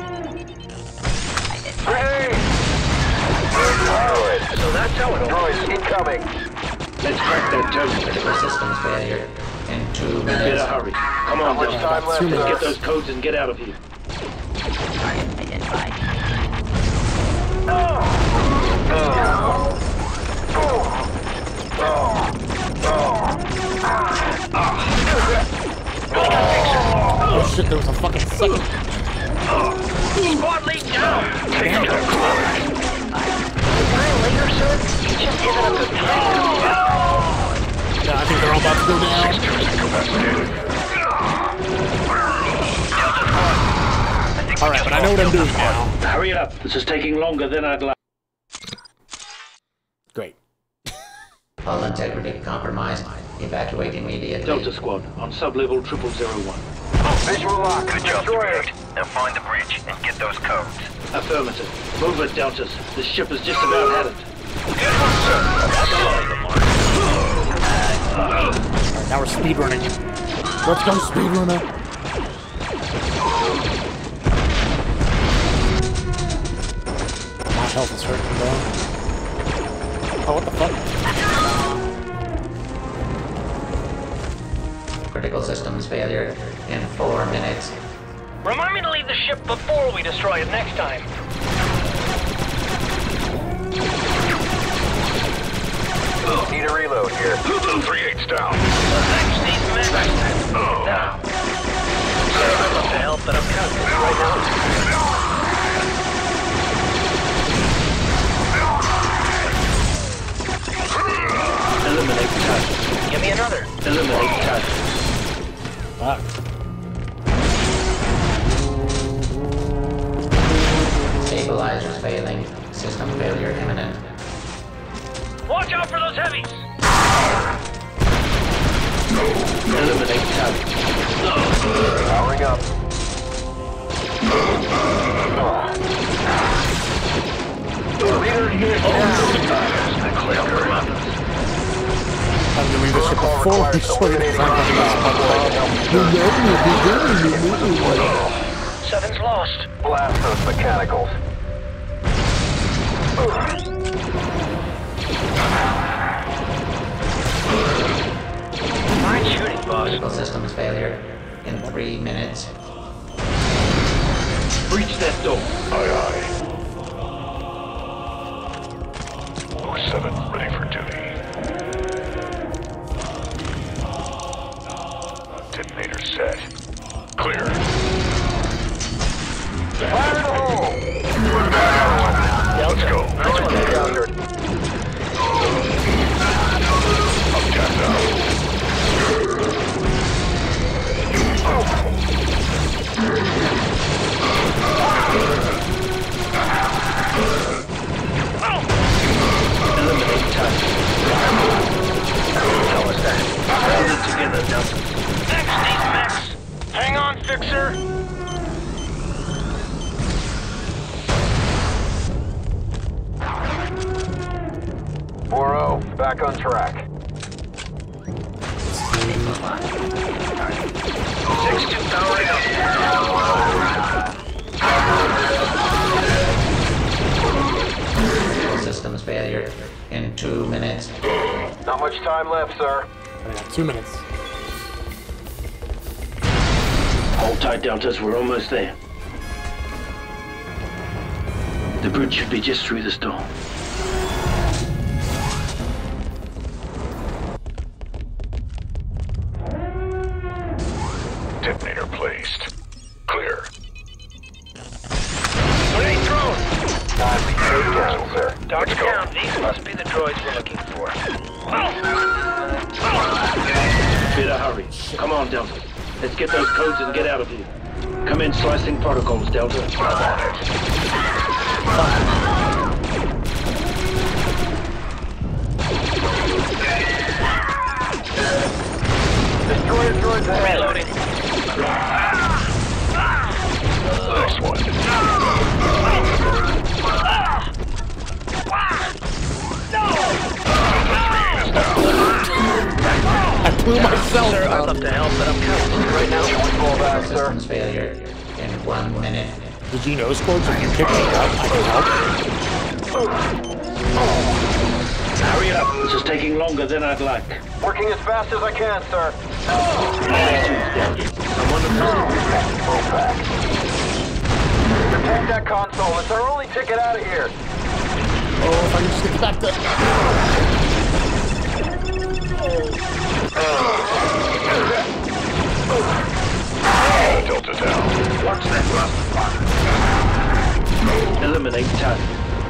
So that's how it opens. Noise incoming. Let's crack that terminal. Critical systems failure in 2 minutes. Better hurry. Come on, How much Delta. time left? Let's get those codes and get out of here. Target identified. Oh shit, there was a fucking second. Squad lead down! The guy later, sir, he just isn't a good time. Yeah, I think they're all about to go down. Alright, but I know what I'm doing now. Hurry it up. This is taking longer than I'd like. Great. Hull integrity compromised. Evacuate immediately. Delta Squad, on sub-level 0001. Visual lock. Good job, Destroy it. 3-8. Now find the bridge and get those codes. Affirmative. Move it, Deltas. The ship has just about had it. Good one, sir. That's all of them. Alright, now we're speedrunning. Let's go, speedrunner. My health is hurting, bro. Oh, what the fuck? Critical systems failure in 4 minutes. Remind me to leave the ship before we destroy it next time. Need a reload here. 3-8's down. Thanks, these men. Now. Sorry about the help, but I'm kind of busy right now. Eliminate touch. Give me another. Eliminate touch. Fuck. Stabilizers failing. System failure imminent. Watch out for those heavies! Eliminate touch. Powering up. Leader here. I'm gonna leave this shit before we destroy it. Seven's lost. Blast those mechanicals. Fine shooting, boss. Critical systems failure in 3 minutes. Breach that door. Aye, aye. 07, ready for duty. Detonator set. Clear. Fire in the hole! back on track. 6-2 powering up. Systems failure in 2 minutes. Not much time left, sir. I got 2 minutes. Hold tight, Deltas. We're almost there. The bridge should be just through the storm. Detonator placed. Clear. Grenade thrown! Time to get it down, sir. Dr. Count, these must be the droids we're looking for. Bit of hurry. Come on, Delta. Let's get those codes and get out of here. Come in, slicing protocols, Delta. Destroyer droids ahead. Reloading. Nice one. I blew myself. Sir, I'd love to help, but I'm kind of busy right now. Fall back, sir. Systems failure in 1 minute. Did you know, Scorch, if you pick me up, I can help? Hurry up. This is taking longer than I'd like. Working as fast as I can, sir. Protect that console. It's our only ticket out of here. Oh, if I can just get back to... Delta down. Watch that rust. Eliminate target.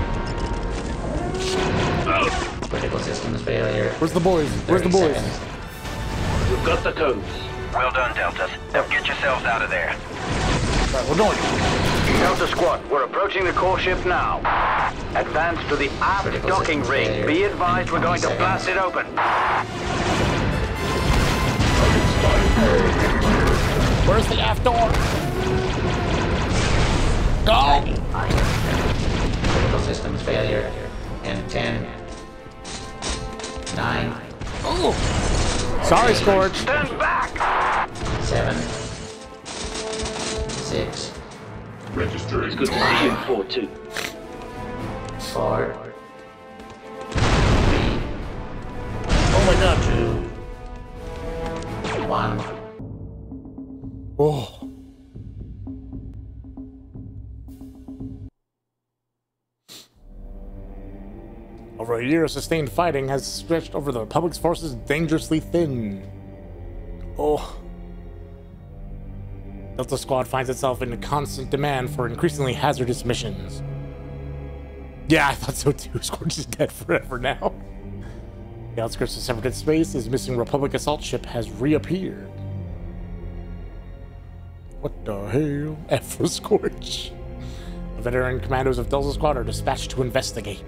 Critical systems failure. Where's the boys? Where's the 30 boys? seconds. You've got the codes. Well done, Deltas. Now get yourselves out of there. Right, we're going. Delta Squad, we're approaching the core ship now. Advance to the aft Critical docking systems ring. failure Be advised in we're going to 20 blast it seconds. open. Where's the aft door? Go! Critical systems failure in 10, 9, Oh! Sorry, Scorch. Stand back! 7, 6, Registering. It's good to see you in 4-2. 4, 3, Oh my god. 2, 1. Oh. Over a year of sustained fighting has stretched over the Republic's forces dangerously thin. Oh. Delta Squad finds itself in constant demand for increasingly hazardous missions. Yeah, I thought so too. Scorch is dead forever now. The outskirts of Severed Space, his missing Republic assault ship has reappeared. What the hell? F for Scorch. The veteran commandos of Delta Squad are dispatched to investigate.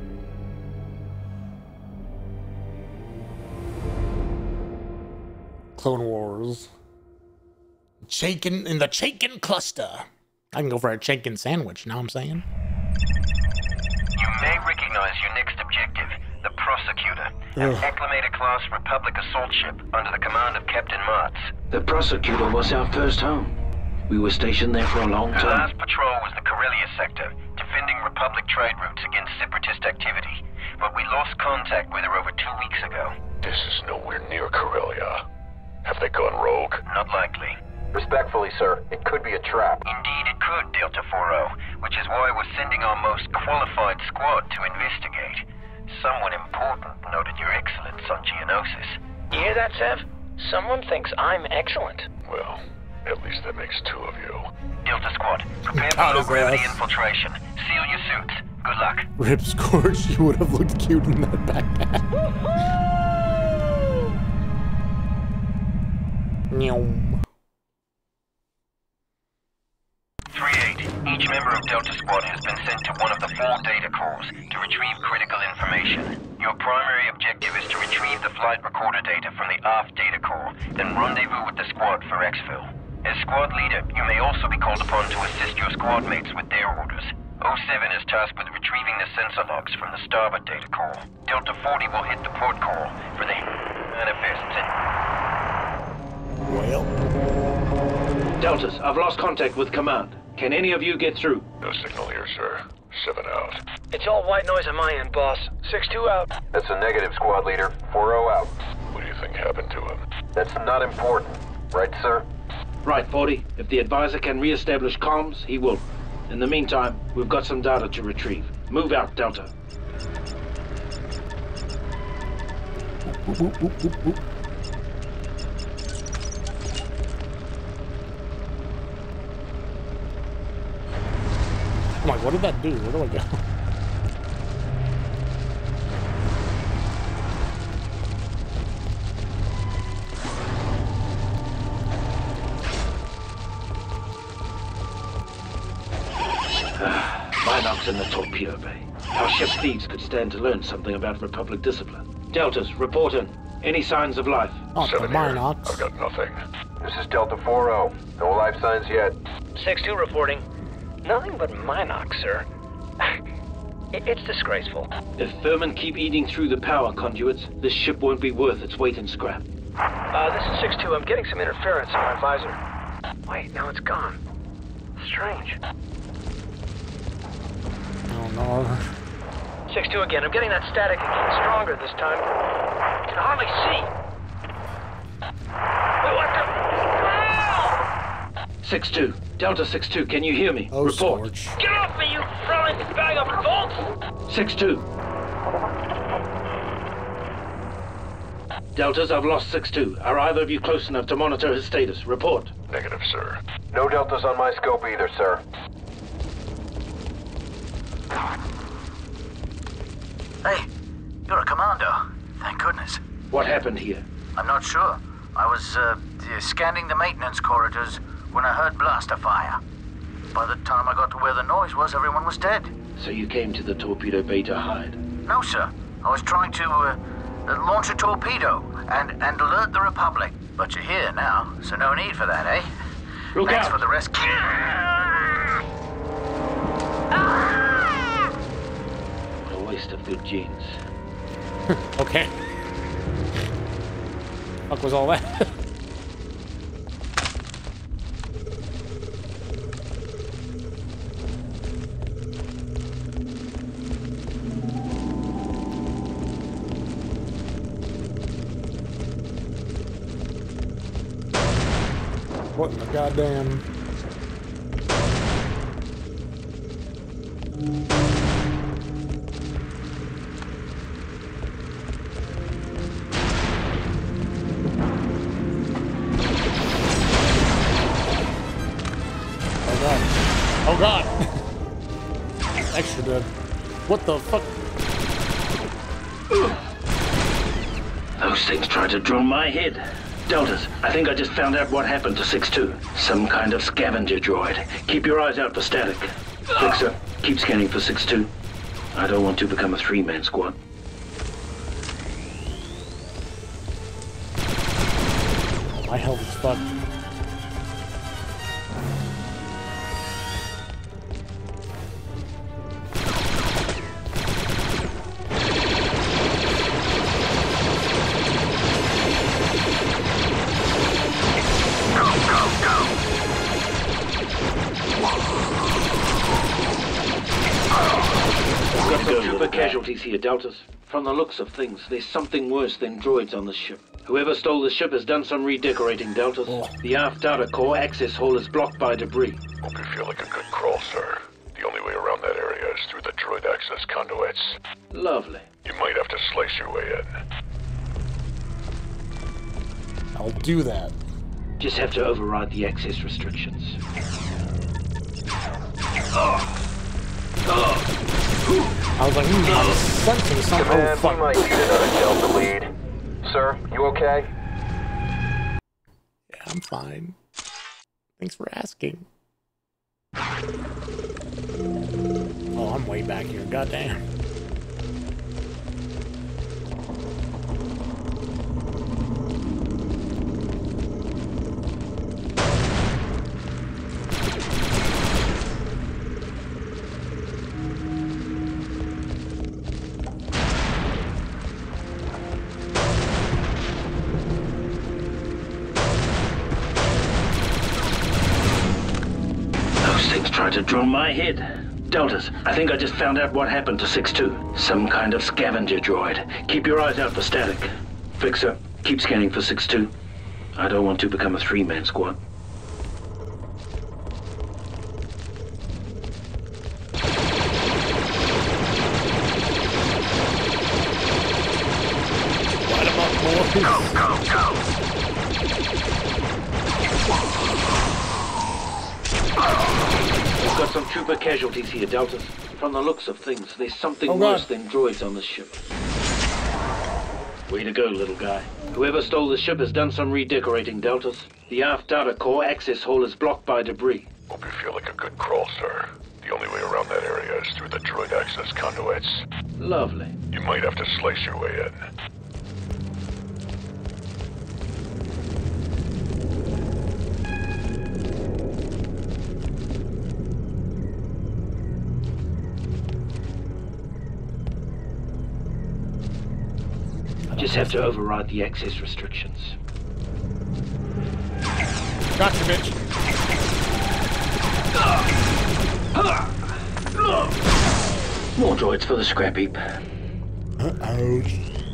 Clone Wars. Chaikin in the Chaikin cluster. I can go for a Chaikin sandwich, know what I'm saying? You may recognize your next objective, the Prosecutor, an Acclimator-class Republic assault ship under the command of Captain Martz. The Prosecutor was our first home. We were stationed there for a long Her time. last patrol was the Corellia sector, defending Republic trade routes against separatist activity. But we lost contact with her over 2 weeks ago. This is nowhere near Corellia. Have they gone rogue? Not likely. Respectfully, sir, it could be a trap. Indeed it could, Delta 4-0, which is why we're sending our most qualified squad to investigate. Someone important noted your excellence on Geonosis. You hear that, Sev? Someone thinks I'm excellent. Well, at least that makes 2 of you. Delta Squad, prepare God, for his low-gravity ass. infiltration. Seal your suits. Good luck. Rip Scorch, you would have looked cute in that backpack. Nyom. 3-8. Each member of Delta Squad has been sent to one of the 4 data cores to retrieve critical information. Your primary objective is to retrieve the flight recorder data from the aft data core, then rendezvous with the squad for exfil. As squad leader, you may also be called upon to assist your squad mates with their orders. 07 is tasked with retrieving the sensor logs from the starboard data core. Delta 40 will hit the port core for the manifests and... Well... Deltas, I've lost contact with command. Can any of you get through? No signal here, sir. 7 out. It's all white noise on my end, boss. 6-2 out. That's a negative, squad leader. 4-0 out. What do you think happened to him? That's not important. Right, sir? Right, 40. If the advisor can re-establish comms, he will. In the meantime, we've got some data to retrieve. Move out, Delta. Boop, boop, boop, boop, boop. I'm like, what did that do? Where do I go? Minox in the torpedo bay. Our ship thieves could stand to learn something about Republic discipline. Deltas, report in. Any signs of life? Oh, 7 here. Minox. I've got nothing. This is Delta 4-0. No life signs yet. 6-2 reporting. Nothing but Minox, sir. It's disgraceful. If vermin keep eating through the power conduits, this ship won't be worth its weight in scrap. This is 6-2. I'm getting some interference on my visor. Wait, now it's gone. Strange. Oh no. 6-2 again. I'm getting that static again. Stronger this time. I can hardly see. Wait, what the? 6-2. Delta 6-2, can you hear me? Oh, report. Scorch. Get off me, you throwing bag of bolts! 6-2. Deltas, I've lost 6-2. Are either of you close enough to monitor his status? Report. Negative, sir. No Deltas on my scope either, sir. Hey, you're a commando. Thank goodness. What happened here? I'm not sure. I was scanning the maintenance corridors when I heard blaster fire. By the time I got to where the noise was, everyone was dead. So you came to the torpedo bay to hide? No, sir. I was trying to launch a torpedo and alert the Republic. But you're here now, so no need for that, eh? Look Thanks out! for the rescue. What a waste of good genes. Okay. Fuck was all that? What in the goddamn... Oh god. Extra good. What the fuck? Those things tried to drill my head. Deltas, I think I just found out what happened to 6-2. Some kind of scavenger droid. Keep your eyes out for static. Fixer, keep scanning for 6-2. I don't want to become a three-man squad. My health is fucked. Casualties here, Deltas. From the looks of things, there's something worse than droids on this ship. Whoever stole the ship has done some redecorating, Deltas. The aft data core access hall is blocked by debris. Hope you feel like a good crawl, sir. The only way around that area is through the droid access conduits. Lovely. You might have to slice your way in. I'll do that. Just have to override the access restrictions. I was like, I was sensing something. Command, Oh, fuck. we might need another Delta lead. Sir, you okay? Yeah, I'm fine. Thanks for asking. Oh, I'm way back here. Goddamn. to drill my head. Deltas, I think I just found out what happened to 6-2. Some kind of scavenger droid. Keep your eyes out for static. Fixer, keep scanning for 6-2. I don't want to become a three-man squad. Go, go, go! We've got some trooper casualties here, Deltas. From the looks of things, there's something worse than droids on this ship. Way to go, little guy. Whoever stole the ship has done some redecorating, Deltas. The aft data core access hole is blocked by debris. Hope you feel like a good crawl, sir. The only way around that area is through the droid access conduits. Lovely. You might have to slice your way in. Just have to override the access restrictions. Gotcha, bitch. More droids for the scrap heap. Uh-oh.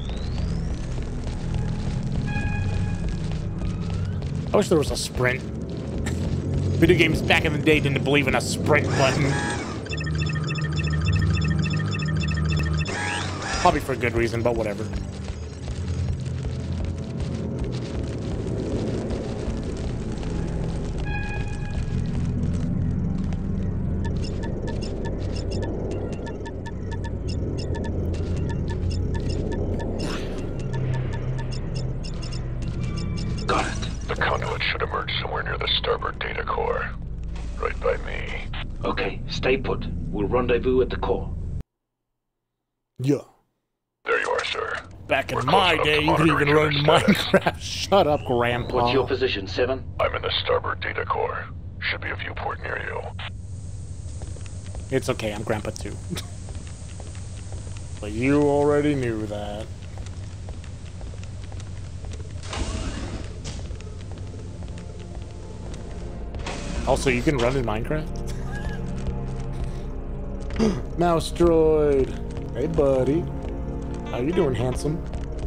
I wish there was a sprint. Video games back in the day didn't believe in a sprint button. Probably for a good reason, but whatever. Stay put. We'll rendezvous at the core. Yeah. There you are, sir. Back in my day, you could even run Minecraft. Shut up, Grandpa. What's your position, 7? I'm in the starboard data core. Should be a viewport near you. It's okay, I'm Grandpa too. But you already knew that. Also, you can run in Minecraft? Mouse droid. Hey, buddy. How you doing, handsome?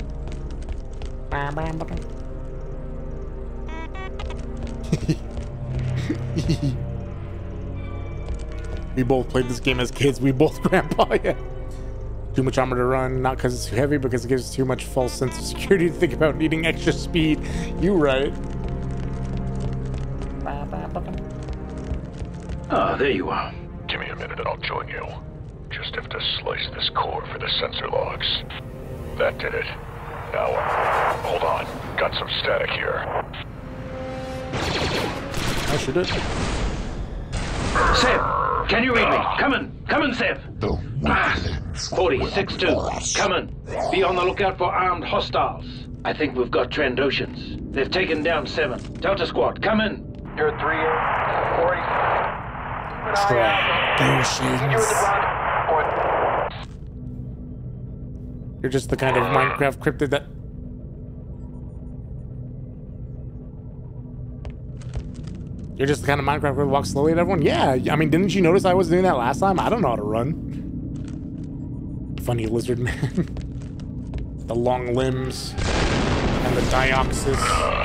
We both played this game as kids. We both Grandpa, yeah. Too much armor to run, not because it's too heavy, because it gives too much false sense of security to think about needing extra speed. You right. Ah, there you are. Give me a minute and I'll join you. Just have to slice this core for the sensor logs. That did it. Now, hold on. Got some static here. I should have. Seb, can you read me? Come in, Seb. 46-2, come in. Be on the lookout for armed hostiles. I think we've got Trandoshans. They've taken down 7. Delta Squad, come in. You're 3-8, 45. You're just the kind of Minecraft cryptid that... You're just the kind of Minecraft who walks slowly at everyone? Yeah, I mean, didn't you notice I was doing that last time? I don't know how to run. Funny lizard man. The long limbs. And the Dioxis.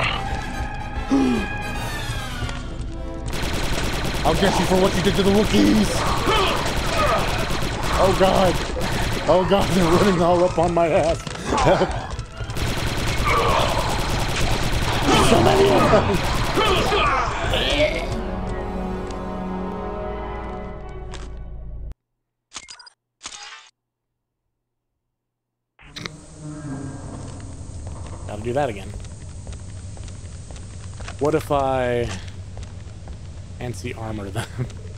I'll get you for what you did to the Wookiees! Oh god! Oh god, they're running all up on my ass! Help! So many of them! Gotta do that again. What if I... fancy armor them?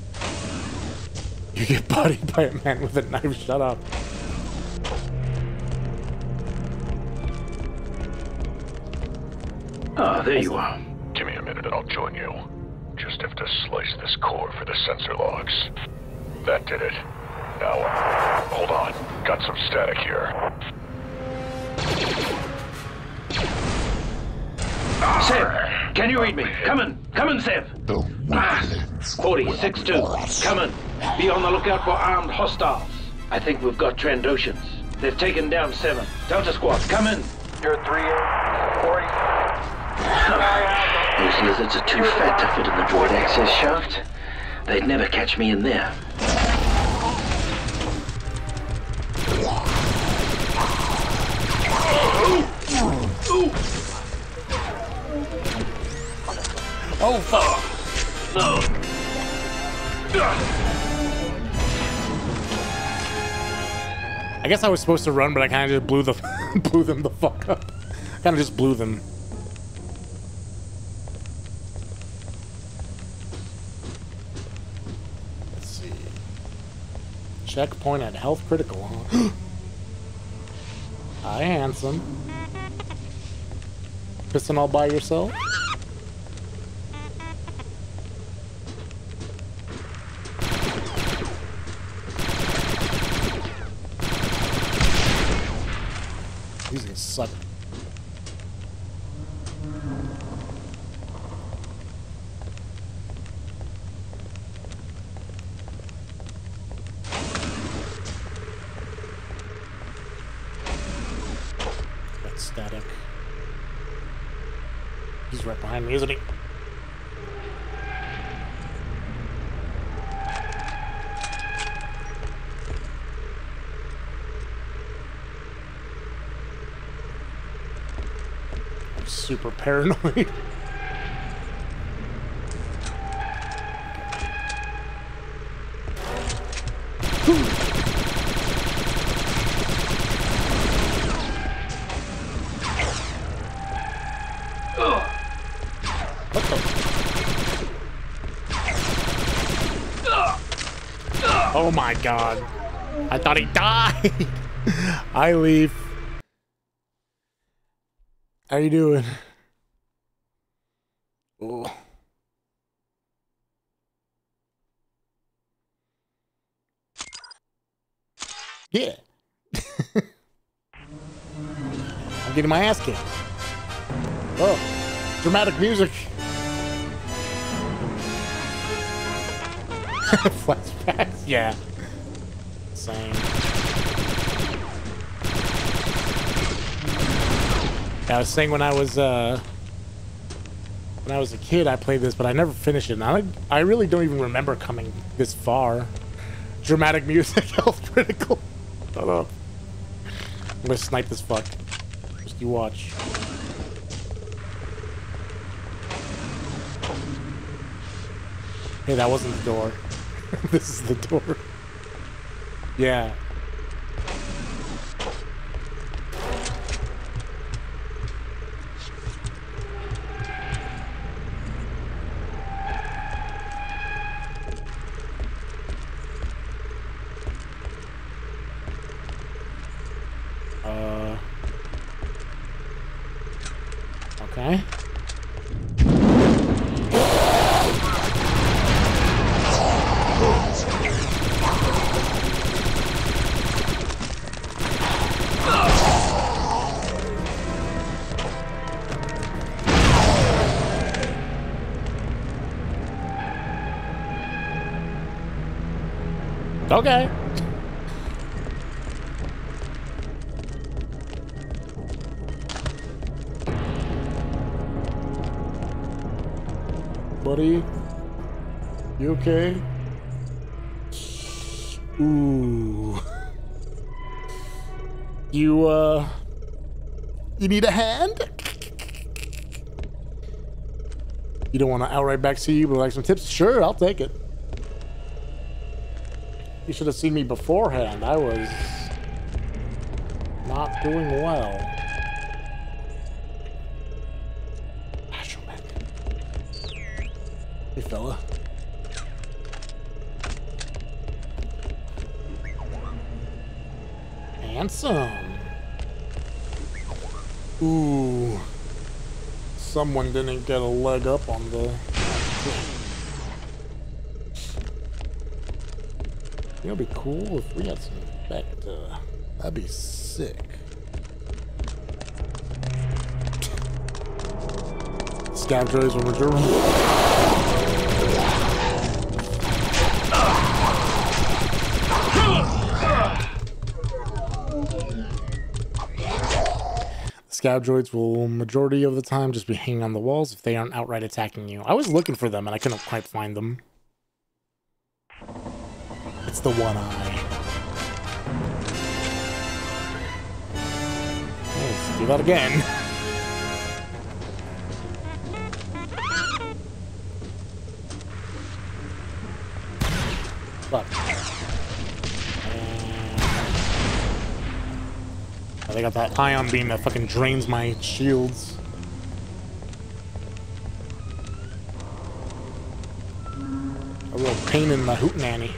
You get bodied by a man with a knife. Shut up. Ah, there you are. Give me a minute and I'll join you. Just have to slice this core for the sensor logs. That did it. Now, hold on. Got some static here. Seb, Can you read me? Come in, Sev. 40-6-2. Come in. Be on the lookout for armed hostiles. I think we've got Trandoshans. They've taken down 7. Delta Squad, come in. You're 3-8, 40. Those lizards are too fat to fit in the droid access shaft. They'd never catch me in there. Oh, fuck. No. I guess I was supposed to run, but I kind of just blew them the fuck up. Kind of just blew them. Let's see. Checkpoint at health critical, huh? Hi, handsome. Pissing all by yourself? These gonna suck. That's static. He's right behind me, isn't he? Super paranoid. Oh my god. I thought he died. I leave. How you doing? Oh. Yeah. I'm getting my ass kicked. Oh, dramatic music. Flashbacks, yeah. Same. I was saying when I was a kid, I played this, but I never finished it. And I really don't even remember coming this far. Dramatic music, health critical. Shut up. I'm gonna snipe this fuck. Just you watch. Hey, that wasn't the door. This is the door. Yeah. Okay. Okay. Buddy, you okay? Ooh. You need a hand? You don't want to outright backseat you, but like some tips? Sure, I'll take it. You should have seen me beforehand. I was not doing well. Astromech. Hey, fella. Handsome. Ooh. Someone didn't get a leg up on the... It'll be cool if we had some Vector. That'd be sick. Scav droids will mature. Scav droids will majority of the time just be hanging on the walls if they aren't outright attacking you. I was looking for them and I couldn't quite find them. It's the one eye. Let's do that again. Fuck. They got that ion beam that fucking drains my shields. A real pain in the hootenanny.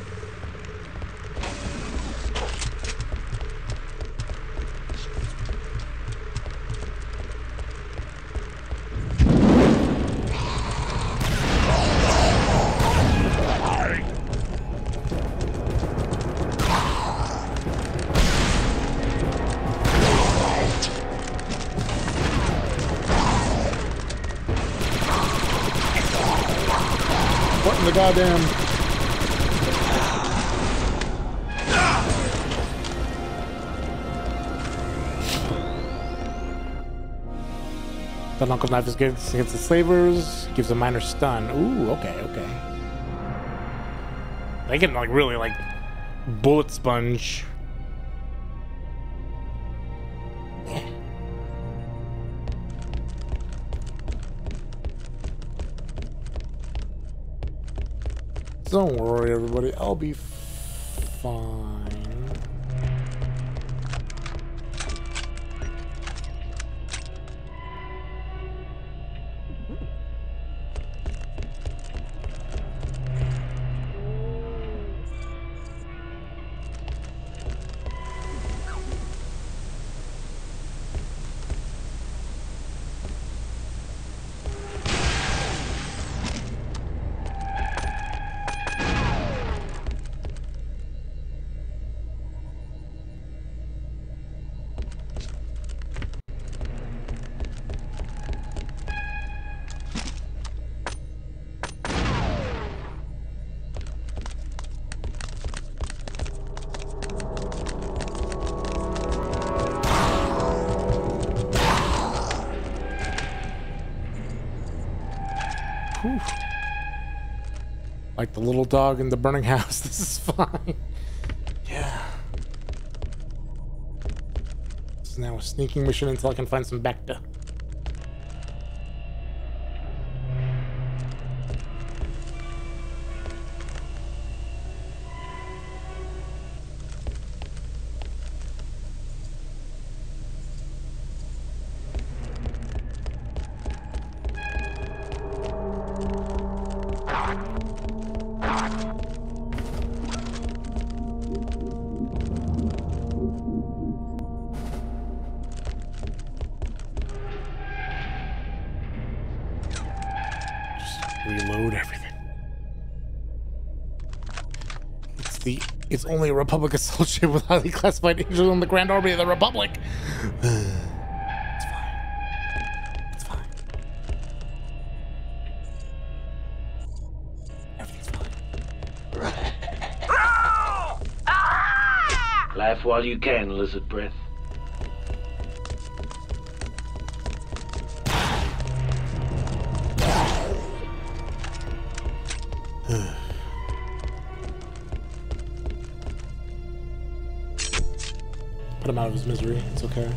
Goddamn. The knuckle knife is good against the slavers. Gives a minor stun. Ooh, okay, okay. They can like really like bullet sponge. Don't worry, everybody. I'll be fine. Like the little dog in the burning house. This is fine. Yeah. This is now a sneaking mission until I can find some Bacta. It's only a Republic assault ship with highly classified angels on the Grand Army of the Republic. It's fine. It's fine. Everything's fine. Laugh while you can, lizard breath. Put him out of his misery. It's okay.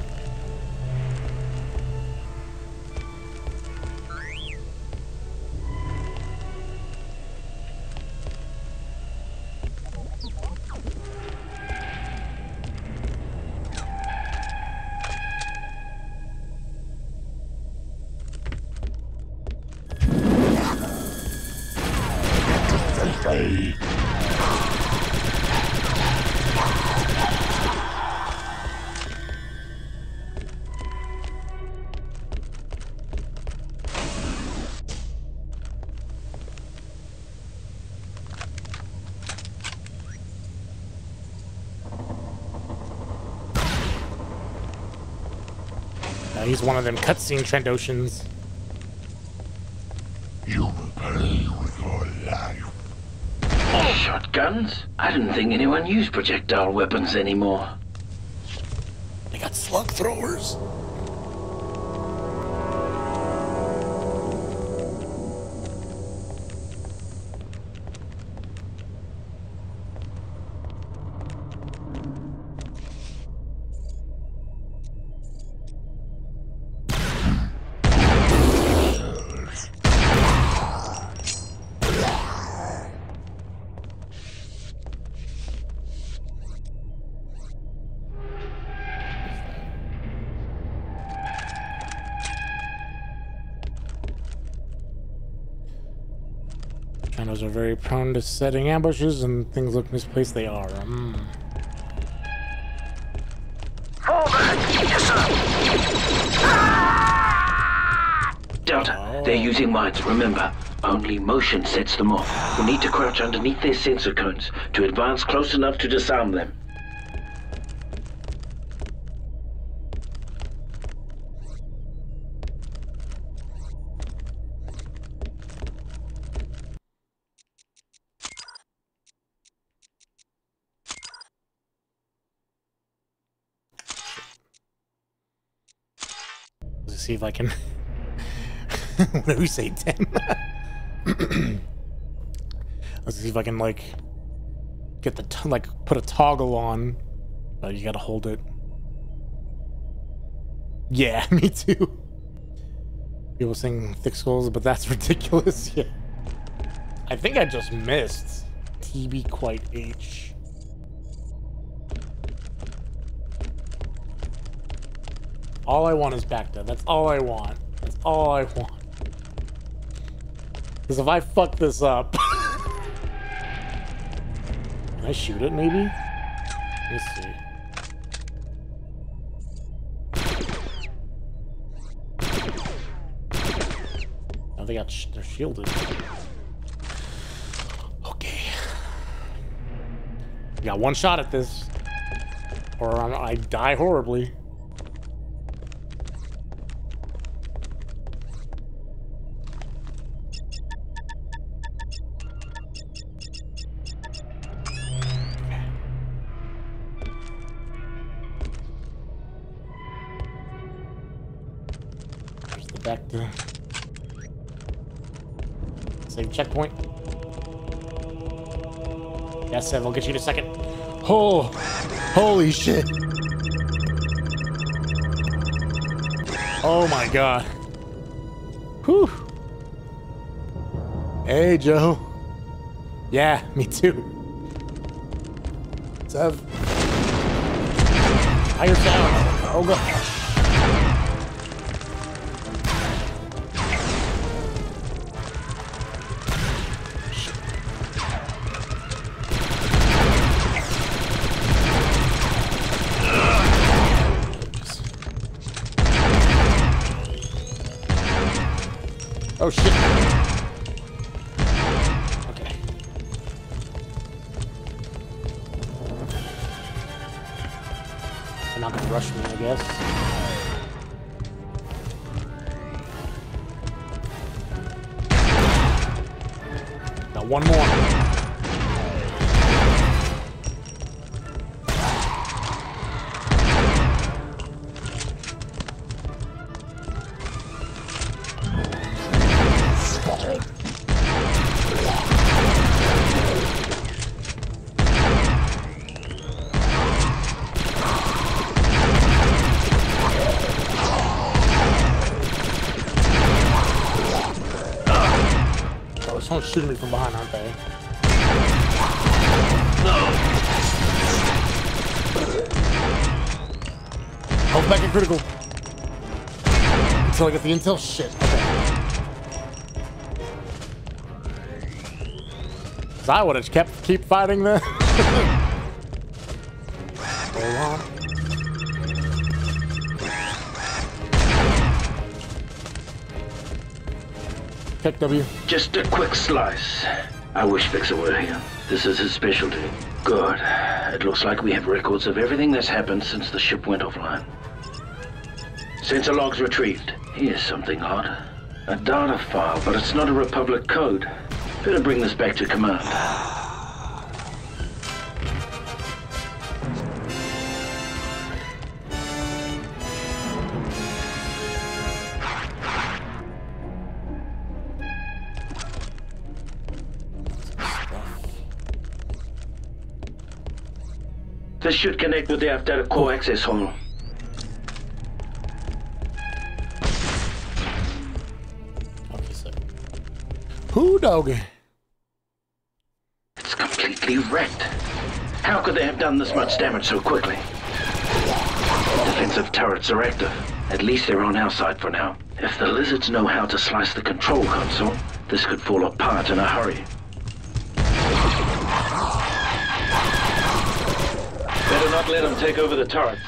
He's one of them cutscene Trandoshans. Shotguns? I didn't think anyone used projectile weapons anymore. They got slug throwers. Shadows are very prone to setting ambushes, and things look misplaced. They are. Fall back! Yes, sir! Delta, they're using mines, remember. Only motion sets them off. We need to crouch underneath their sensor cones to advance close enough to disarm them. Let's see if I can. What do we say, 10? Let's see if I can, like, get the put a toggle on. Oh, you gotta hold it. Yeah, me too. People sing thick skulls, but that's ridiculous. Yeah. I think I just missed. TB quite H. All I want is Bacta. That's all I want. That's all I want. Because if I fuck this up... Can I shoot it, maybe? Let me see. Oh, they got... they're shielded. Okay. I got one shot at this. Or I die horribly. Back to save checkpoint. Yes, Sev, I'll get you in a second. Oh, holy shit! Oh my god. Whew. Hey, Joe. Yeah, me too. Sev. Higher sound. Oh god. Oh shit. Okay. They're not gonna rush me, I guess. Got one more. Someone's shooting me from behind, aren't they? Health back and critical. Until I get the intel. Shit. Okay. Cause I would have keep fighting the. Hold on. Tech W. Just a quick slice. I wish Fixer were here. This is his specialty. Good. It looks like we have records of everything that's happened since the ship went offline. Sensor logs retrieved. Here's something odd. A data file, but it's not a Republic code. Better bring this back to command. This should connect with the after core access hall. Okay, so. Who doggy? It's completely wrecked. How could they have done this much damage so quickly? Defensive turrets are active. At least they're on our side for now. If the lizards know how to slice the control console, this could fall apart in a hurry. Better not let them take over the turrets.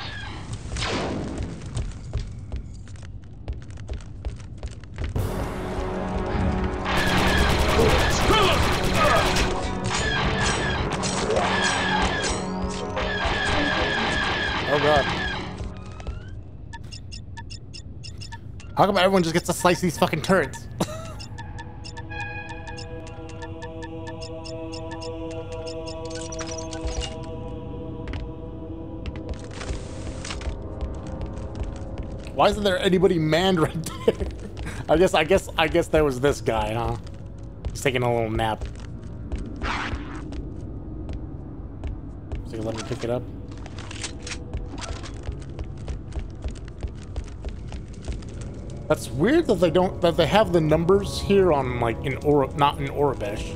Oh god. How come everyone just gets to slice these fucking turrets? Why isn't there anybody manned right there? I guess there was this guy, huh? He's taking a little nap. So you let me pick it up. That's weird that they have the numbers here on like not in Aurebesh.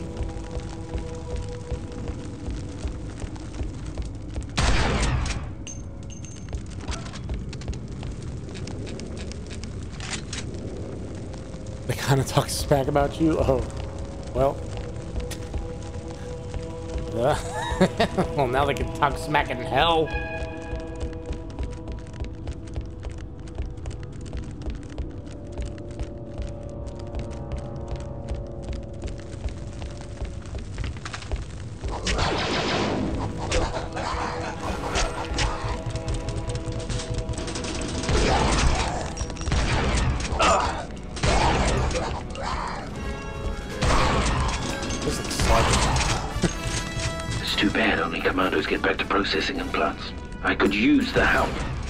They kind of talk smack about you. Oh, well. Well, now they can talk smack in hell. Get back to processing implants. I could use the help.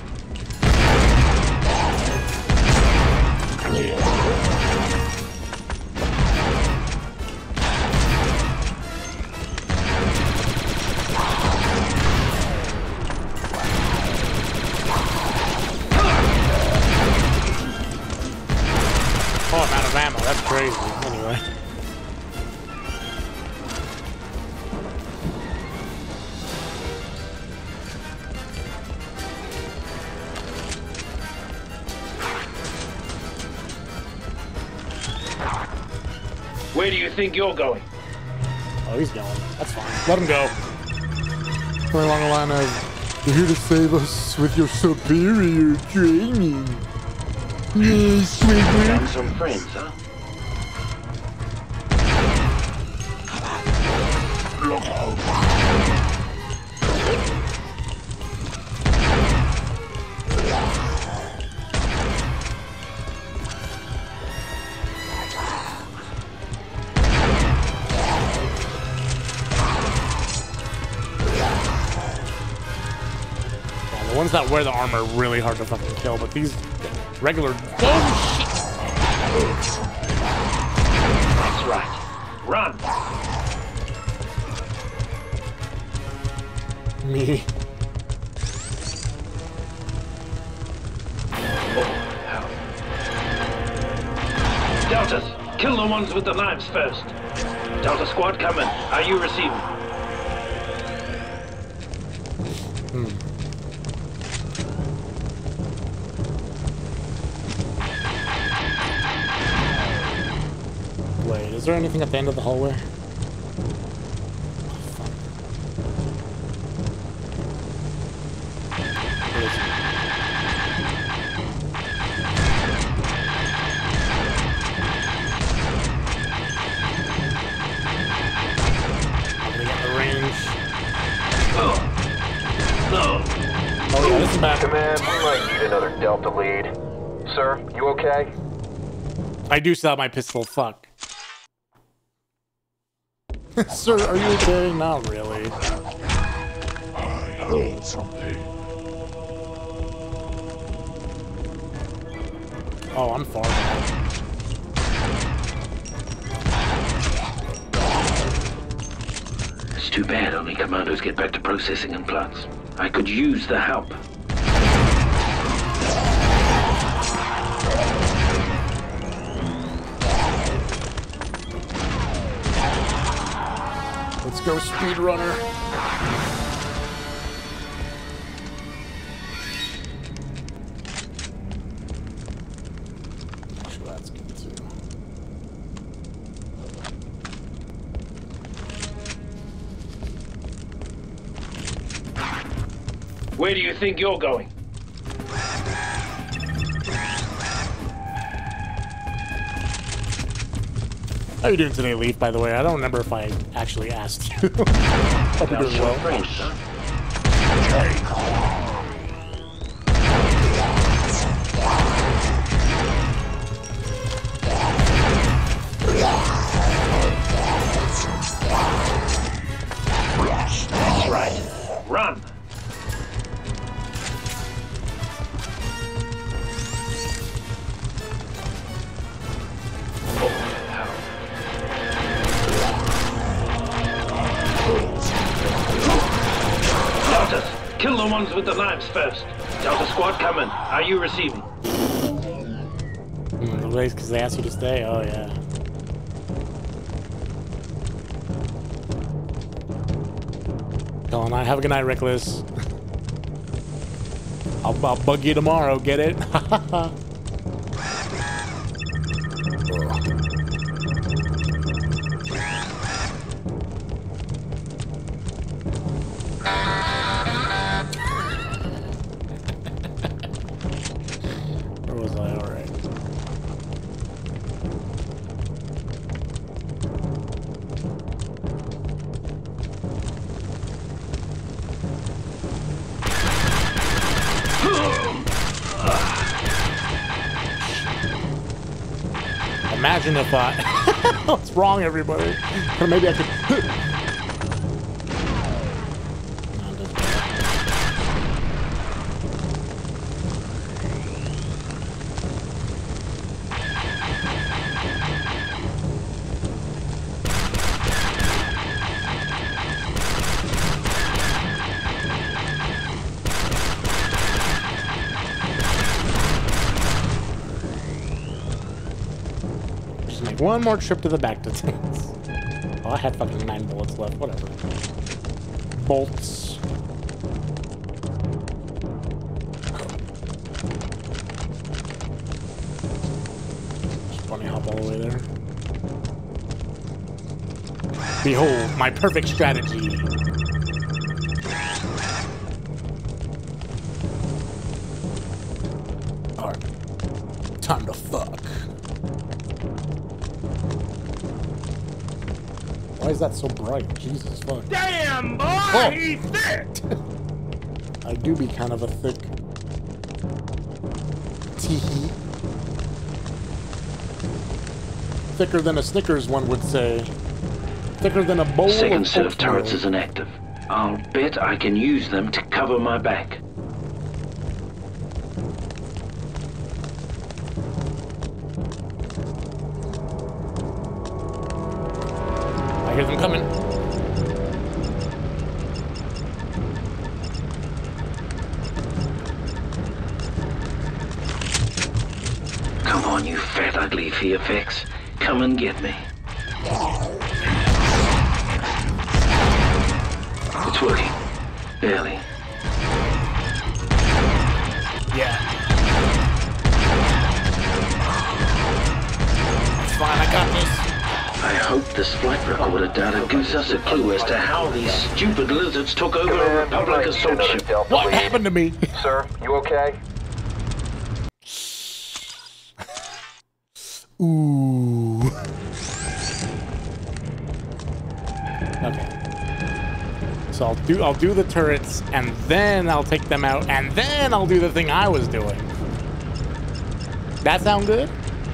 Oh, I'm out of ammo. That's crazy. Anyway. Where do you think you're going? Oh, he's going. That's fine. Let him go. Something along the line of, you're here to save us with your superior training. Yes, Squidward. Found some friends, huh? The ones that wear the armor are really hard to fucking kill, but these regular... Oh, shit! That's right. Run! Me. Deltas, kill the ones with the knives first. Delta squad coming. Are you receiving? Wait, is there anything at the end of the hallway? Command, we might need another Delta lead. Sir, you okay? I do still have my pistol, fuck. Sir, are you okay? Not really. I heard something. Oh, I'm far back. It's too bad only commandos get back to processing implants. I could use the help. Let's go, speedrunner. Sure, that's good too. Where do you think you're going? How are you doing today, Leaf, by the way? I don't remember if I actually asked you. Hope you're doing well. That's right. Run! Kill the ones with the knives first. Delta Squad coming. Are you receiving? Because they asked you to stay? Oh, yeah. Go on, have a good night, Reckless. I'll bug you tomorrow, get it? Where was I? All right. Imagine if I... What's wrong, everybody? Or maybe I could... One more trip to the back to things. Oh, I had fucking 9 bullets left. Whatever. Bolts. Just bunny hop all the way there. Behold, my perfect strategy. Alright. Time to fuck. Why is that so bright? Jesus fuck. Damn, boy, he's thick! I do be kind of a thick... Tee-hee. Thicker than a Snickers, one would say. Thicker than a bowl Second of set of oatmeal. turrets is inactive. I'll bet I can use them to cover my back. I hear them coming. Come on, you fat, ugly VFX. Come and get me. It's working. Barely. Yeah. It's fine, I got this. I hope this flight recorder data gives us a clue as to how these stupid lizards took over a Republic assault ship. What happened to me? Sir, you okay? Ooh. Okay. So I'll do the turrets, and then I'll take them out, and then I'll do the thing I was doing. That sound good?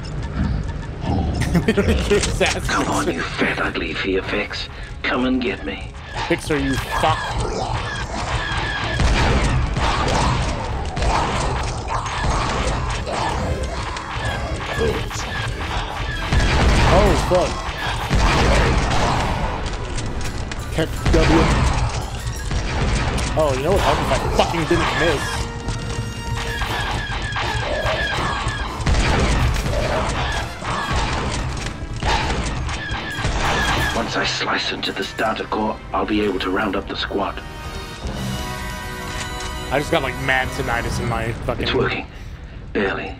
Come on, you fat, ugly VFX. Come and get me. Fixer, you fuck. Oh, fuck. Catch W. Oh, you know what? I fucking didn't miss. Once I slice into the starter core, I'll be able to round up the squad. I just got like mad tinnitus in my fucking... It's working. Barely.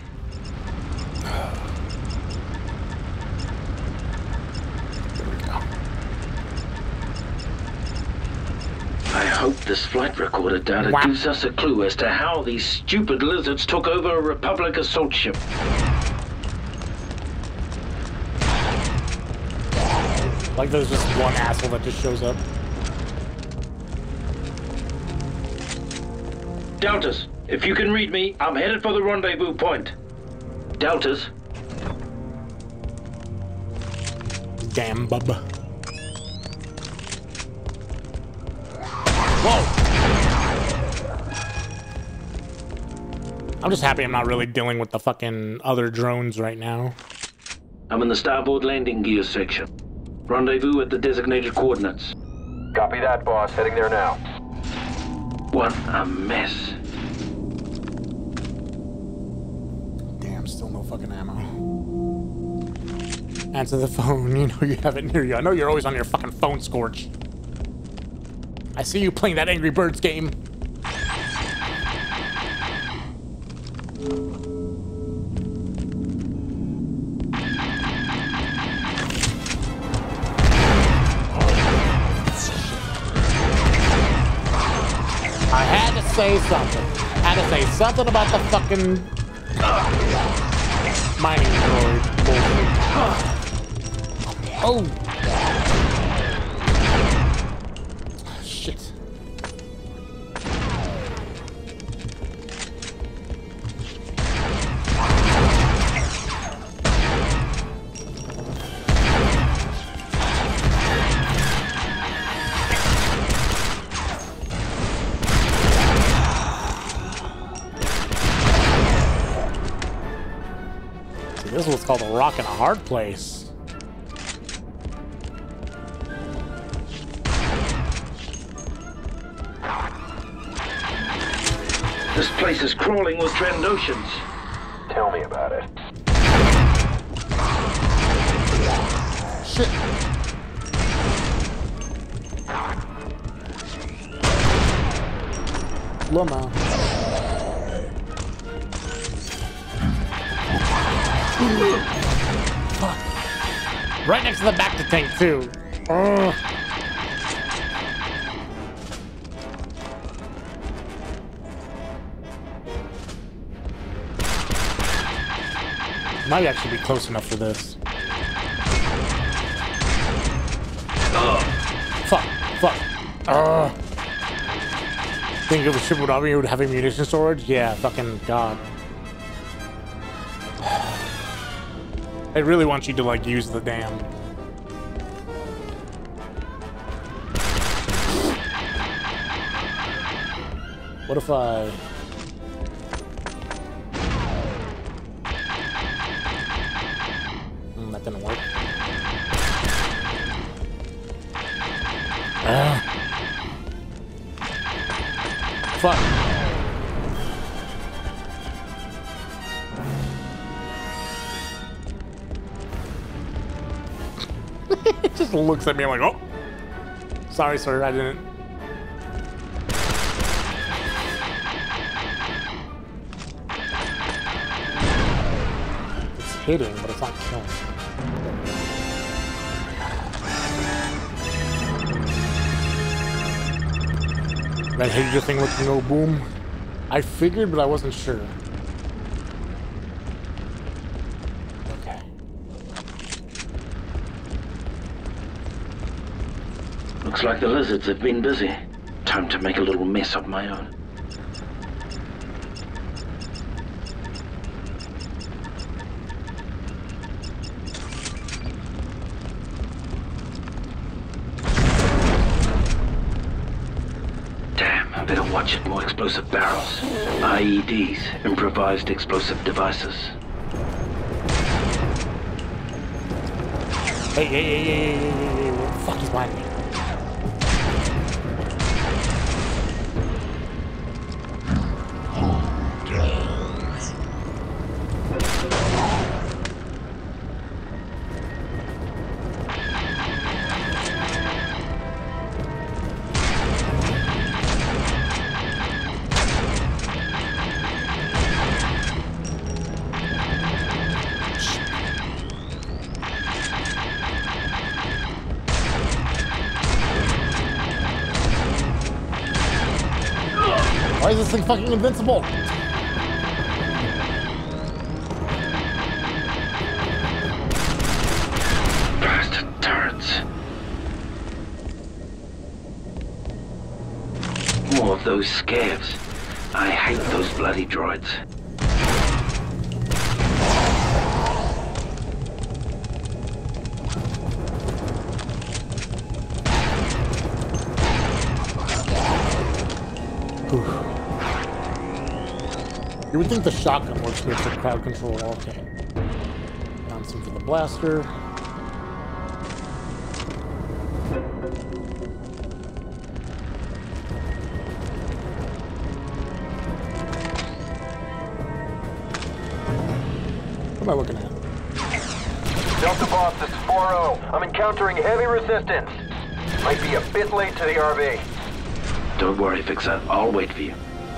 I hope this flight recorder data gives us a clue as to how these stupid lizards took over a Republic assault ship. Like there's just one asshole that just shows up. Deltas, if you can read me, I'm headed for the rendezvous point. Deltas. Damn, bub. Whoa! I'm just happy I'm not really dealing with the fucking other drones right now. I'm in the starboard landing gear section. Rendezvous at the designated coordinates. Copy that, boss. Heading there now. What a mess. Damn, still no fucking ammo. Answer the phone. You know you have it near you. I know you're always on your fucking phone, Scorch. I see you playing that Angry Birds game. I had to say something. I had to say something about the fucking mining droid bullshit. Oh. Shit. See, this is what's called a rock in a hard place. This place is crawling with Trandoshans. Tell me about it. Shit. Luma. Fuck. Right next to the back to tank too. Ugh. Might actually be close enough for this. Fuck. Think of a ship without me would have ammunition storage? Yeah, fucking god. I really want you to like use the damn. What if I... that didn't work. Fuck. It just looks at me, I'm like, oh. Sorry, sir, I didn't. It's hitting, but it's not killing. That Hydra thing with no boom. I figured, but I wasn't sure. Okay. Looks like the lizards have been busy. Time to make a little mess of my own. Watch it, more explosive barrels. IEDs, improvised explosive devices. Hey, what the fuck is behind me? Why is this thing fucking invincible? Bastard turrets. More of those scavs. I hate those bloody droids. You would think the shotgun works good for crowd control. Okay. Found some for the blaster. What am I looking at? Delta Boss, this is 4-0. I'm encountering heavy resistance. Might be a bit late to the RV. Don't worry, Fixer. I'll wait for you.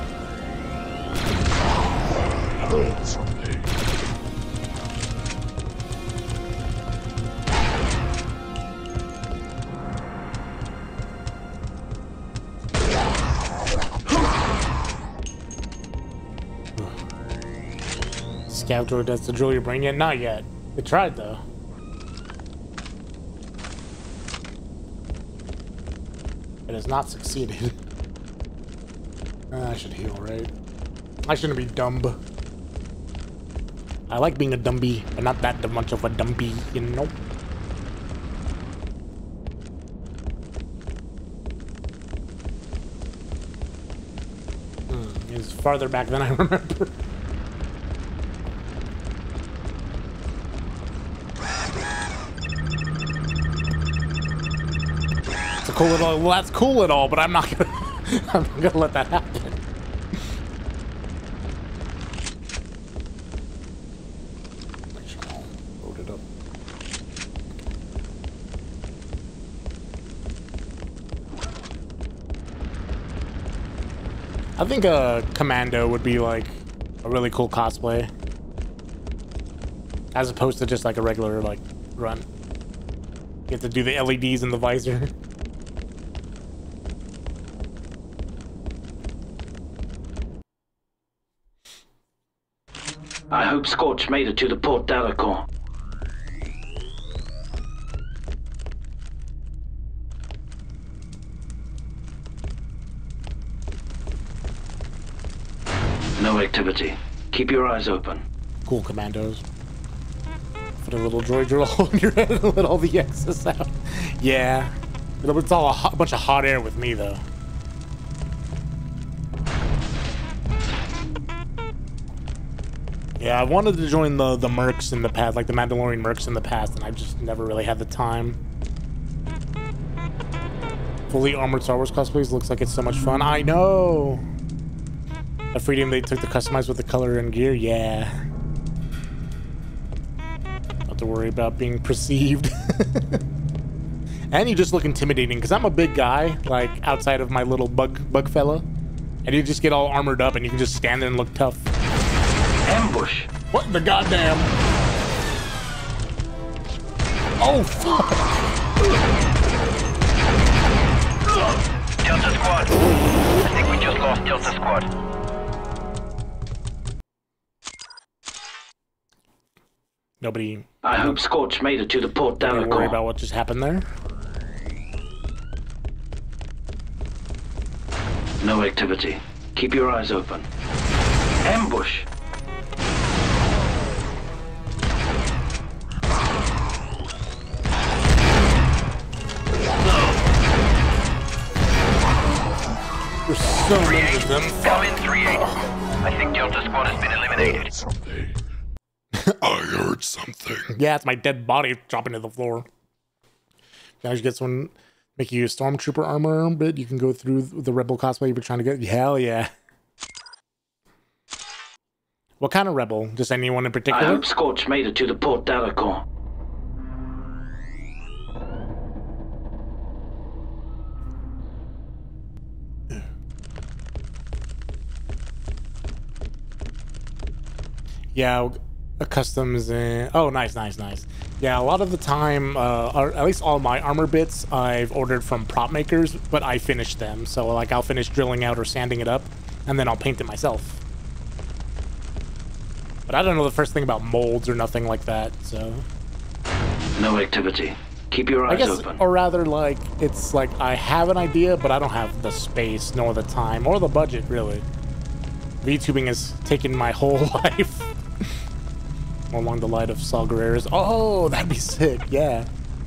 Scout droid that's the drill your brain yet? Not yet. It tried though. It has not succeeded. I should heal, right? I shouldn't be dumb. I like being a dumbie, but not that much of a dumbie, you know? It's farther back than I remember. It's a cool little, well, that's cool at all, but I'm not gonna, I'm not gonna let that happen. I think a commando would be like a really cool cosplay, as opposed to just like a regular like run. You have to do the LEDs in the visor. I hope Scorch made it to the Port Data Core. No activity. Keep your eyes open. Cool commandos. Put a little droid drill hole in your head and let all the excess out. Yeah. It's all a bunch of hot air with me, though. Yeah, I wanted to join the mercs in the past, like the Mandalorian mercs in the past, and I just never really had the time. Fully armored Star Wars cosplays looks like it's so much fun. I know! The freedom they took to customize with the color and gear, yeah. Not to worry about being perceived. And you just look intimidating, because I'm a big guy, like outside of my little bug fella. And you just get all armored up and you can just stand there and look tough. Ambush! What the goddamn? Oh, fuck! Delta Squad. I think we just lost Delta Squad. Nobody. I hope Scorch made it to the Port Data Core. Don't worry about what just happened there. No activity. Keep your eyes open. Ambush! There's so many of them. Come in 3-8. I think Delta Squad has been eliminated. I heard something. Yeah, it's my dead body dropping to the floor. Now you get someone make you a stormtrooper armor bit. You can go through the rebel cosplay you've been trying to get. Hell yeah. What kind of rebel? Just anyone in particular? I hope Scorch made it to the Port Data Core. Yeah, customs in. Oh, nice. Yeah, a lot of the time, or at least all my armor bits, I've ordered from prop makers, but I finished them. So, like, I'll finish drilling out or sanding it up, and then I'll paint it myself. But I don't know the first thing about molds or nothing like that, so... No activity. Keep your eyes open. Or rather, like, it's like I have an idea, but I don't have the space, nor the time, or the budget, really. VTubing has taken my whole life. Along the line of Saw Gerrera's. Oh, that'd be sick, yeah.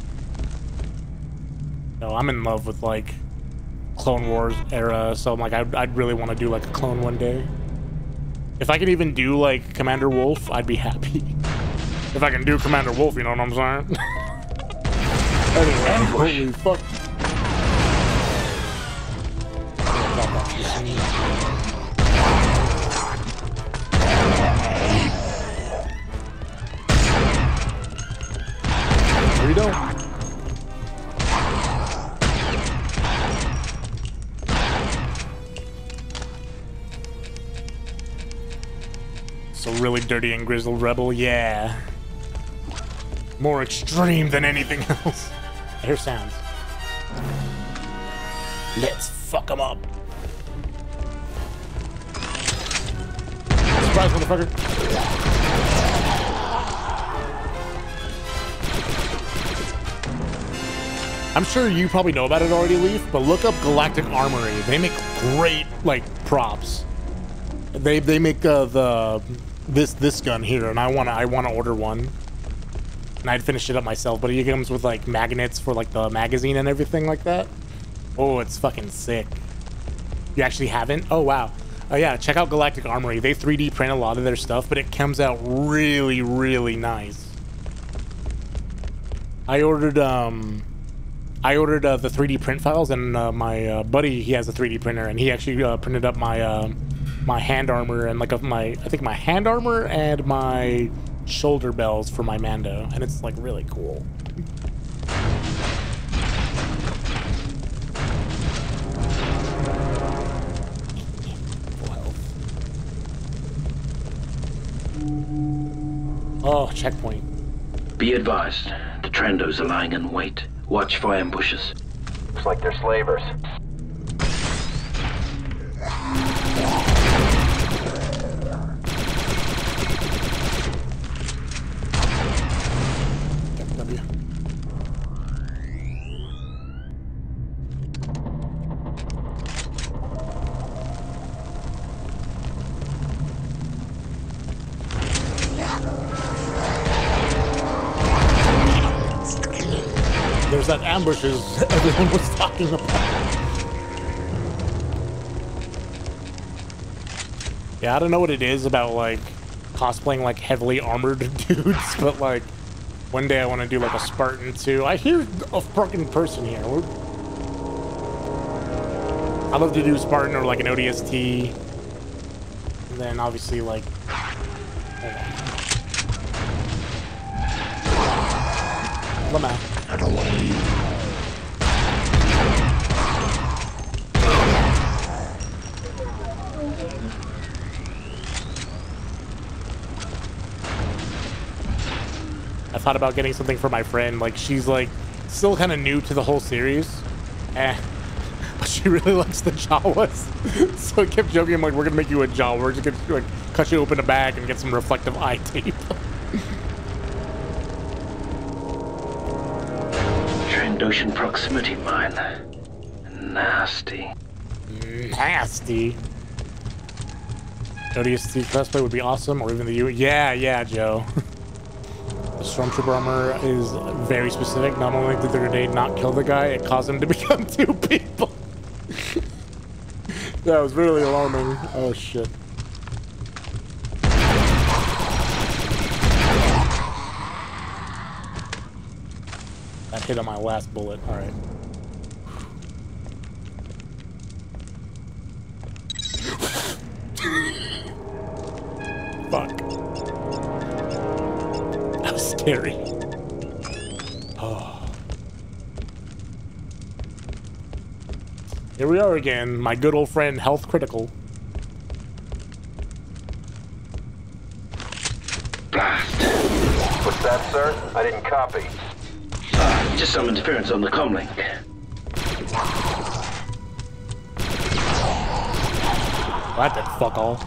No, I'm in love with, like, Clone Wars era, so I'm like, I'd really want to do, like, a clone one day. If I could even do, like, Commander Wolf, I'd be happy. If I can do Commander Wolf, you know what I'm saying? Anyway, holy fuck. Here we go. So really dirty and grizzled rebel, yeah. More extreme than anything else. I hear sounds. Let's fuck them up. Surprise, motherfucker. I'm sure you probably know about it already, Leaf, but look up Galactic Armory. They make great, like, props. They make this gun here, and I wanna order one. And I'd finish it up myself, but it comes with like magnets for like the magazine and everything like that. Oh, it's fucking sick. You actually haven't? Oh wow. Oh yeah, check out Galactic Armory. They 3D print a lot of their stuff, but it comes out really, really nice. I ordered the 3D print files, and my buddy, he has a 3D printer, and he actually printed up my my hand armor and like I think my hand armor and my shoulder bells for my Mando, and it's like really cool. Oh, checkpoint. Be advised, the Trandos are lying in wait. Watch for ambushes. Looks like they're slavers. There's that ambushes everyone was talking about. Yeah, I don't know what it is about like cosplaying like heavily armored dudes, but like one day I want to do like a Spartan too. I hear a fucking person here. I'd love to do Spartan or like an ODST. And then obviously like... Lama. I thought about getting something for my friend. Like, she's like still kind of new to the whole series. But she really likes the Jawas. So I kept joking, I'm like, we're gonna make you a Jawa. We're just gonna like cut you open the bag and get some reflective eye tape. Trandoshan proximity mine. Nasty. Nasty. ODST cosplay would be awesome, or even the U. Yeah, Joe. The Stormtrooper armor is very specific. Not only did the grenade not kill the guy, it caused him to become two people. That was really alarming. Oh shit. That hit on my last bullet. All right. Fuck. That was scary. Oh. Here we are again, my good old friend Health Critical. Blast. What's that, sir? I didn't copy. Just some interference on the comlink. Well, that did fuck all.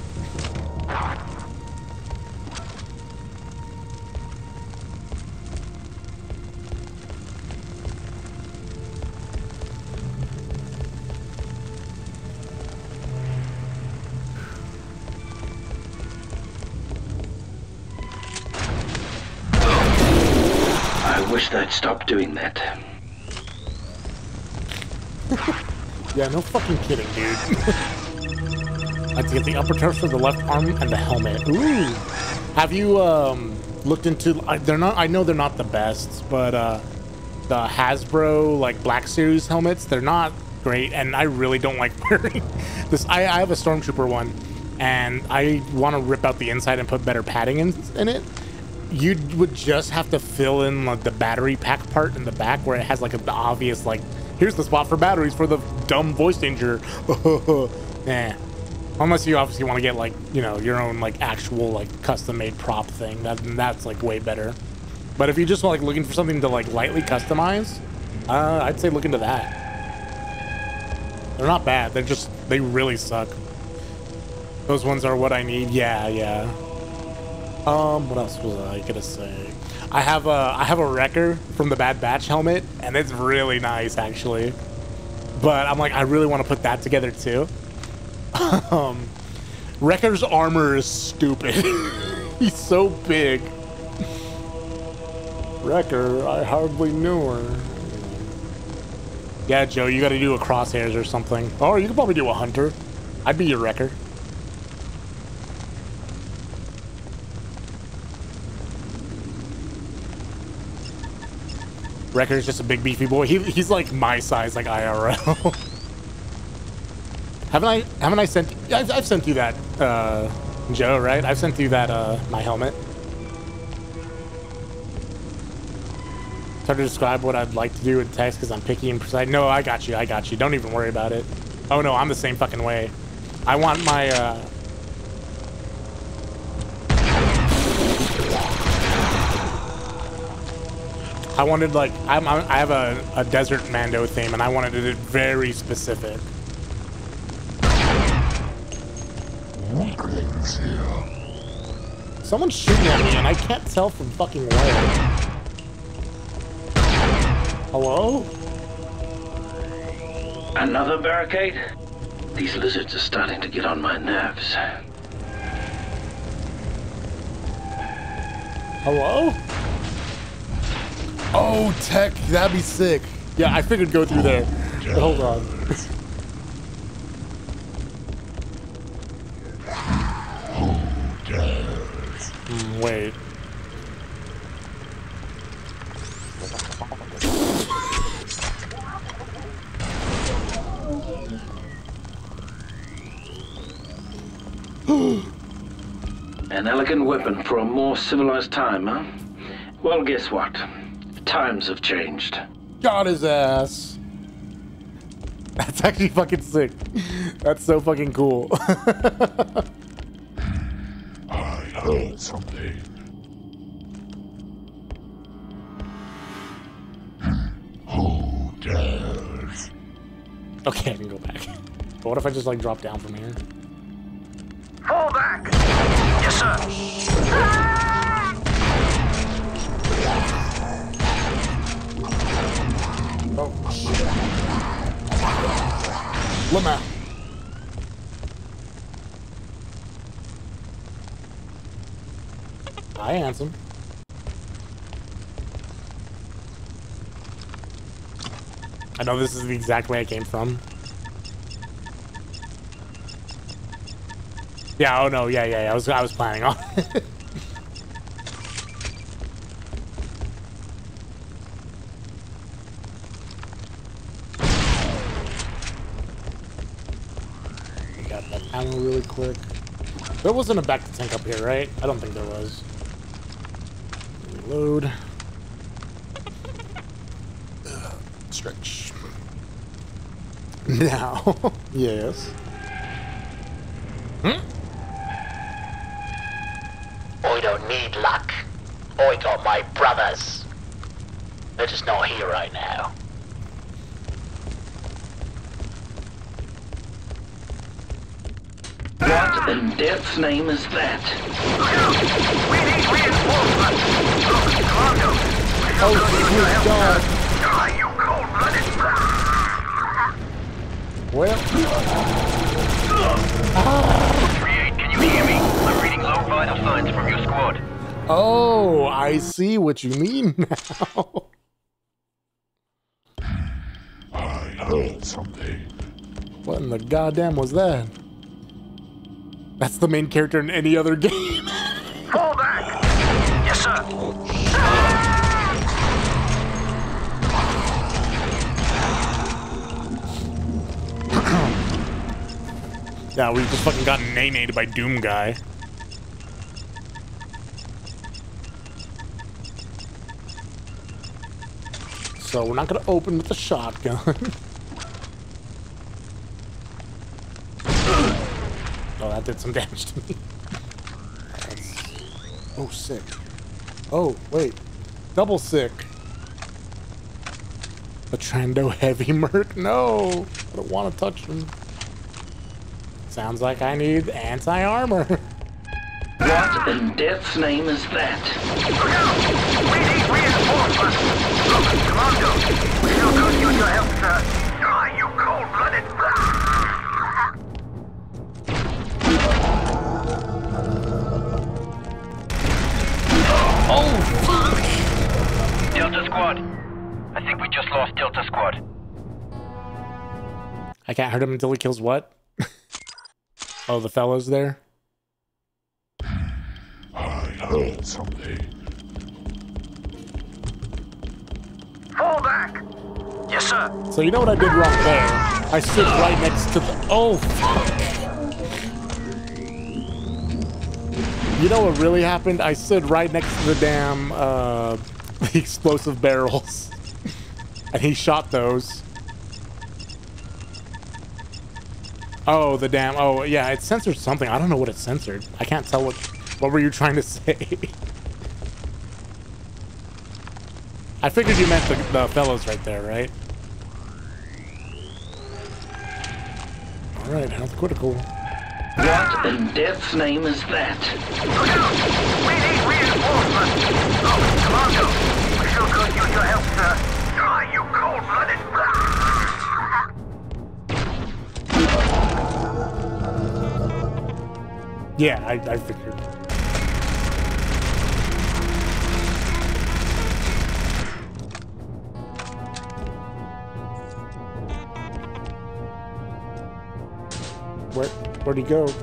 I wish they'd stop doing that. Yeah, no fucking kidding, dude. I have to get the upper turf for the left arm and the helmet. Ooh. Have you looked into? They're not. I know they're not the best, but the Hasbro like Black Series helmets, they're not great, and I really don't like wearing this. I have a Stormtrooper one, and I want to rip out the inside and put better padding in it. You would just have to fill in like the battery pack part in the back where it has like the obvious like, here's the spot for batteries for the dumb voice changer. Nah. Unless you obviously want to get like, you know, your own like actual like custom made prop thing. That's like way better. But if you're just like looking for something to like lightly customize, I'd say look into that. They're not bad. They really suck. Those ones are what I need. Yeah. What else was I gonna say? I have a Wrecker from the Bad Batch helmet, and it's really nice actually. But I'm like, I really want to put that together too. Wrecker's armor is stupid. He's so big. Wrecker, I hardly knew her. Yeah, Joe, you gotta do a Crosshairs or something. Or you could probably do a Hunter. I'd be your Wrecker. Wrecker's just a big beefy boy. He's like my size, like IRL. Haven't I sent? I've sent you that, Joe, right? I've sent you that my helmet. It's hard to describe what I'd like to do in text because I'm picky and precise. No, I got you. Don't even worry about it. Oh no, I'm the same fucking way. I want my I wanted like I have a Desert Mando theme, and I wanted it very specific. Someone's shooting at me, and I can't tell from fucking where. Hello? Another barricade? These lizards are starting to get on my nerves. Hello? Oh, tech, that'd be sick. Yeah, I figured go through there. But hold on. Wait. An elegant weapon for a more civilized time, huh? Well, guess what? Times have changed. Got his ass. That's actually fucking sick. That's so fucking cool. I heard something. Who dares? Okay, I can go back. But what if I just like drop down from here? Fall back! Yes, sir! Oh, shit. Lama. Hi, handsome. I know this is the exact way I came from. Yeah, oh no, yeah. I was planning on it. Got that ammo really quick. There wasn't a back to tank up here, right? I don't think there was. Reload. Stretch. Now, yes. I don't need luck. I got my brothers. They're just not here right now. What in death's name is that? We need reinforcements! Look, Commando! Oh, good God. Are you cold-blooded? Well. 3-8, can you hear me? I'm reading low vital signs from your squad. Oh, I see what you mean now. I heard something. What in the goddamn was that? That's the main character in any other game. Fall back! Yes, sir! Yeah, we just fucking got nay-nayed by Doom Guy. So we're not gonna open with the shotgun. Oh, that did some damage to me. Oh, sick. Oh, wait. Double sick. A Trando heavy merc? No! I don't want to touch him. Sounds like I need anti-armor. What in death's name is that? Look out! We need reinforcements! Look, Commando! We still could use your help, sir. Are you cold-blooded? Oh, fuck! Delta Squad. I think we just lost Delta Squad. I can't hurt him until he kills what? Oh, the fellow's there? I heard something. Fall back! Yes, sir. So you know what I did wrong there? I stood right next to the... Oh, fuck! You know what really happened? I stood right next to the damn, the explosive barrels. And he shot those. Oh, the damn... Oh, yeah, it censored something. I don't know what it censored. I can't tell what... What were you trying to say? I figured you meant the fellows right there, right? Alright, health critical. What in death's name is that? Look out! We need reinforcements! Look, Commando! We still could use your help, sir. Are you cold-blooded? Yeah, I figured. Where'd he go?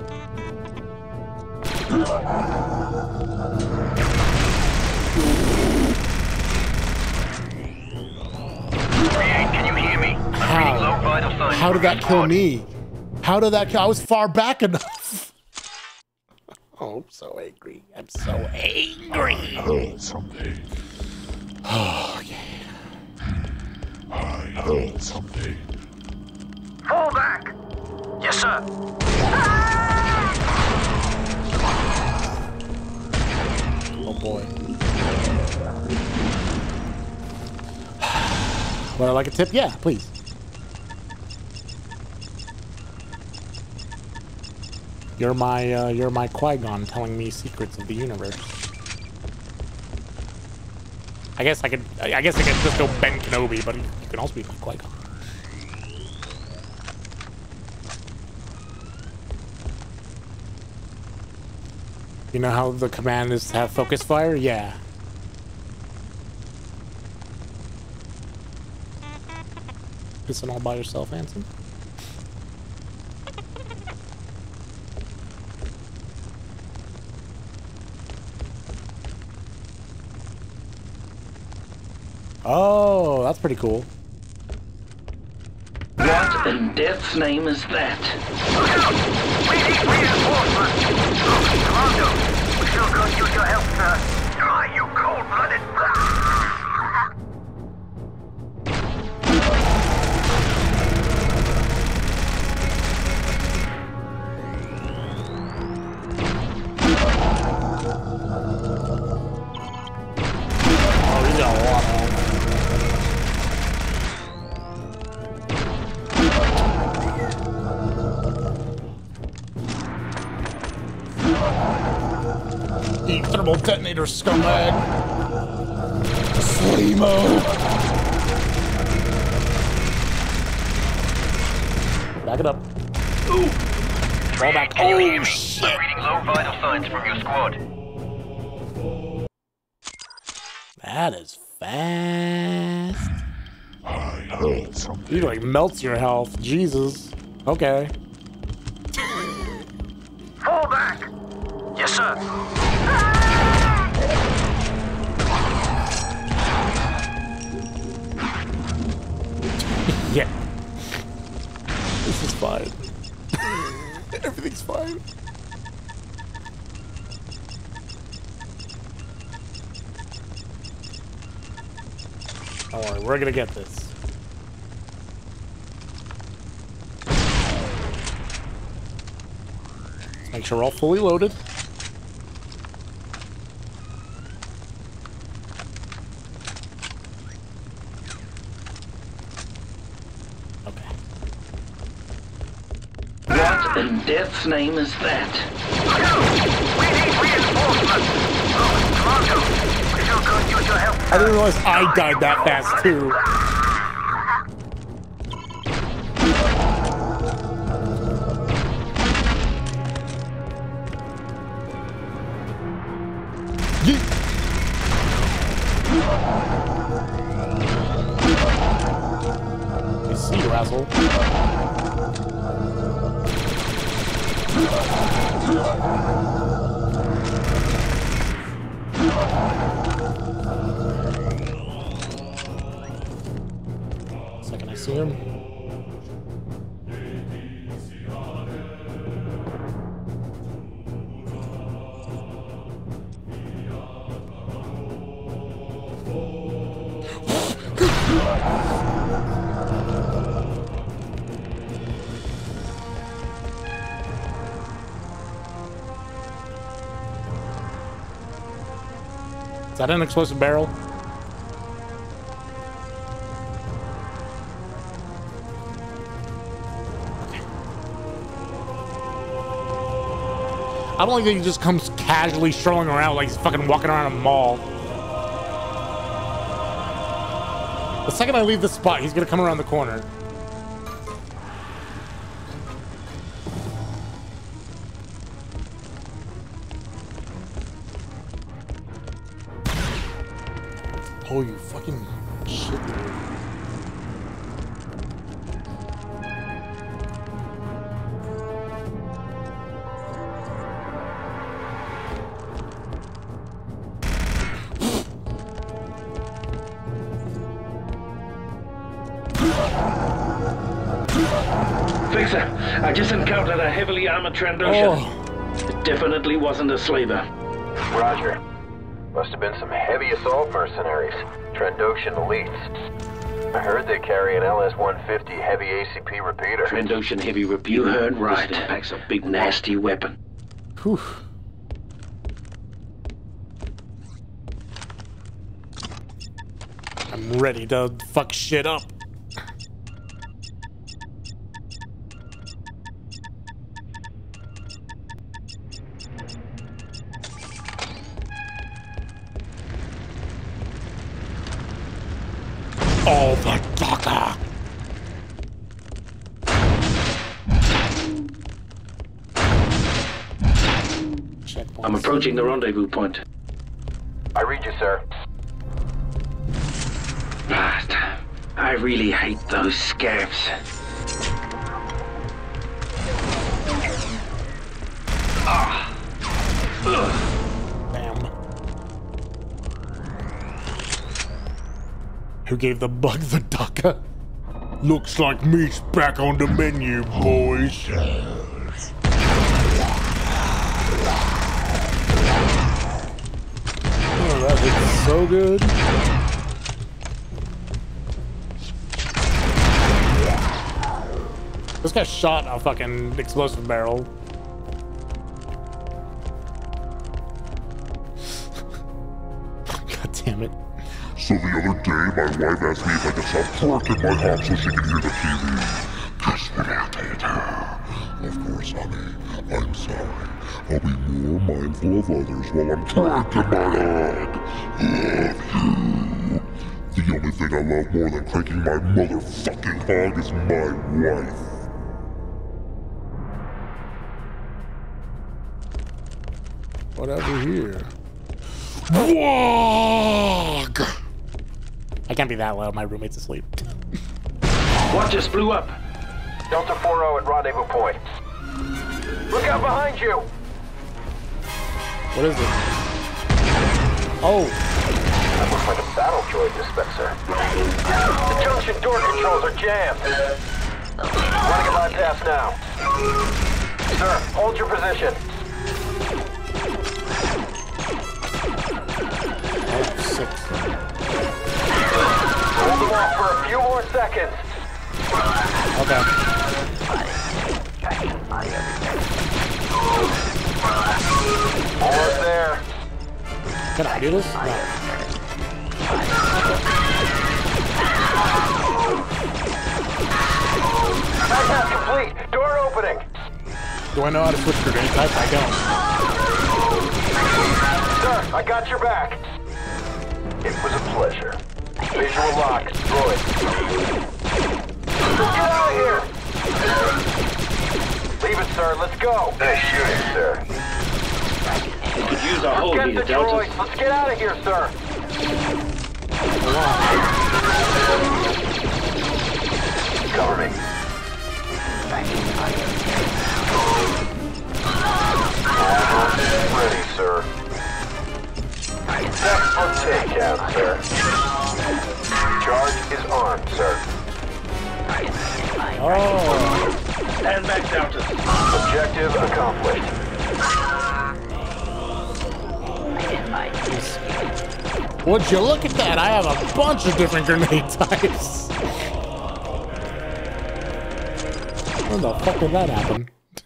Can you hear me? I'm reading low vital signs. How did that kill me? How did that kill? I was far back enough. Oh, I'm so angry. I'm so angry. I heard something. Oh, yeah. I heard something. Fall back! Yes, sir. Oh boy. Would I like a tip? Yeah, please. You're my Qui-Gon telling me secrets of the universe. I guess I could just go Ben Kenobi, but you can also be my Qui-Gon. You know how the command is to have focus fire? Yeah. Pissing all by yourself, Anson? Oh, that's pretty cool. What in death's name is that? Look out! We need reinforcements! Look, Commando! We still could use your help, sir. Are you cold-blooded? Oh, we got a lot of them. Eat thermal detonator, scumbag. Slimo. Back it up. Ooh. Fall back. Oh, shit. I'm reading low vital signs from your squad. That is fast. He like melts your health. Jesus. Okay. Fall back. Yes, sir. Yeah. This is fine. Everything's fine. Don't worry, we're gonna get this. Let's make sure we're all fully loaded. What in death's name is that? I didn't realize I died that fast too. You see, you asshole. Second I see him. Is that an explosive barrel? I don't like that he just comes casually strolling around like he's fucking walking around a mall. The second I leave the spot, he's gonna come around the corner. Oh, you fucking shit. Fixer, I just encountered a heavily armored Trandoshan. It definitely wasn't a slaver. Roger. Must have been some heavy assault mercenaries. Trandoshan elites. I heard they carry an LS-150 heavy ACP repeater. Trandoshan heavy repeater. You heard right. This packs a big nasty weapon. Whew. I'm ready to fuck shit up. Oh, the Docker! I'm approaching the rendezvous point. I read you, sir. I really hate those scabs. Damn. Who gave the bug the Docker? Looks like meat's back on the menu, boys. Oh, that looks so good. This guy shot a fucking explosive barrel. God damn it. So the other day, my wife asked me if I could stop twerking my hog so she could hear the TV. Guess what I told her? Of course honey. I'm sorry. I'll be more mindful of others while I'm cranking my hog. Love you. The only thing I love more than cranking my motherfucking hog is my wife. Whatever here. Wog! I can't be that loud. My roommate's asleep. What just blew up? Delta 4-0 at rendezvous point. Look out behind you! What is it? Oh! That looks like a battle droid dispenser. The junction door controls are jammed. Running a bypass now. Sir, hold your position. Hold them off for a few more seconds. Okay. Almost there. Can I do this? No. Bypass complete. Door opening. Do I know how to switch grenade types? I don't. Sir, I got your back. It was a pleasure. Visual lock, droid. Get out of here! Leave it, sir. Let's go. Nice shooting, sir. You could use our whole Forget leader, the Delta. droid. Let's get out of here, sir. Cover me. Almost ready, sir. Next for takeout, sir. Charge is armed, sir. Oh! Stand back, Delta. Objective accomplished. Would you look at that? I have a bunch of different grenade types. When the fuck did that happen?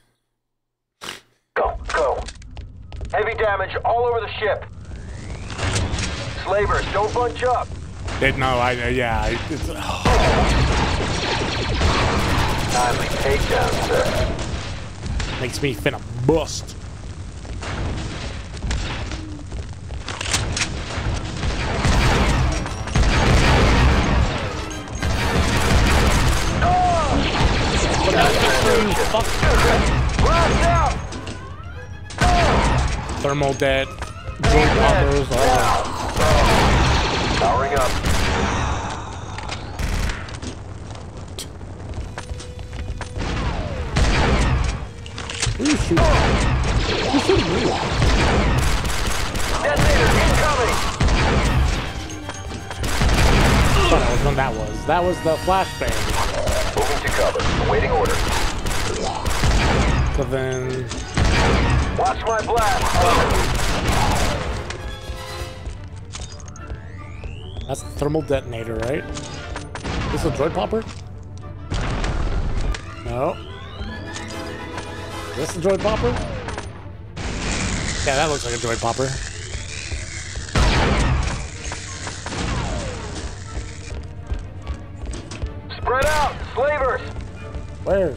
Go, go. Heavy damage all over the ship. Slavers, don't bunch up. Yeah. Timely takedown, sir. Makes me finna bust. Blast out! Thermal dead. Joint poppers. Powering up. Who are you shooting? Who's shooting me? Detonator incoming! That was when that was. That was the flashbang. Moving to cover. Awaiting orders. So then... Watch my blast. That's the thermal detonator, right? This is a droid popper? No. Is this a droid popper? Yeah, that looks like a droid popper. Spread out, slavers. Where?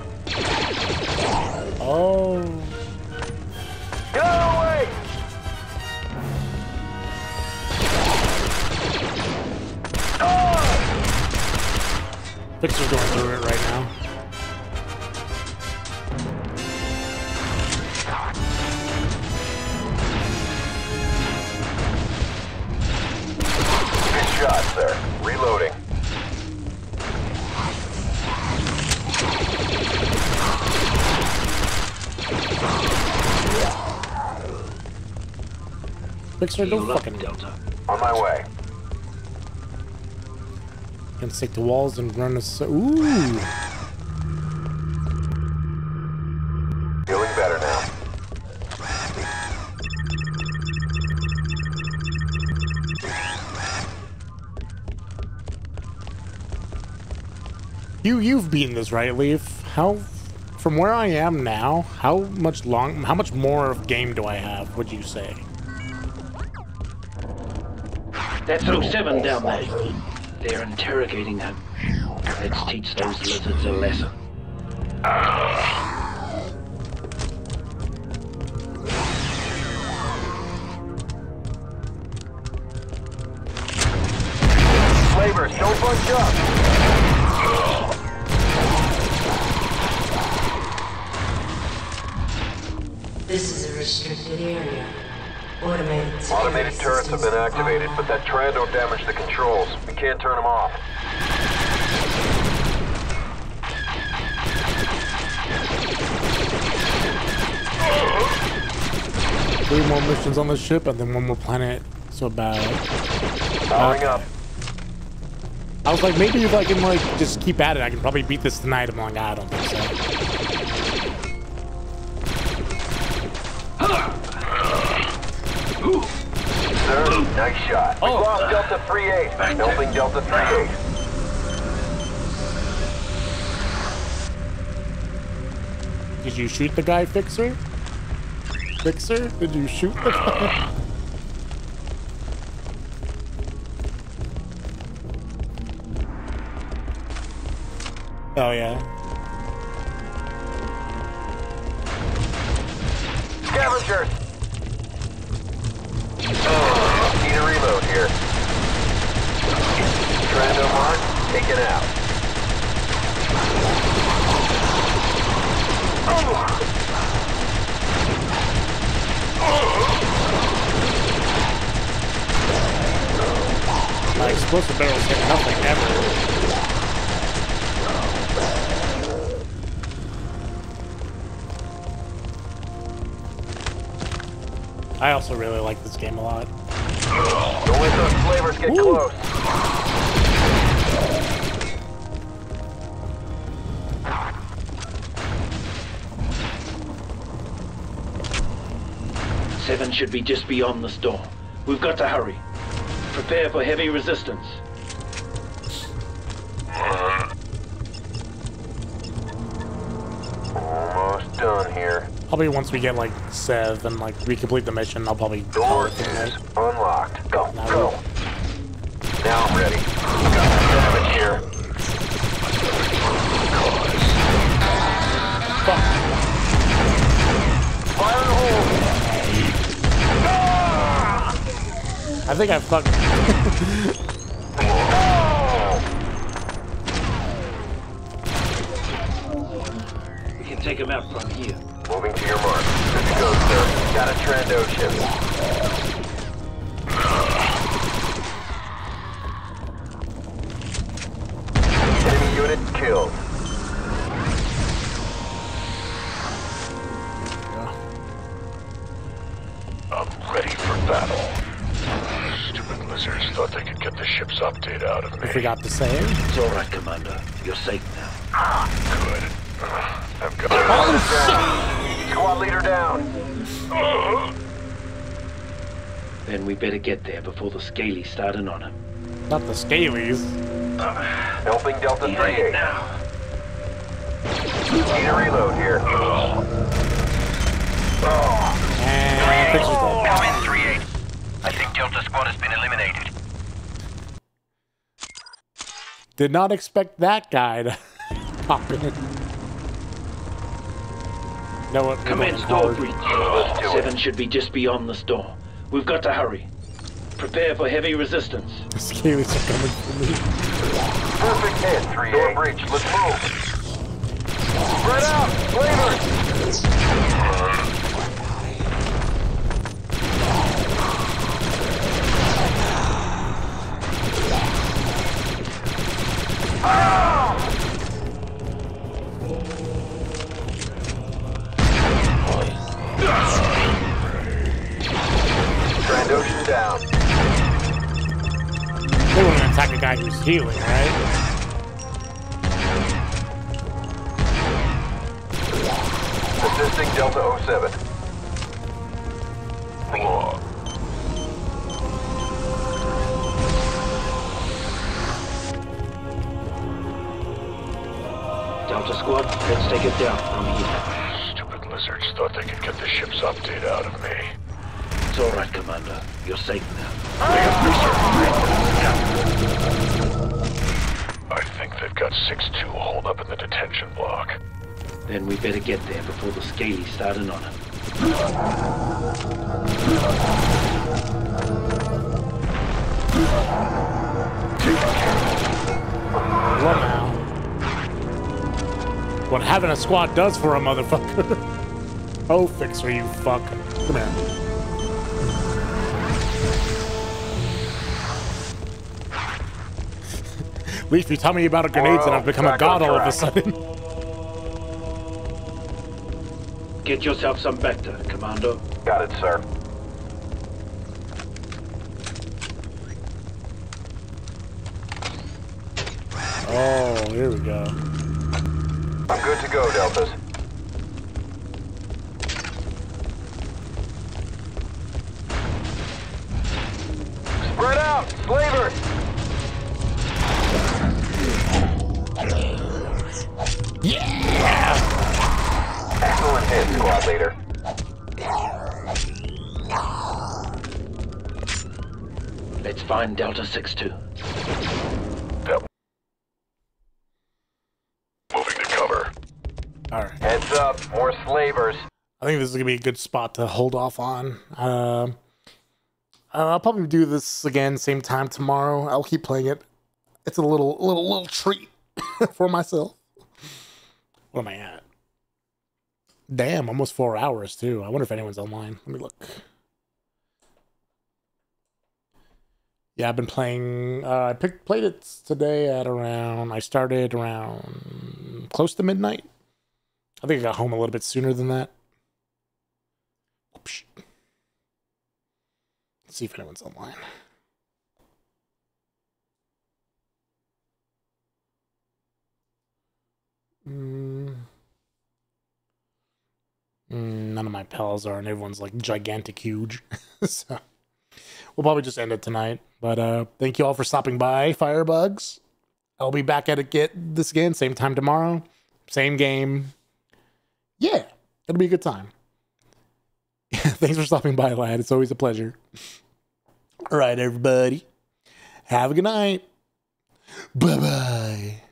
Oh. Get out of the way. Fixer's going through it right now. Good shot, sir. Reloading. Fixer, don't fucking Delta. On my way. Can stick to walls and run a... Ooh! Feeling better now. You've beaten this, right, Leaf? How... From where I am now, how much more of game do I have, would you say? That's 07 down there. They're interrogating her. Let's teach those lizards a lesson. Don't bunch up. This is a restricted area. Automated turrets have been activated, but that Trando damaged the controls. We can't turn them off. 3 more missions on the ship and then 1 more planet. So bad. Powering up. I was like, maybe if I can like just keep at it, I can probably beat this tonight. I'm like, I don't think so. Sir, nice shot. We lost Delta 3-8. Helping Delta 3-8. Did you shoot the guy, Fixer? Fixer? Did you shoot the guy? Oh, yeah. Scavengers! Need a reload here. Trando mark, taken out. My explosive barrels hit nothing ever. I also really like this game a lot. Don't let those flavors get close. Seven should be just beyond the storm. We've got to hurry. Prepare for heavy resistance. Almost done here. Probably once we get like Sev and like we complete the mission, I'll probably Door is unlocked. Go, go. Now I'm ready. Got some damage here. Fuck. Fire in the hole. I think I fucked. We can take him out from here. Moving to your mark. Good to go, sir. Got a Trando ship. Enemy unit killed. I'm ready for battle. Stupid lizards thought they could get the ship's update out of me. I forgot to say it. It's all right, Commander. You're safe now. Good. I've got Squad leader down. Then we better get there before the Scalies start in on him. Not the Scalies. Helping Delta 3-8. Need a reload here. And Fixer's dead. Come in, 3-8. I think Delta Squad has been eliminated. Did not expect that guy to pop in. No, what? Commence door breach. Seven should be just beyond the storm. We've got to hurry. Prepare for heavy resistance. The Scalies are coming for me. Perfect hit. 3-8. Door breach. Let's move. Spread out. Flavors. Trandoshan down. They wouldn't attack a guy who's healing, right? Assisting Delta 07. Delta Squad, let's take it down from here. Stupid lizards thought they could get the ship's update out of me. It's all right, Commander. You're safe now. I think they've got 6-2 holed up in the detention block. Then we better get there before the Scalies start in on him. Taken care of. Well, now. What having a squad does for a motherfucker. Oh, Fixer, you fuck. Come here. Leaf, you tell me about a grenades and I've become a god all of a sudden. Get yourself some Vector, Commando. Got it, sir. Oh, here we go. I'm good to go, Deltas. Spread out, slavers! Yeah! Excellent hit, squad leader. Let's find Delta 6-2. Moving to cover. Alright. Heads up, more slavers. I think this is gonna be a good spot to hold off on. I'll probably do this again same time tomorrow. I'll keep playing it. It's a little treat for myself. What am I at? Damn, almost 4 hours too. I wonder if anyone's online. Let me look. Yeah, I've been playing. I played it today at around. I started around close to midnight. I think I got home a little bit sooner than that. Oops. Let's see if anyone's online. None of my pals are, and everyone's like gigantic huge. So we'll probably just end it tonight. But thank you all for stopping by, Firebugs. I'll be back at it this again, same time tomorrow. Same game. Yeah, it'll be a good time. Thanks for stopping by, lad. It's always a pleasure. All right, everybody. Have a good night. Bye-bye.